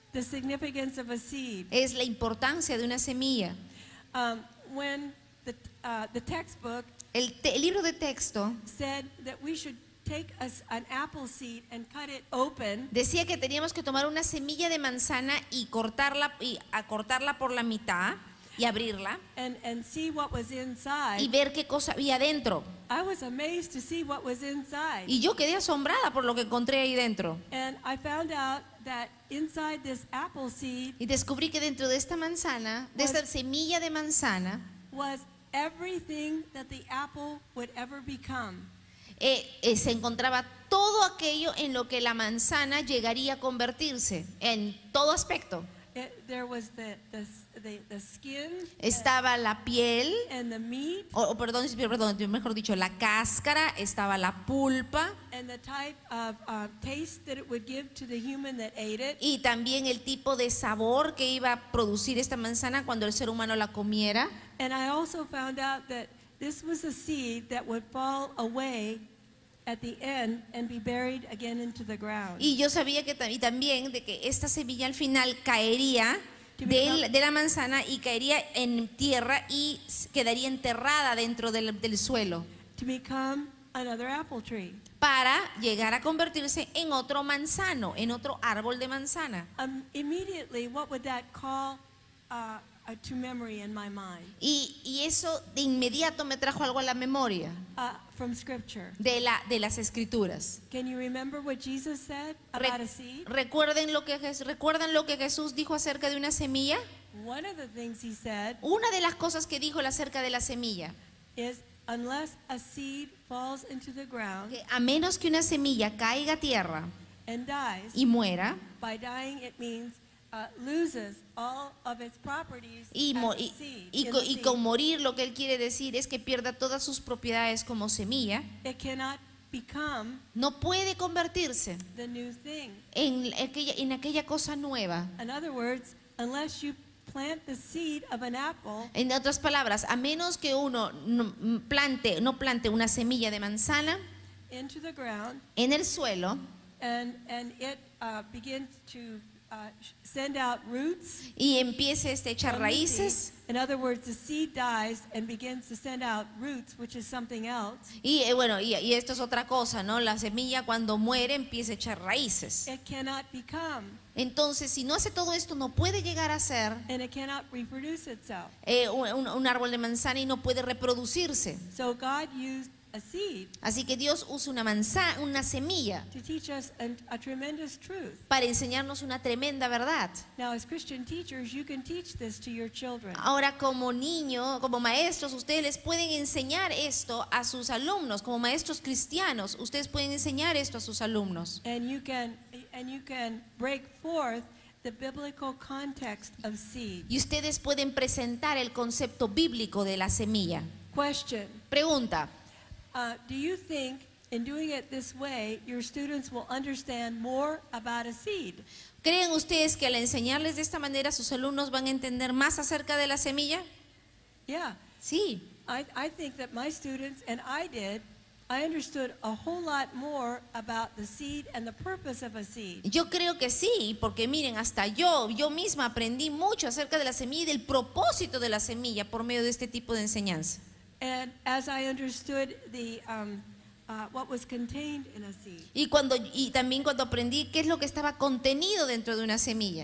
the significance of a seed. es la importancia de una semilla. Um, when the, uh, the textbook El, te- el libro de texto said that we should take a s an apple seed and cut it open decía que teníamos que tomar una semilla de manzana y cortarla, y a cortarla por la mitad y abrirla and, and see what was inside, y ver qué cosa había dentro. I was amazed to see what was inside. Y yo quedé asombrada por lo que encontré ahí dentro. And I found out that inside this apple seed Y descubrí que dentro de esta manzana, de esta semilla de manzana, was everything that the apple would ever become. eh, eh, se encontraba todo aquello en lo que la manzana llegaría a convertirse, en todo aspecto. It, there was the, the, the, the skin Estaba la piel, and the meat o, o perdón, perdón, mejor dicho, la cáscara, estaba la pulpa and the type of uh, taste that it would give to the human that ate it. y también el tipo de sabor que iba a producir esta manzana cuando el ser humano la comiera. And I also found out that this was a seed that would fall away at the end and be buried again into the ground. Y yo sabía que ta- y también de que esta semilla al final caería To del- become- de la manzana y caería en tierra y s- quedaría enterrada dentro del, del suelo To become another apple tree. para llegar a convertirse en otro manzano, en otro árbol de manzana. Um, immediately, what would that call uh, uh, to memory in my mind? Y, y eso de inmediato me trajo algo a la memoria Uh, from Scripture. de, la, de las escrituras. Can you remember what Jesus said Re- about a seed? ¿recuerden, lo que, Jes- ¿Recuerdan lo que Jesús dijo acerca de una semilla? One of the things he said Una de las cosas que dijo acerca de la semilla, is, unless a seed falls into the ground que a menos que una semilla caiga a tierra and dies, y muera, by dying it means uh, loses all of its properties y, as mo- a y- seed. y in co- the y seed. con morir lo que él quiere decir es que pierda todas sus propiedades como semilla, It cannot become no puede convertirse the new thing. en aquella, en aquella cosa nueva. In other words, unless you plant the seed of an apple En otras palabras, a menos que uno no plante, no plante una semilla de manzana into the ground en el suelo and, and it uh, begins to uh, sh- send out roots y empiece este, a echar from the seed. raíces, In other words, the seed dies and begins to send out roots, which is something else. y eh, bueno, y, y esto es otra cosa, ¿no? La semilla cuando muere empieza a echar raíces. It cannot become Entonces, si no hace todo esto, no puede llegar a ser and it cannot reproduce itself. eh, un, un- un árbol de manzana y no puede reproducirse. So God used a seed Así que Dios usa una manzana, una semilla, to teach us a, a tremendous truth. para enseñarnos una tremenda verdad. Now, as Christian teachers, you can teach this to your children. Ahora, como niño, como maestros, ustedes les pueden enseñar esto a sus alumnos. Como maestros cristianos, ustedes pueden enseñar esto a sus alumnos. And you can and you can break forth the biblical context of seed. Y ustedes pueden presentar el concepto bíblico de la semilla. Question: Pregunta, uh, Do you think, in doing it this way, your students will understand more about a seed? ¿creen ustedes que al enseñarles de esta manera sus alumnos van a entender más acerca de la semilla? Yeah, Sí. I, I think that my students and I did. I understood a whole lot more about the seed and the purpose of a seed. Yo creo que sí, porque miren, hasta yo, yo misma aprendí mucho acerca de la semilla y del propósito de la semilla por medio de este tipo de enseñanza. And as I understood the um, uh, what was contained in a seed, Y, cuando, y también cuando aprendí qué es lo que estaba contenido dentro de una semilla.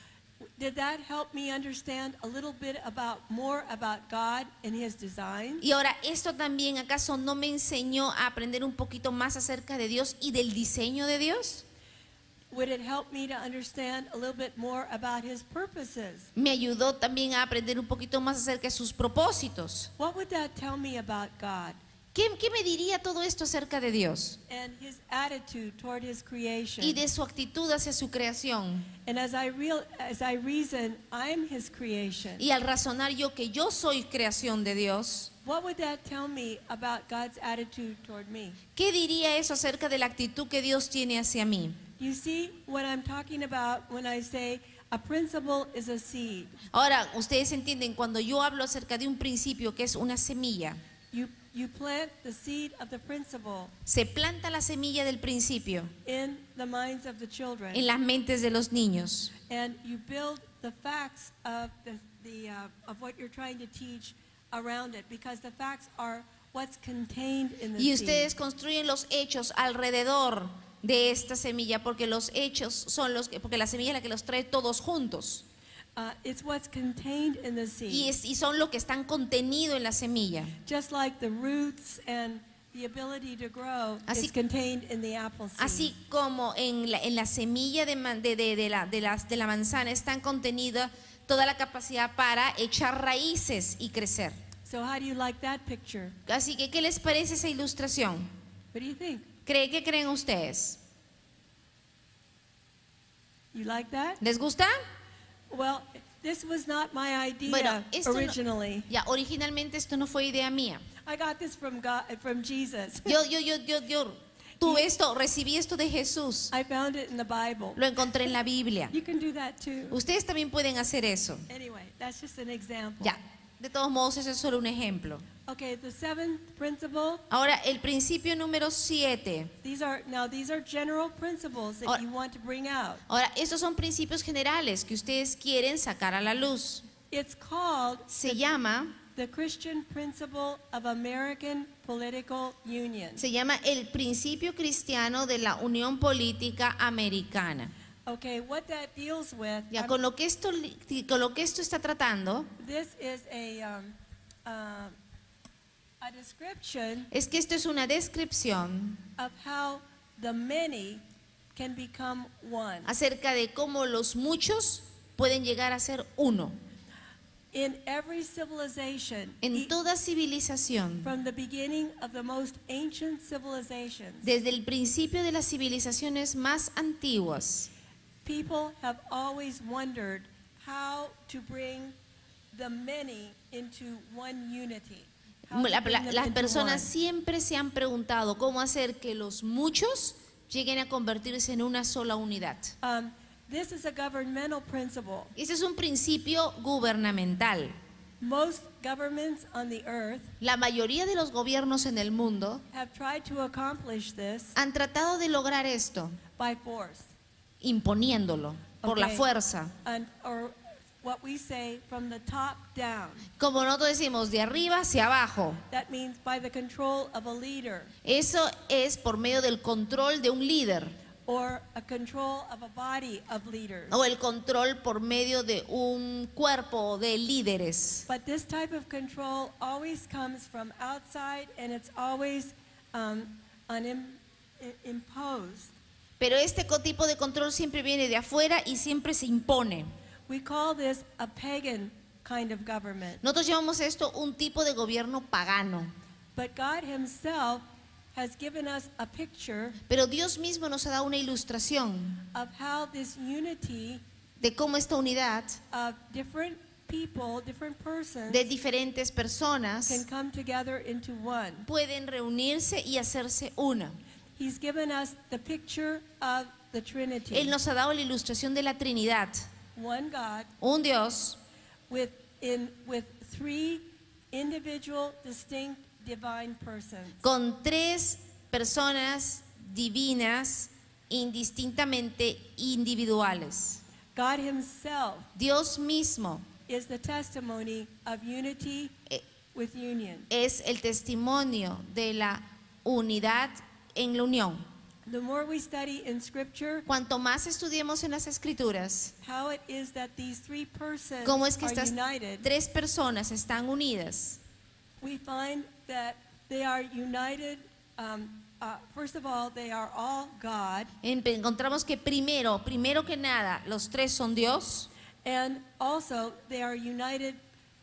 did that help me understand a little bit about more about God and His design? Y ahora, ¿esto también acaso no me enseñó a aprender un poquito más acerca de Dios y del diseño de Dios? Would it help me to understand a little bit more about His purposes? Me ayudó también a aprender un poquito más acerca de sus propósitos. What would that tell me about God ¿Qué, qué me diría todo esto acerca de Dios and His attitude toward His creation? y de su actitud hacia su creación? And as I real as I reason, I'm His creation. Y al razonar yo que yo soy creación de Dios, What would that tell me about God's attitude toward me? ¿qué diría eso acerca de la actitud que Dios tiene hacia mí? You see what I'm talking about when I say a principle is a seed. Ahora, ustedes entienden cuando yo hablo acerca de un principio que es una semilla. you, you plant the seed of the principle Se planta la semilla del principio in the minds of the children. en las mentes de los niños. And you build the facts of the, the uh, of what you're trying to teach around it, because the facts are what's contained in the Y seed. ustedes construyen los hechos alrededor de esta semilla, porque los hechos son los que, porque la semilla es la que los trae todos juntos. Uh, it's what's contained in the seed. Y, es- y son lo que están contenido en la semilla. Just like the roots and the ability to grow Así- is contained in the apple seed. Así como en la, en la semilla de, man- de, de- de la, de, las- de la manzana están contenida toda la capacidad para echar raíces y crecer. So how do you like that picture? Así que, ¿qué les parece esa ilustración? What do you think? ¿Cree, ¿Qué creen ustedes? You like that? ¿Les gusta? Well, this was not my idea Bueno, esto no- originally. Ya, originalmente esto no fue idea mía. I got this from God, from Jesus. Yo, yo, yo, yo, yo tuve esto, recibí esto de Jesús. I found it in the Bible. Lo encontré en la Biblia. You can do that too. Ustedes también pueden hacer eso. Anyway, that's just an example. Ya, de todos modos, eso es solo un ejemplo. Okay, the seventh principle. Ahora, el principio número siete. These are now these are general principles that Ahora- you want to bring out. Ahora, estos son principios generales que ustedes quieren sacar a la luz. It's called Se llama, the Christian principle of American political union. se llama el principio cristiano de la Unión Política Americana. Okay, what that deals with. Ya, I'm- con lo que esto, li- con lo que esto está tratando, This is a um, uh, a description es que esto es una descripción of how the many can become one. acerca de cómo los muchos pueden llegar a ser uno. In every civilization, En e- toda civilización, from the beginning of the most ancient civilizations, desde el principio de las civilizaciones más antiguas, people have always wondered how to bring the many into one unity. How to la- bring la- them las into personas one. siempre se han preguntado cómo hacer que los muchos lleguen a convertirse en una sola unidad. Um, this is a governmental principle. Ese es un principio gubernamental. Most governments on the earth La mayoría de los gobiernos en el mundo have tried to accomplish this han tratado de lograr esto by force, imponiéndolo por la Okay. fuerza. and, or what we say from the top down. Como nosotros decimos, de arriba hacia abajo. That means by the control of a leader Eso es por medio del control de un líder or a control of a body of leaders. o el control por medio de un cuerpo de líderes. But this type of control always comes from outside, and it's always um, unim- i- imposed. Pero este co- tipo de control siempre viene de afuera y siempre se impone. We call this a pagan kind of government. Nosotros llamamos esto un tipo de gobierno pagano. But God Himself has given us a picture Pero Dios mismo nos ha dado una ilustración of how this unity de cómo esta unidad of different people, different persons, de diferentes can personas come together into one. pueden reunirse y hacerse una. He's given us the picture of the Trinity. Él nos ha dado la ilustración de la Trinidad. One God Un Dios with, in, with three individual, distinct, divine persons. con tres personas divinas indistintamente individuales. God Himself Dios mismo is the testimony of unity eh, with union. es el testimonio de la unidad en la unión. The more we study in Scripture Cuanto más estudiemos en las Escrituras, how it is that these three persons cómo es que are estas united, tres personas están unidas, we find that they are united. Um, uh, first of all, they are all God, en- encontramos que primero, primero que nada, los tres son Dios and also they are united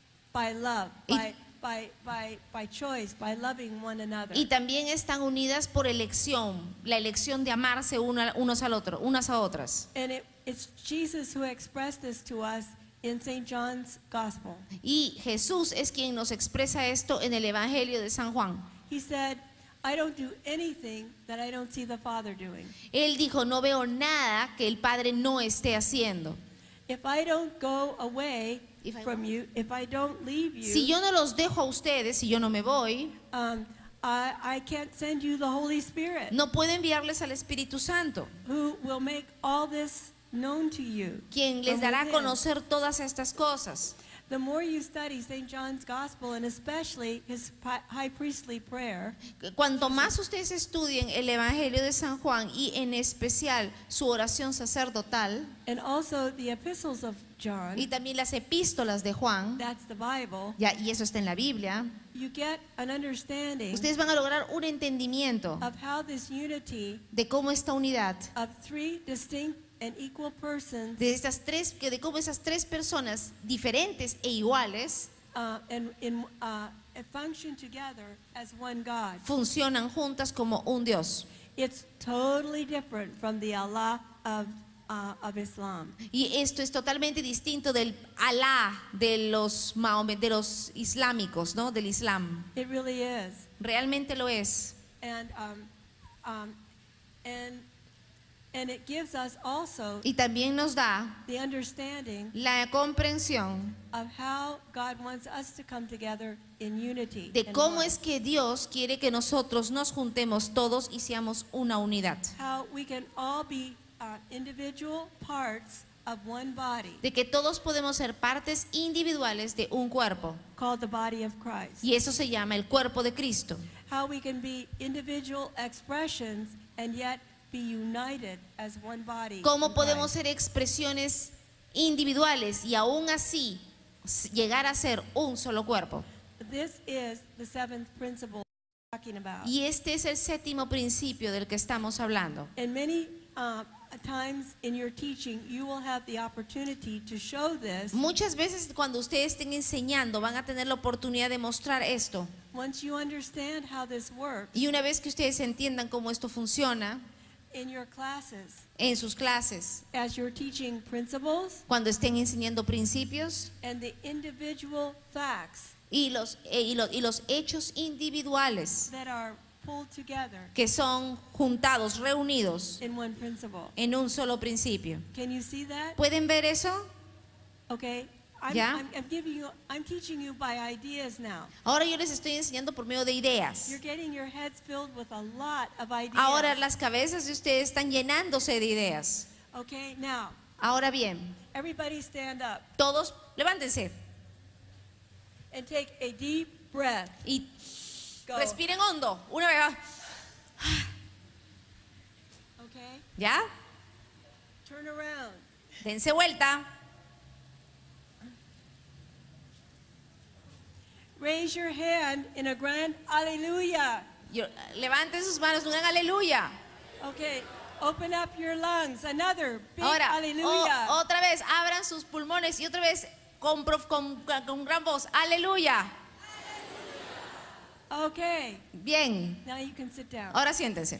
by love, Y- by, by, by, by choice, by loving one another. y también están unidas por elección, la elección de amarse uno- unos al otro, unas a otras. And it, it's Jesus who expressed this to us in Saint John's Gospel. Y Jesús es quien nos expresa esto en el Evangelio de San Juan. He said, I don't do anything that I don't see the Father doing. Él dijo, no veo nada que el Padre no esté haciendo. if I don't go away If I from what? you, if I don't leave you, Si yo no los dejo a ustedes, si yo no me voy, um, I, I can't send you the Holy Spirit, no puedo enviarles al Espíritu Santo, who will make all this known to you. quien les from dará a within. conocer todas estas cosas. The more you study Saint John's Gospel, and especially his pi- high priestly prayer, Cuanto más ustedes estudien el Evangelio de San Juan y en especial su oración sacerdotal and also the epistles of John, y también las epístolas de Juan, that's the Bible, ya, y eso está en la Biblia, you get an understanding ustedes van a lograr un entendimiento of how this unity de cómo esta unidad, of three distinct and equal persons de estas tres, que de cómo esas tres personas diferentes e iguales uh, and, in, uh, function together as one God. funcionan juntas como un Dios. It's totally different from the Allah of, uh, of Islam. Y esto es totalmente distinto del Alá de los Mahomet, de los islámicos, ¿no? Del Islam. It really is. Realmente lo es. And, um, um, and, and it gives us also Y también nos da the understanding la comprensión of how God wants us to come together in unity. de and cómo one. es que Dios quiere que nosotros nos juntemos todos y seamos una unidad. How we can all be uh, individual parts of one body De que todos podemos ser partes individuales de un cuerpo. called the body of Christ. Y eso se llama el cuerpo de Cristo. How we can be individual expressions and yet be united as one body. Cómo in podemos Christ. ser expresiones individuales y aún así s- llegar a ser un solo cuerpo. This is the seventh principle we're talking about. Y este es el séptimo principio del que estamos hablando. And many uh, times in your teaching, you will have the opportunity to show this. Muchas veces cuando ustedes estén enseñando van a tener la oportunidad de mostrar esto. Once you understand how this works Y una vez que ustedes entiendan cómo esto funciona in your classes, en sus clases, as you're teaching principles cuando estén enseñando principios and the individual facts y los, eh, y los, y los hechos individuales that are pulled together que son juntados, reunidos in one principle. en un solo principio. Can you see that? ¿Pueden ver eso? Okay. I'm, Yeah. I'm, I'm giving you, I'm teaching you by ideas now. Ahora yo les estoy enseñando por medio de ideas. You're getting your heads filled with a lot of ideas. Ahora las cabezas de ustedes están llenándose de ideas. Okay, now, Ahora bien, everybody stand up todos levántense and take a deep breath. y Go. respiren hondo. Una vez. Okay? ¿Ya? Turn around. Dense vuelta. Raise your hand in a grand hallelujah. Yo- levanten sus manos, un gran aleluya. Okay, open up your lungs. Another big Ahora, hallelujah. o- otra vez, abran sus pulmones y otra vez con, prof- con, con gran voz. Aleluya. Okay, Bien. now you can sit down. Ahora siéntense.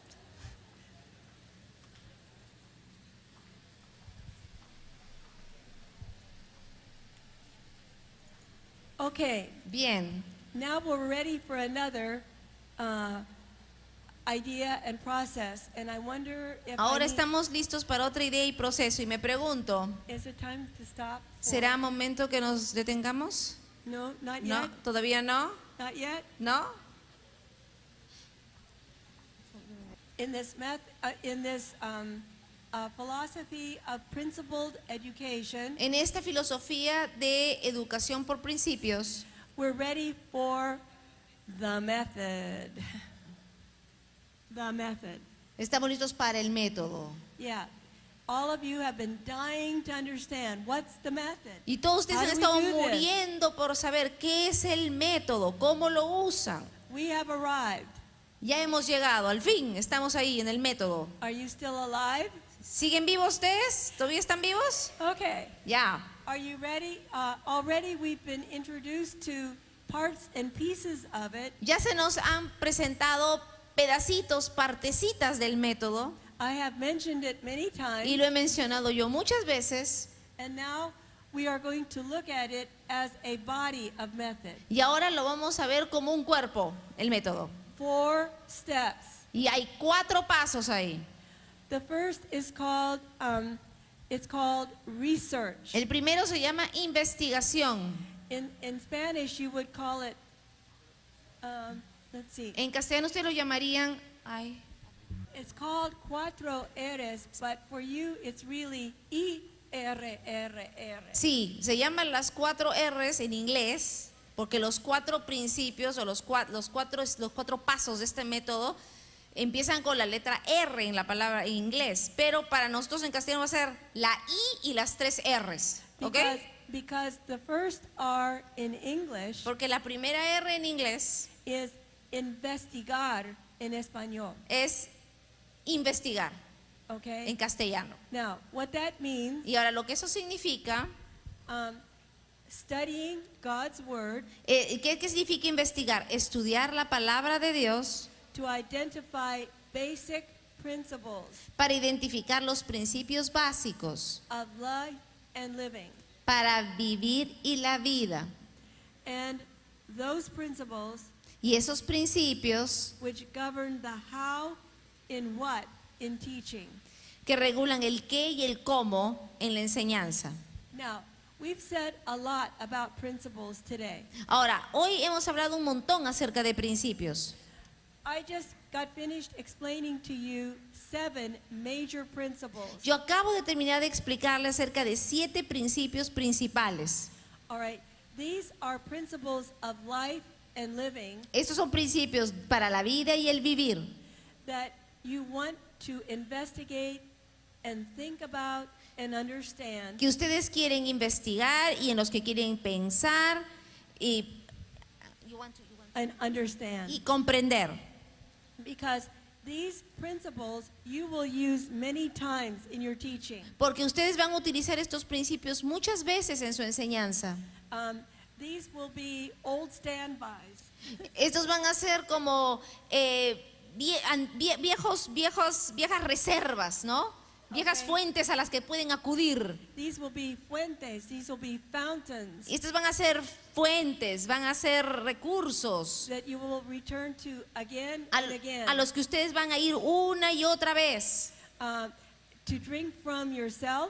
Okay, Bien. now we're ready for another uh, idea and process. And I wonder if I Ahora need- estamos listos para otra idea y proceso y me pregunto, is it time to stop? for- ¿será momento que nos detengamos? No, not No, yet. todavía no. Not yet. No. In this meth, uh, in this um, uh, philosophy of principled education, En esta filosofía de educación por principios, we're ready for the method. The method. estamos listos para el método. Yeah. All of you have been dying to understand what's the method. Y todos ustedes How han do we estado do this? muriendo por saber qué es el método, cómo lo usan. We have arrived. Ya hemos llegado, al fin, estamos ahí en el método. Are you still alive? ¿Siguen vivos ustedes? ¿Todavía están vivos? Okay. Ya. Are you ready? Uh, already we've been introduced to parts and pieces of it. Ya se nos han presentado pedacitos, partecitas del método. I have mentioned it many times. Y lo he mencionado yo muchas veces. And now we are going to look at it as a body of method. Y ahora lo vamos a ver como un cuerpo, el método. Four steps. Y hay cuatro pasos ahí. The first is called um, it's called research. El primero se llama investigación. In, in Spanish, you would call it, um, let's see, En castellano ustedes lo llamarían, ay, it's called cuatro R's, but for you, it's really I R R R. sí, se llaman las cuatro R's en inglés, porque los cuatro principios o los cuatro, los cuatro, los cuatro pasos de este método empiezan con la letra R en la palabra en inglés, pero para nosotros en castellano va a ser la I y las tres R's, ¿ok? Because, because the first R in English Porque la primera R en inglés is investigar en español, es investigar okay? en castellano. Now, what that means, Y ahora lo que eso significa, um, studying God's Word eh, ¿qué, ¿qué significa investigar? Estudiar la palabra de Dios to identify basic principles para identificar los principios básicos of life and living. para vivir y la vida. And those principles Y esos principios which govern the how, in what, in teaching. que regulan el qué y el cómo en la enseñanza. Now, we've said a lot about principles today. Ahora, hoy hemos hablado un montón acerca de principios. I just got finished explaining to you seven major principles. Yo acabo de terminar de explicarle acerca de siete principios principales. All right, these are principles of life and living Estos son principios para la vida y el vivir that you want to investigate and think about and understand que ustedes quieren investigar y en los que quieren pensar y, and understand. y comprender. Because these principles you will use many times in your teaching. Porque ustedes van a utilizar estos principios muchas veces en su enseñanza. Um, these will be old standbys. Estos van a ser como eh, vie- an- vie- viejos, viejos, viejas reservas, ¿no? Viejas Ok. fuentes a las que pueden acudir. These will be fuentes. These will be fountains Y estas van a ser fuentes, van a ser recursos that you will return to again a, and again. a los que ustedes van a ir una y otra vez. Uh, to drink from yourself,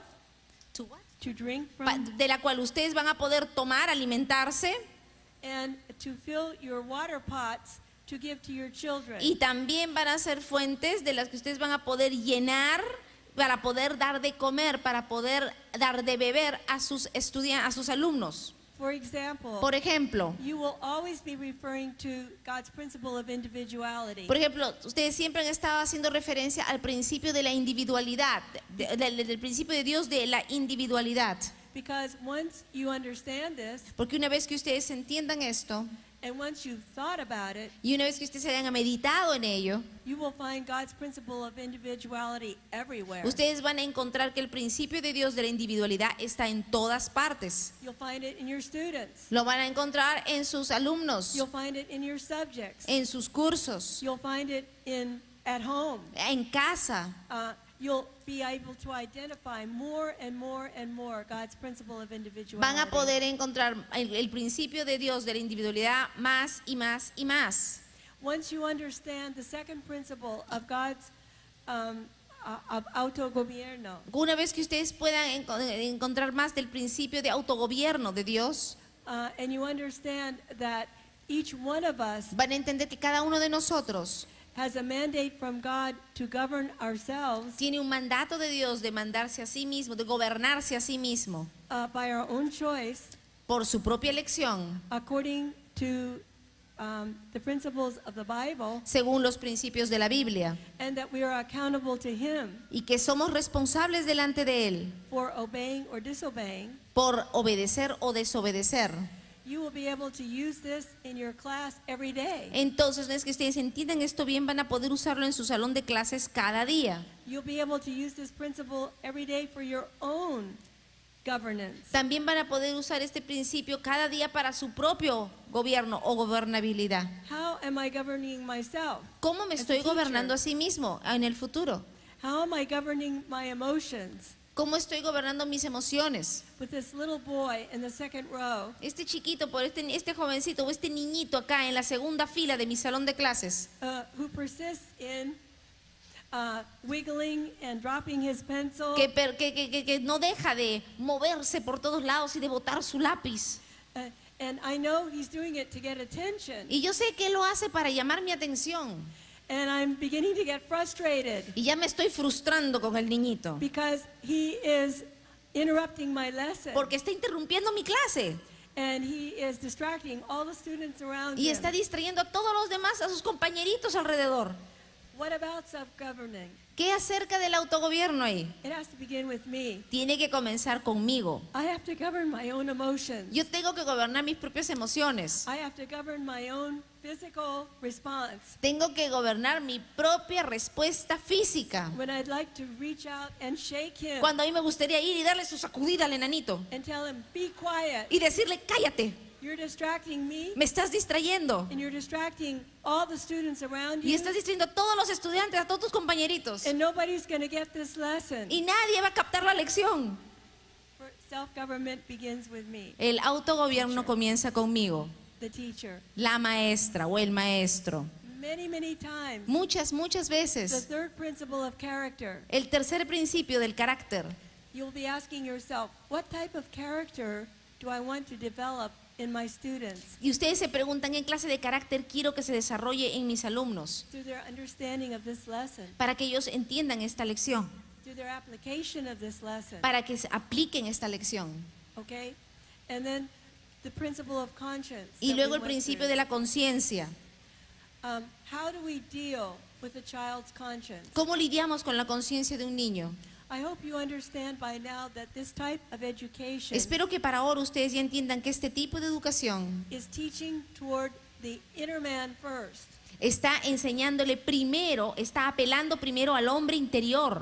to drink Pa- from, de la cual ustedes van a poder tomar, alimentarse and to fill your water pots to give to your children. y también van a ser fuentes de las que ustedes van a poder llenar para poder dar de comer, para poder dar de beber a sus estudiantes, a sus alumnos. For example, Por ejemplo, you will always be referring to God's principle of individuality. por ejemplo, ustedes siempre han estado haciendo referencia al principio de la individualidad, de- de- del principio de Dios de la individualidad. Because once you understand this, Porque una vez que ustedes entiendan esto and once you've thought about it, y una vez que ustedes hayan meditado en ello, you will find God's principle of individuality everywhere. ustedes van a encontrar que el principio de Dios de la individualidad está en todas partes. You'll find it in your students. Lo van a encontrar en sus alumnos, You'll find it in your subjects. en sus cursos, You'll find it in at home. en casa. Uh, you'll be able to identify more and more and more God's principle of individuality. Van a poder encontrar el, el principio de Dios de la individualidad más y más y más. Once you understand the second principle of God's um, uh, of autogobierno, Una vez que ustedes puedan enco- encontrar más del principio de autogobierno de Dios, uh, and you understand that each one of us van a entender que cada uno de nosotros has a mandate from God to govern ourselves tiene un mandato de Dios de mandarse a sí mismo, de gobernarse a sí mismo uh, by our own choice, por su propia elección, according to um, the principles of the Bible, según los principios de la Biblia, and that we are accountable to Him y que somos responsables delante de Él for obeying or disobeying. por obedecer o desobedecer. You will be able to use this in your class every day. Entonces, una vez que ustedes entiendan esto bien, van a poder usarlo en su salón de clases cada día. You'll be able to use this principle every day for your own governance. También van a poder usar este principio cada día para su propio gobierno o gobernabilidad. How am I governing myself? ¿Cómo me As a estoy teacher. gobernando a sí mismo en el futuro? How am I governing my emotions? ¿Cómo estoy gobernando mis emociones? With this little boy in the second row Este chiquito, por este, este jovencito o este niñito acá en la segunda fila de mi salón de clases, uh, who persists in uh, wiggling and dropping his pencil. que, per- que, que- que- que no deja de moverse por todos lados y de botar su lápiz. Uh, and I know he's doing it to get attention. Y yo sé que él lo hace para llamar mi atención. And I'm beginning to get frustrated Y ya me estoy frustrando con el niñito. because he is interrupting my lesson. Porque está interrumpiendo mi clase. And he is distracting all the students around Y him. está distrayendo a todos los demás, a sus compañeritos alrededor. What about self-governing? ¿Qué acerca del autogobierno ahí? It has to begin with me. Tiene que comenzar conmigo. I have to govern my own emotions. Yo tengo que gobernar mis propias emociones. I have to govern my own physical response. Tengo que gobernar mi propia respuesta física. When I'd like to reach out and shake him Cuando a mí me gustaría ir y darle su sacudida al enanito and tell him, be quiet. y decirle, cállate, You're distracting me me estás distrayendo. and you're distracting all the students around Y you. estás distrayendo a todos los estudiantes, a todos tus compañeritos. And nobody's going to get this lesson. Y nadie va a captar la lección. For self-government begins with me, El autogobierno comienza conmigo, the teacher. la maestra o el maestro. Many, many times. Muchas, muchas The veces. third principle of character. El tercer principio del carácter. You'll be asking yourself, what type of character do I want to develop in my students Y ustedes se preguntan, ¿qué clase de carácter quiero que se desarrolle en mis alumnos? through their understanding of this lesson, Para que ellos entiendan esta lección, through their application of this lesson, para que se apliquen esta lección. okay? And then the principle of conscience. Y that luego we el went principio through. de la conciencia. Um, how do we deal with a child's conscience? ¿Cómo lidiamos con la conciencia de un niño? I hope you understand by now that this type of education Espero que para ahora ustedes ya entiendan que este tipo de educación is teaching toward the inner man first. está enseñándole primero, está apelando primero al hombre interior,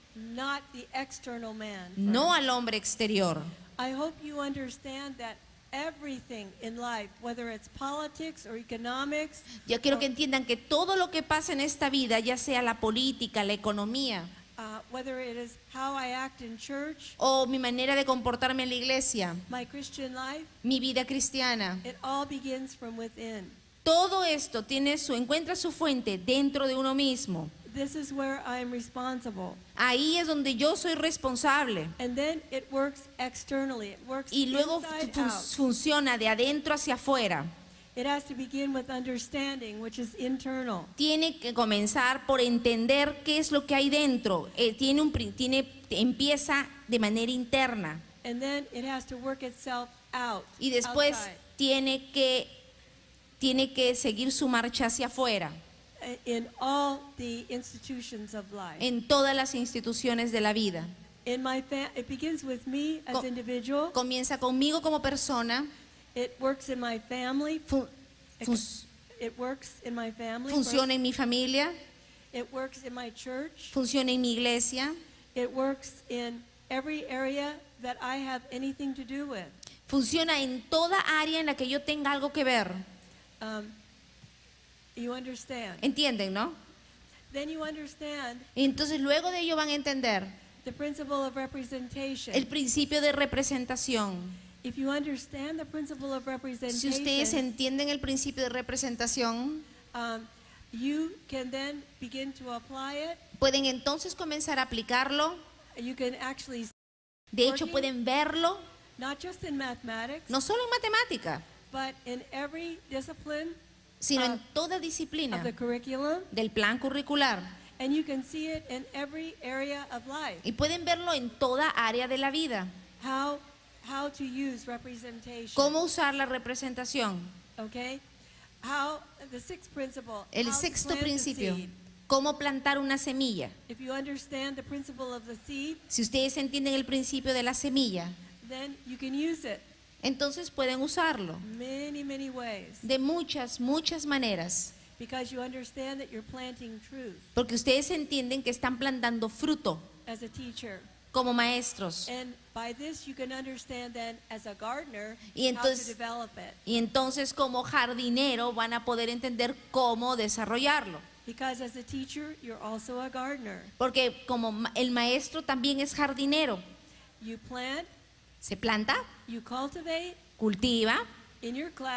Not the external man. no first. al hombre exterior. I hope you understand that everything in life, whether it's politics or economics, Yo quiero que entiendan que todo lo que pasa en esta vida, ya sea la política, la economía uh, whether it is how I act in church, o mi manera de comportarme en la iglesia, my Christian life, mi vida cristiana, it all begins from within. todo esto tiene su, encuentra su fuente dentro de uno mismo. This is where I'm responsible. Ahí es donde yo soy responsable. And then it works externally. It works Y luego inside fun- out. funciona de adentro hacia afuera. It has to begin with understanding, which is internal. Tiene que comenzar por entender qué es lo que hay dentro. Eh, tiene un, pri- tiene, empieza de manera interna And then it has to work itself out. y después outside. tiene que, tiene que seguir su marcha hacia afuera Uh, in all the institutions of life. en todas las instituciones de la vida. In my fa- it begins with me as Co- individual. Comienza conmigo como persona, It works in my family. fu- fun- It works in my family. funciona en mi familia, first. It works in my church. funciona en mi iglesia, It works in every area that I have anything to do with. funciona en toda área en la que yo tenga algo que ver. Um, you understand? ¿Entienden, no? Then you understand Entonces luego de ello van a entender the principle of representation. el principio de representación. If you understand the principle of Si representation, ustedes entienden el principio de representación, um, you can then begin to apply it. pueden entonces comenzar a aplicarlo. You can actually, De hecho, Working. pueden verlo not just in mathematics, no solo en matemática, but in every discipline sino Ah, en toda of disciplina the curriculum, del plan curricular. and you can see it in every area of life. Y pueden verlo en toda área de la vida. How how to use representation. Cómo usar la representación. Okay? How the sixth principle. El how to sexto plant a principio. seed. Cómo plantar una semilla. If you understand the principle of the seed, Si ustedes entienden el principio de la semilla, then you can use it entonces pueden usarlo many, many ways. de muchas, muchas maneras. Because you understand that you're planting truth Porque ustedes entienden que están plantando fruto as a teacher. como maestros. And by this you can understand then as a gardener Y how to entonces- develop it. Y entonces como jardinero van a poder entender cómo desarrollarlo. Because as a teacher, you're also a gardener. Porque como ma- el maestro también es jardinero. You plant, Se planta, you cultivate cultiva in your class,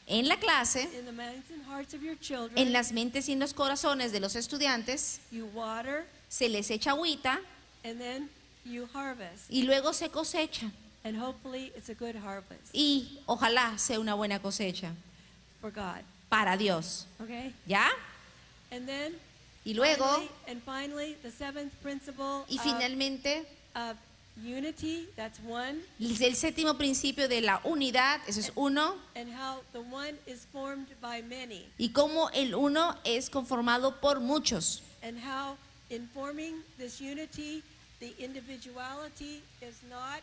En la clase, in the minds and hearts of your children. en las mentes y en los corazones de los estudiantes, You water, se les echa agüita and then you harvest. y luego se cosecha. And hopefully it's a good harvest Y ojalá sea una buena cosecha for God. para Dios. Okay? ¿Ya? And then Y luego, finally, and finally the seventh principle y of, finalmente, of unity, that's one, el séptimo principio de la unidad, eso es uno, and how the one is formed by many, y cómo el uno es conformado por muchos. and how in forming this unity, the individuality is not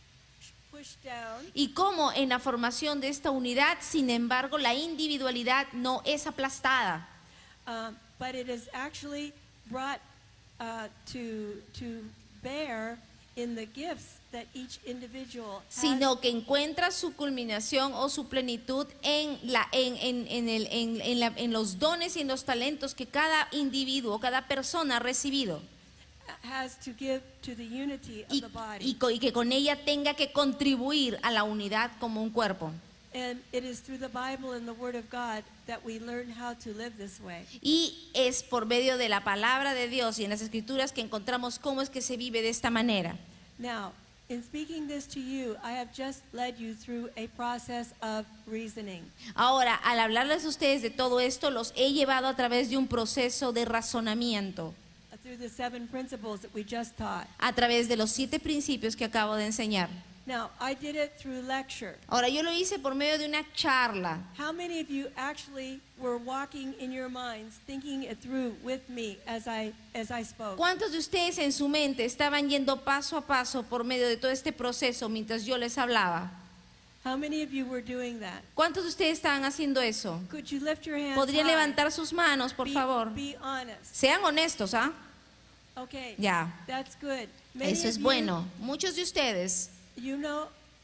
pushed down, Y cómo en la formación de esta unidad, sin embargo, la individualidad no es aplastada, um, but it is actually brought uh, to, to bear in the gifts that each individual has. sino que encuentra su culminación o su plenitud en, la, en, en, en, el, en, en, la- en los dones y en los talentos que cada individuo, cada persona ha recibido. has to give to the unity of Y, the body. y co- y que con ella tenga que contribuir a la unidad como un cuerpo. And it is through the Bible and the Word of God that we learn how to live this way. Y es por medio de la palabra de Dios y en las escrituras que encontramos cómo es que se vive de esta manera. Now, in speaking this to you, I have just led you through a process of reasoning. Ahora, al hablarles a ustedes de todo esto, los he llevado a través de un proceso de razonamiento, uh, Through the seven principles that we just taught. a través de los siete principios que acabo de enseñar. Now, I did it through lecture. Ahora, yo lo hice por medio de una charla. How many of you actually were walking in your minds, thinking it through with me as I as I spoke? ¿Cuántos de ustedes en su mente estaban yendo paso a paso por medio de todo este proceso mientras yo les hablaba? How many of you were doing that? ¿Cuántos de ustedes estaban haciendo eso? Could you lift your hands ¿Podrían high? levantar sus manos, por Be- favor? Be honest. Sean honestos, ¿ah? Okay. Ya, That's good. Many eso of es you- bueno. Muchos de ustedes You know,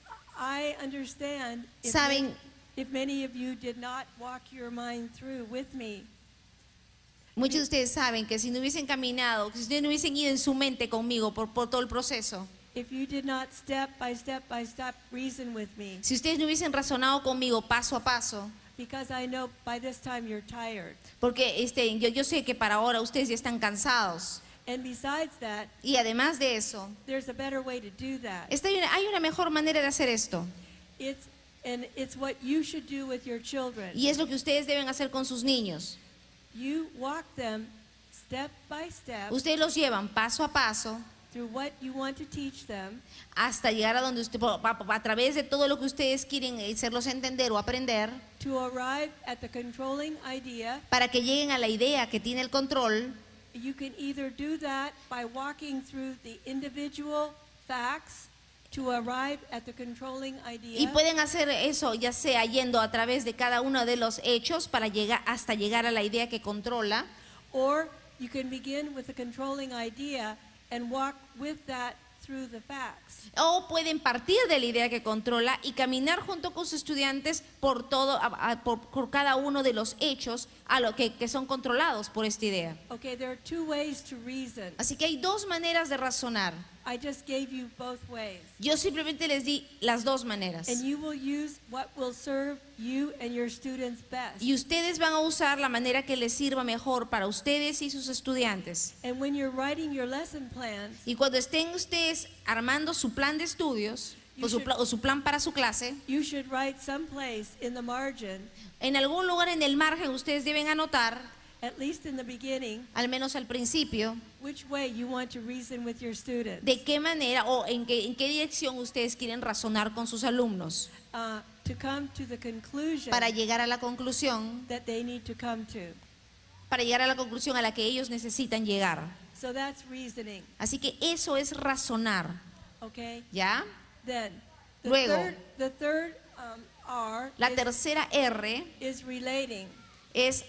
I understand if, Saben- many, if many of you did not walk your mind through with me. Muchos de ustedes saben que si no hubiesen caminado, que si ustedes no hubiesen ido en su mente conmigo por, por todo el proceso, If you did not step by step by step reason with me, si ustedes no hubiesen razonado conmigo paso a paso, because I know by this time you're tired. porque este, yo, yo sé que para ahora ustedes ya están cansados. And besides that, Y además de eso, there's a better way to do that. esta hay, una, hay una mejor manera de hacer esto. It's and it's what you should do with your children. Y es lo que ustedes deben hacer con sus niños. You walk them step by step Ustedes los llevan paso a paso through what you want to teach them, hasta llegar a donde usted, a, a través de todo lo que ustedes quieren hacerlos entender o aprender, to arrive at the controlling idea. para que lleguen a la idea que tiene el control. You can either do that by walking through the individual facts to arrive at the controlling idea, Y pueden hacer eso ya sea yendo a través de cada uno de los hechos para llegar hasta llegar a la idea que controla, or you can begin with the controlling idea and walk with that through the facts. o pueden partir de la idea que controla y caminar junto con sus estudiantes por todo, a- a- por, por cada uno de los hechos a lo que, que son controlados por esta idea. Okay, there are two ways to reason. Así que hay dos maneras de razonar. I just gave you both ways. Yo simplemente les di las dos maneras. And you will use what will serve you and your students best. Y ustedes van a usar la manera que les sirva mejor para ustedes y sus estudiantes. And when you're writing your lesson plans, Y cuando estén ustedes armando su plan de estudios o su, pla- o su plan para su clase, you should write someplace in the margin, en algún lugar en el margen ustedes deben anotar, at least in the beginning, al menos al principio, which way you want to reason with your students. de qué manera o en qué, en qué dirección ustedes quieren razonar con sus alumnos uh, to come to the conclusion para llegar a la conclusión, that they need to come to. para llegar a la conclusión a la que ellos necesitan llegar. So that's reasoning, Así que eso es razonar, okay? ¿ya? Then the Luego. third, the third um, R La is, tercera R is relating. es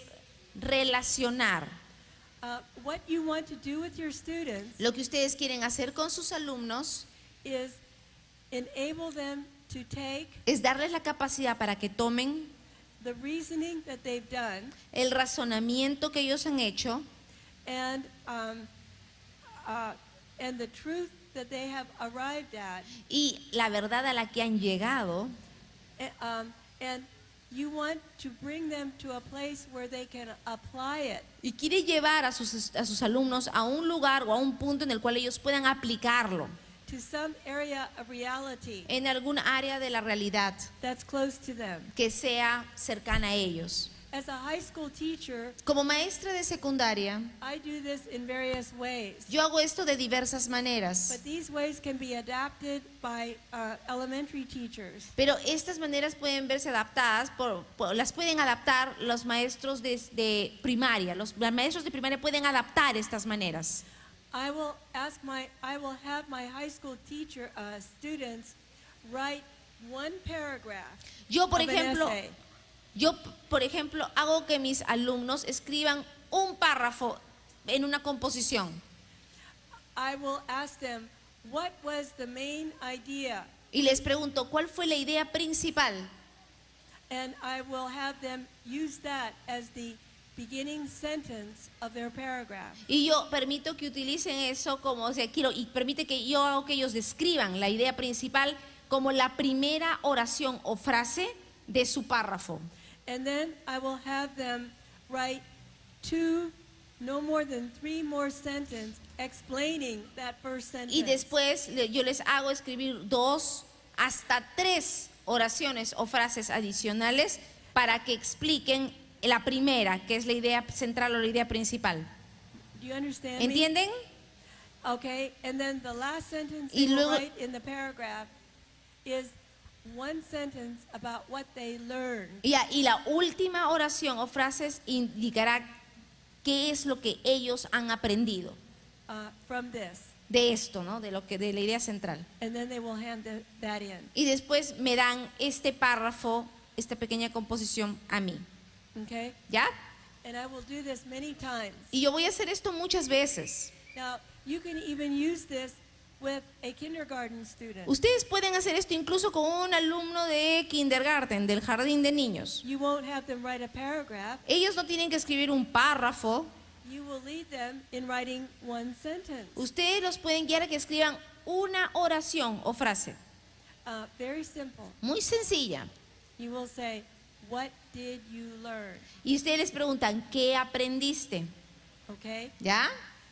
relacionar. Uh, what you want to do with your students Lo que ustedes quieren hacer con sus alumnos is enable them to take es darles la capacidad para que tomen the reasoning that they've done el razonamiento que ellos han hecho and um, uh, and the truth that they have arrived at, y la verdad a la que han llegado eh, um, and you want to bring them to a place where they can apply it. Y quiere llevar a sus, a sus alumnos a un lugar o a un punto en el cual ellos puedan aplicarlo To some area of reality en algún área de la realidad that's close to them. que sea cercana a ellos. As a high school teacher, Como maestra de secundaria, I do this in various ways. yo hago esto de diversas maneras, But these ways can be adapted by uh, elementary teachers. pero estas maneras pueden verse adaptadas, por, por- las pueden adaptar los maestros de, de primaria, los, los maestros de primaria pueden adaptar estas maneras. I will ask my, I will have my high school teacher uh, students write one paragraph Yo, por of an ejemplo, essay. yo, por ejemplo, hago que mis alumnos escriban un párrafo en una composición. I will ask them, what was the main idea? Y les pregunto, ¿cuál fue la idea principal? And I will have them use that as the beginning sentence of their paragraph. Y yo permito que utilicen eso como, o sea, quiero, y permite que yo hago que ellos describan la idea principal como la primera oración o frase de su párrafo. And then I will have them write two, no more than three more sentences explaining that first sentence. Y después le- yo les hago escribir dos hasta tres oraciones o frases adicionales para que expliquen la primera, que es la idea central o la idea principal. Do you understand me? ¿Entienden? Okay, and then the last sentence Y they will luego- write in the paragraph is one sentence about what they learned. Y, a- y la última oración o frases indicará qué es lo que ellos han aprendido Uh, from this, de esto, ¿no? De lo que de la idea central. and then they will hand the, that in. Y después me dan este párrafo, esta pequeña composición a mí, Okay, ¿ya? and I will do this many times. Y yo voy a hacer esto muchas veces. Now, you can even use this with a kindergarten student. Ustedes pueden hacer esto incluso con un alumno de kindergarten, del jardín de niños. You won't have them write a paragraph. Ellos no tienen que escribir un párrafo. You will lead them in writing one sentence. Ustedes los pueden guiar a que escriban una oración o frase. Uh, very simple. Muy sencilla. You will say, what did you learn? Y ustedes les preguntan, ¿qué aprendiste? Okay? ¿Ya?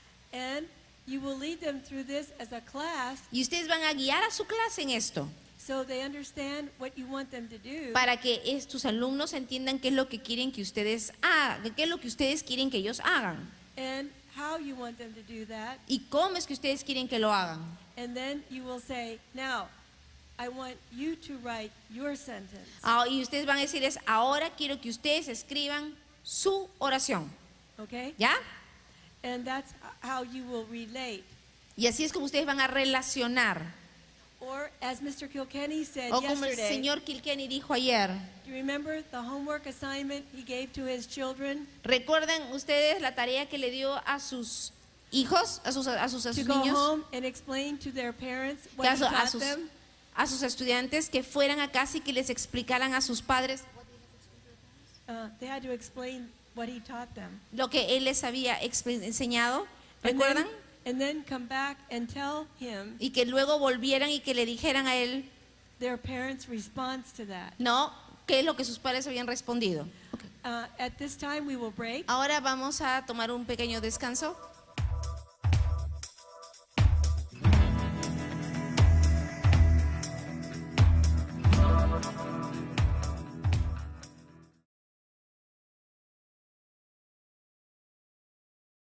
And you will lead them through this as a class Y ustedes van a guiar a su clase en esto, so they understand what you want them to do. para que estos alumnos entiendan qué es lo que quieren que ustedes hagan, qué es lo que ustedes quieren que ellos hagan And how you want them to do that. y cómo es que ustedes quieren que lo hagan. And then you will say, now, I want you to write your sentence. Ah, y ustedes van a decirles, ahora quiero que ustedes escriban su oración, Okay? ¿ya? And that's how you will relate. Y así es como ustedes van a relacionar. Or as Mister Kilkenny said O como el yesterday, señor Kilkenny dijo ayer, do you remember the homework assignment he gave to his children? ¿recuerdan ustedes la tarea que le dio a sus hijos, a sus, a sus, a To sus go niños, home and explain to their parents que what a, he su- a taught sus, them? a sus estudiantes, que fueran a casa y que les explicaran a sus padres Uh, they had to explain what he taught them. lo que él les había expli- enseñado? And ¿Recuerdan? then, and then come back and tell him Y que luego volvieran y que le dijeran a él, their parents' response to that. no, qué es lo que sus padres habían respondido. Uh, at this time, we will break. Ahora vamos a tomar un pequeño descanso.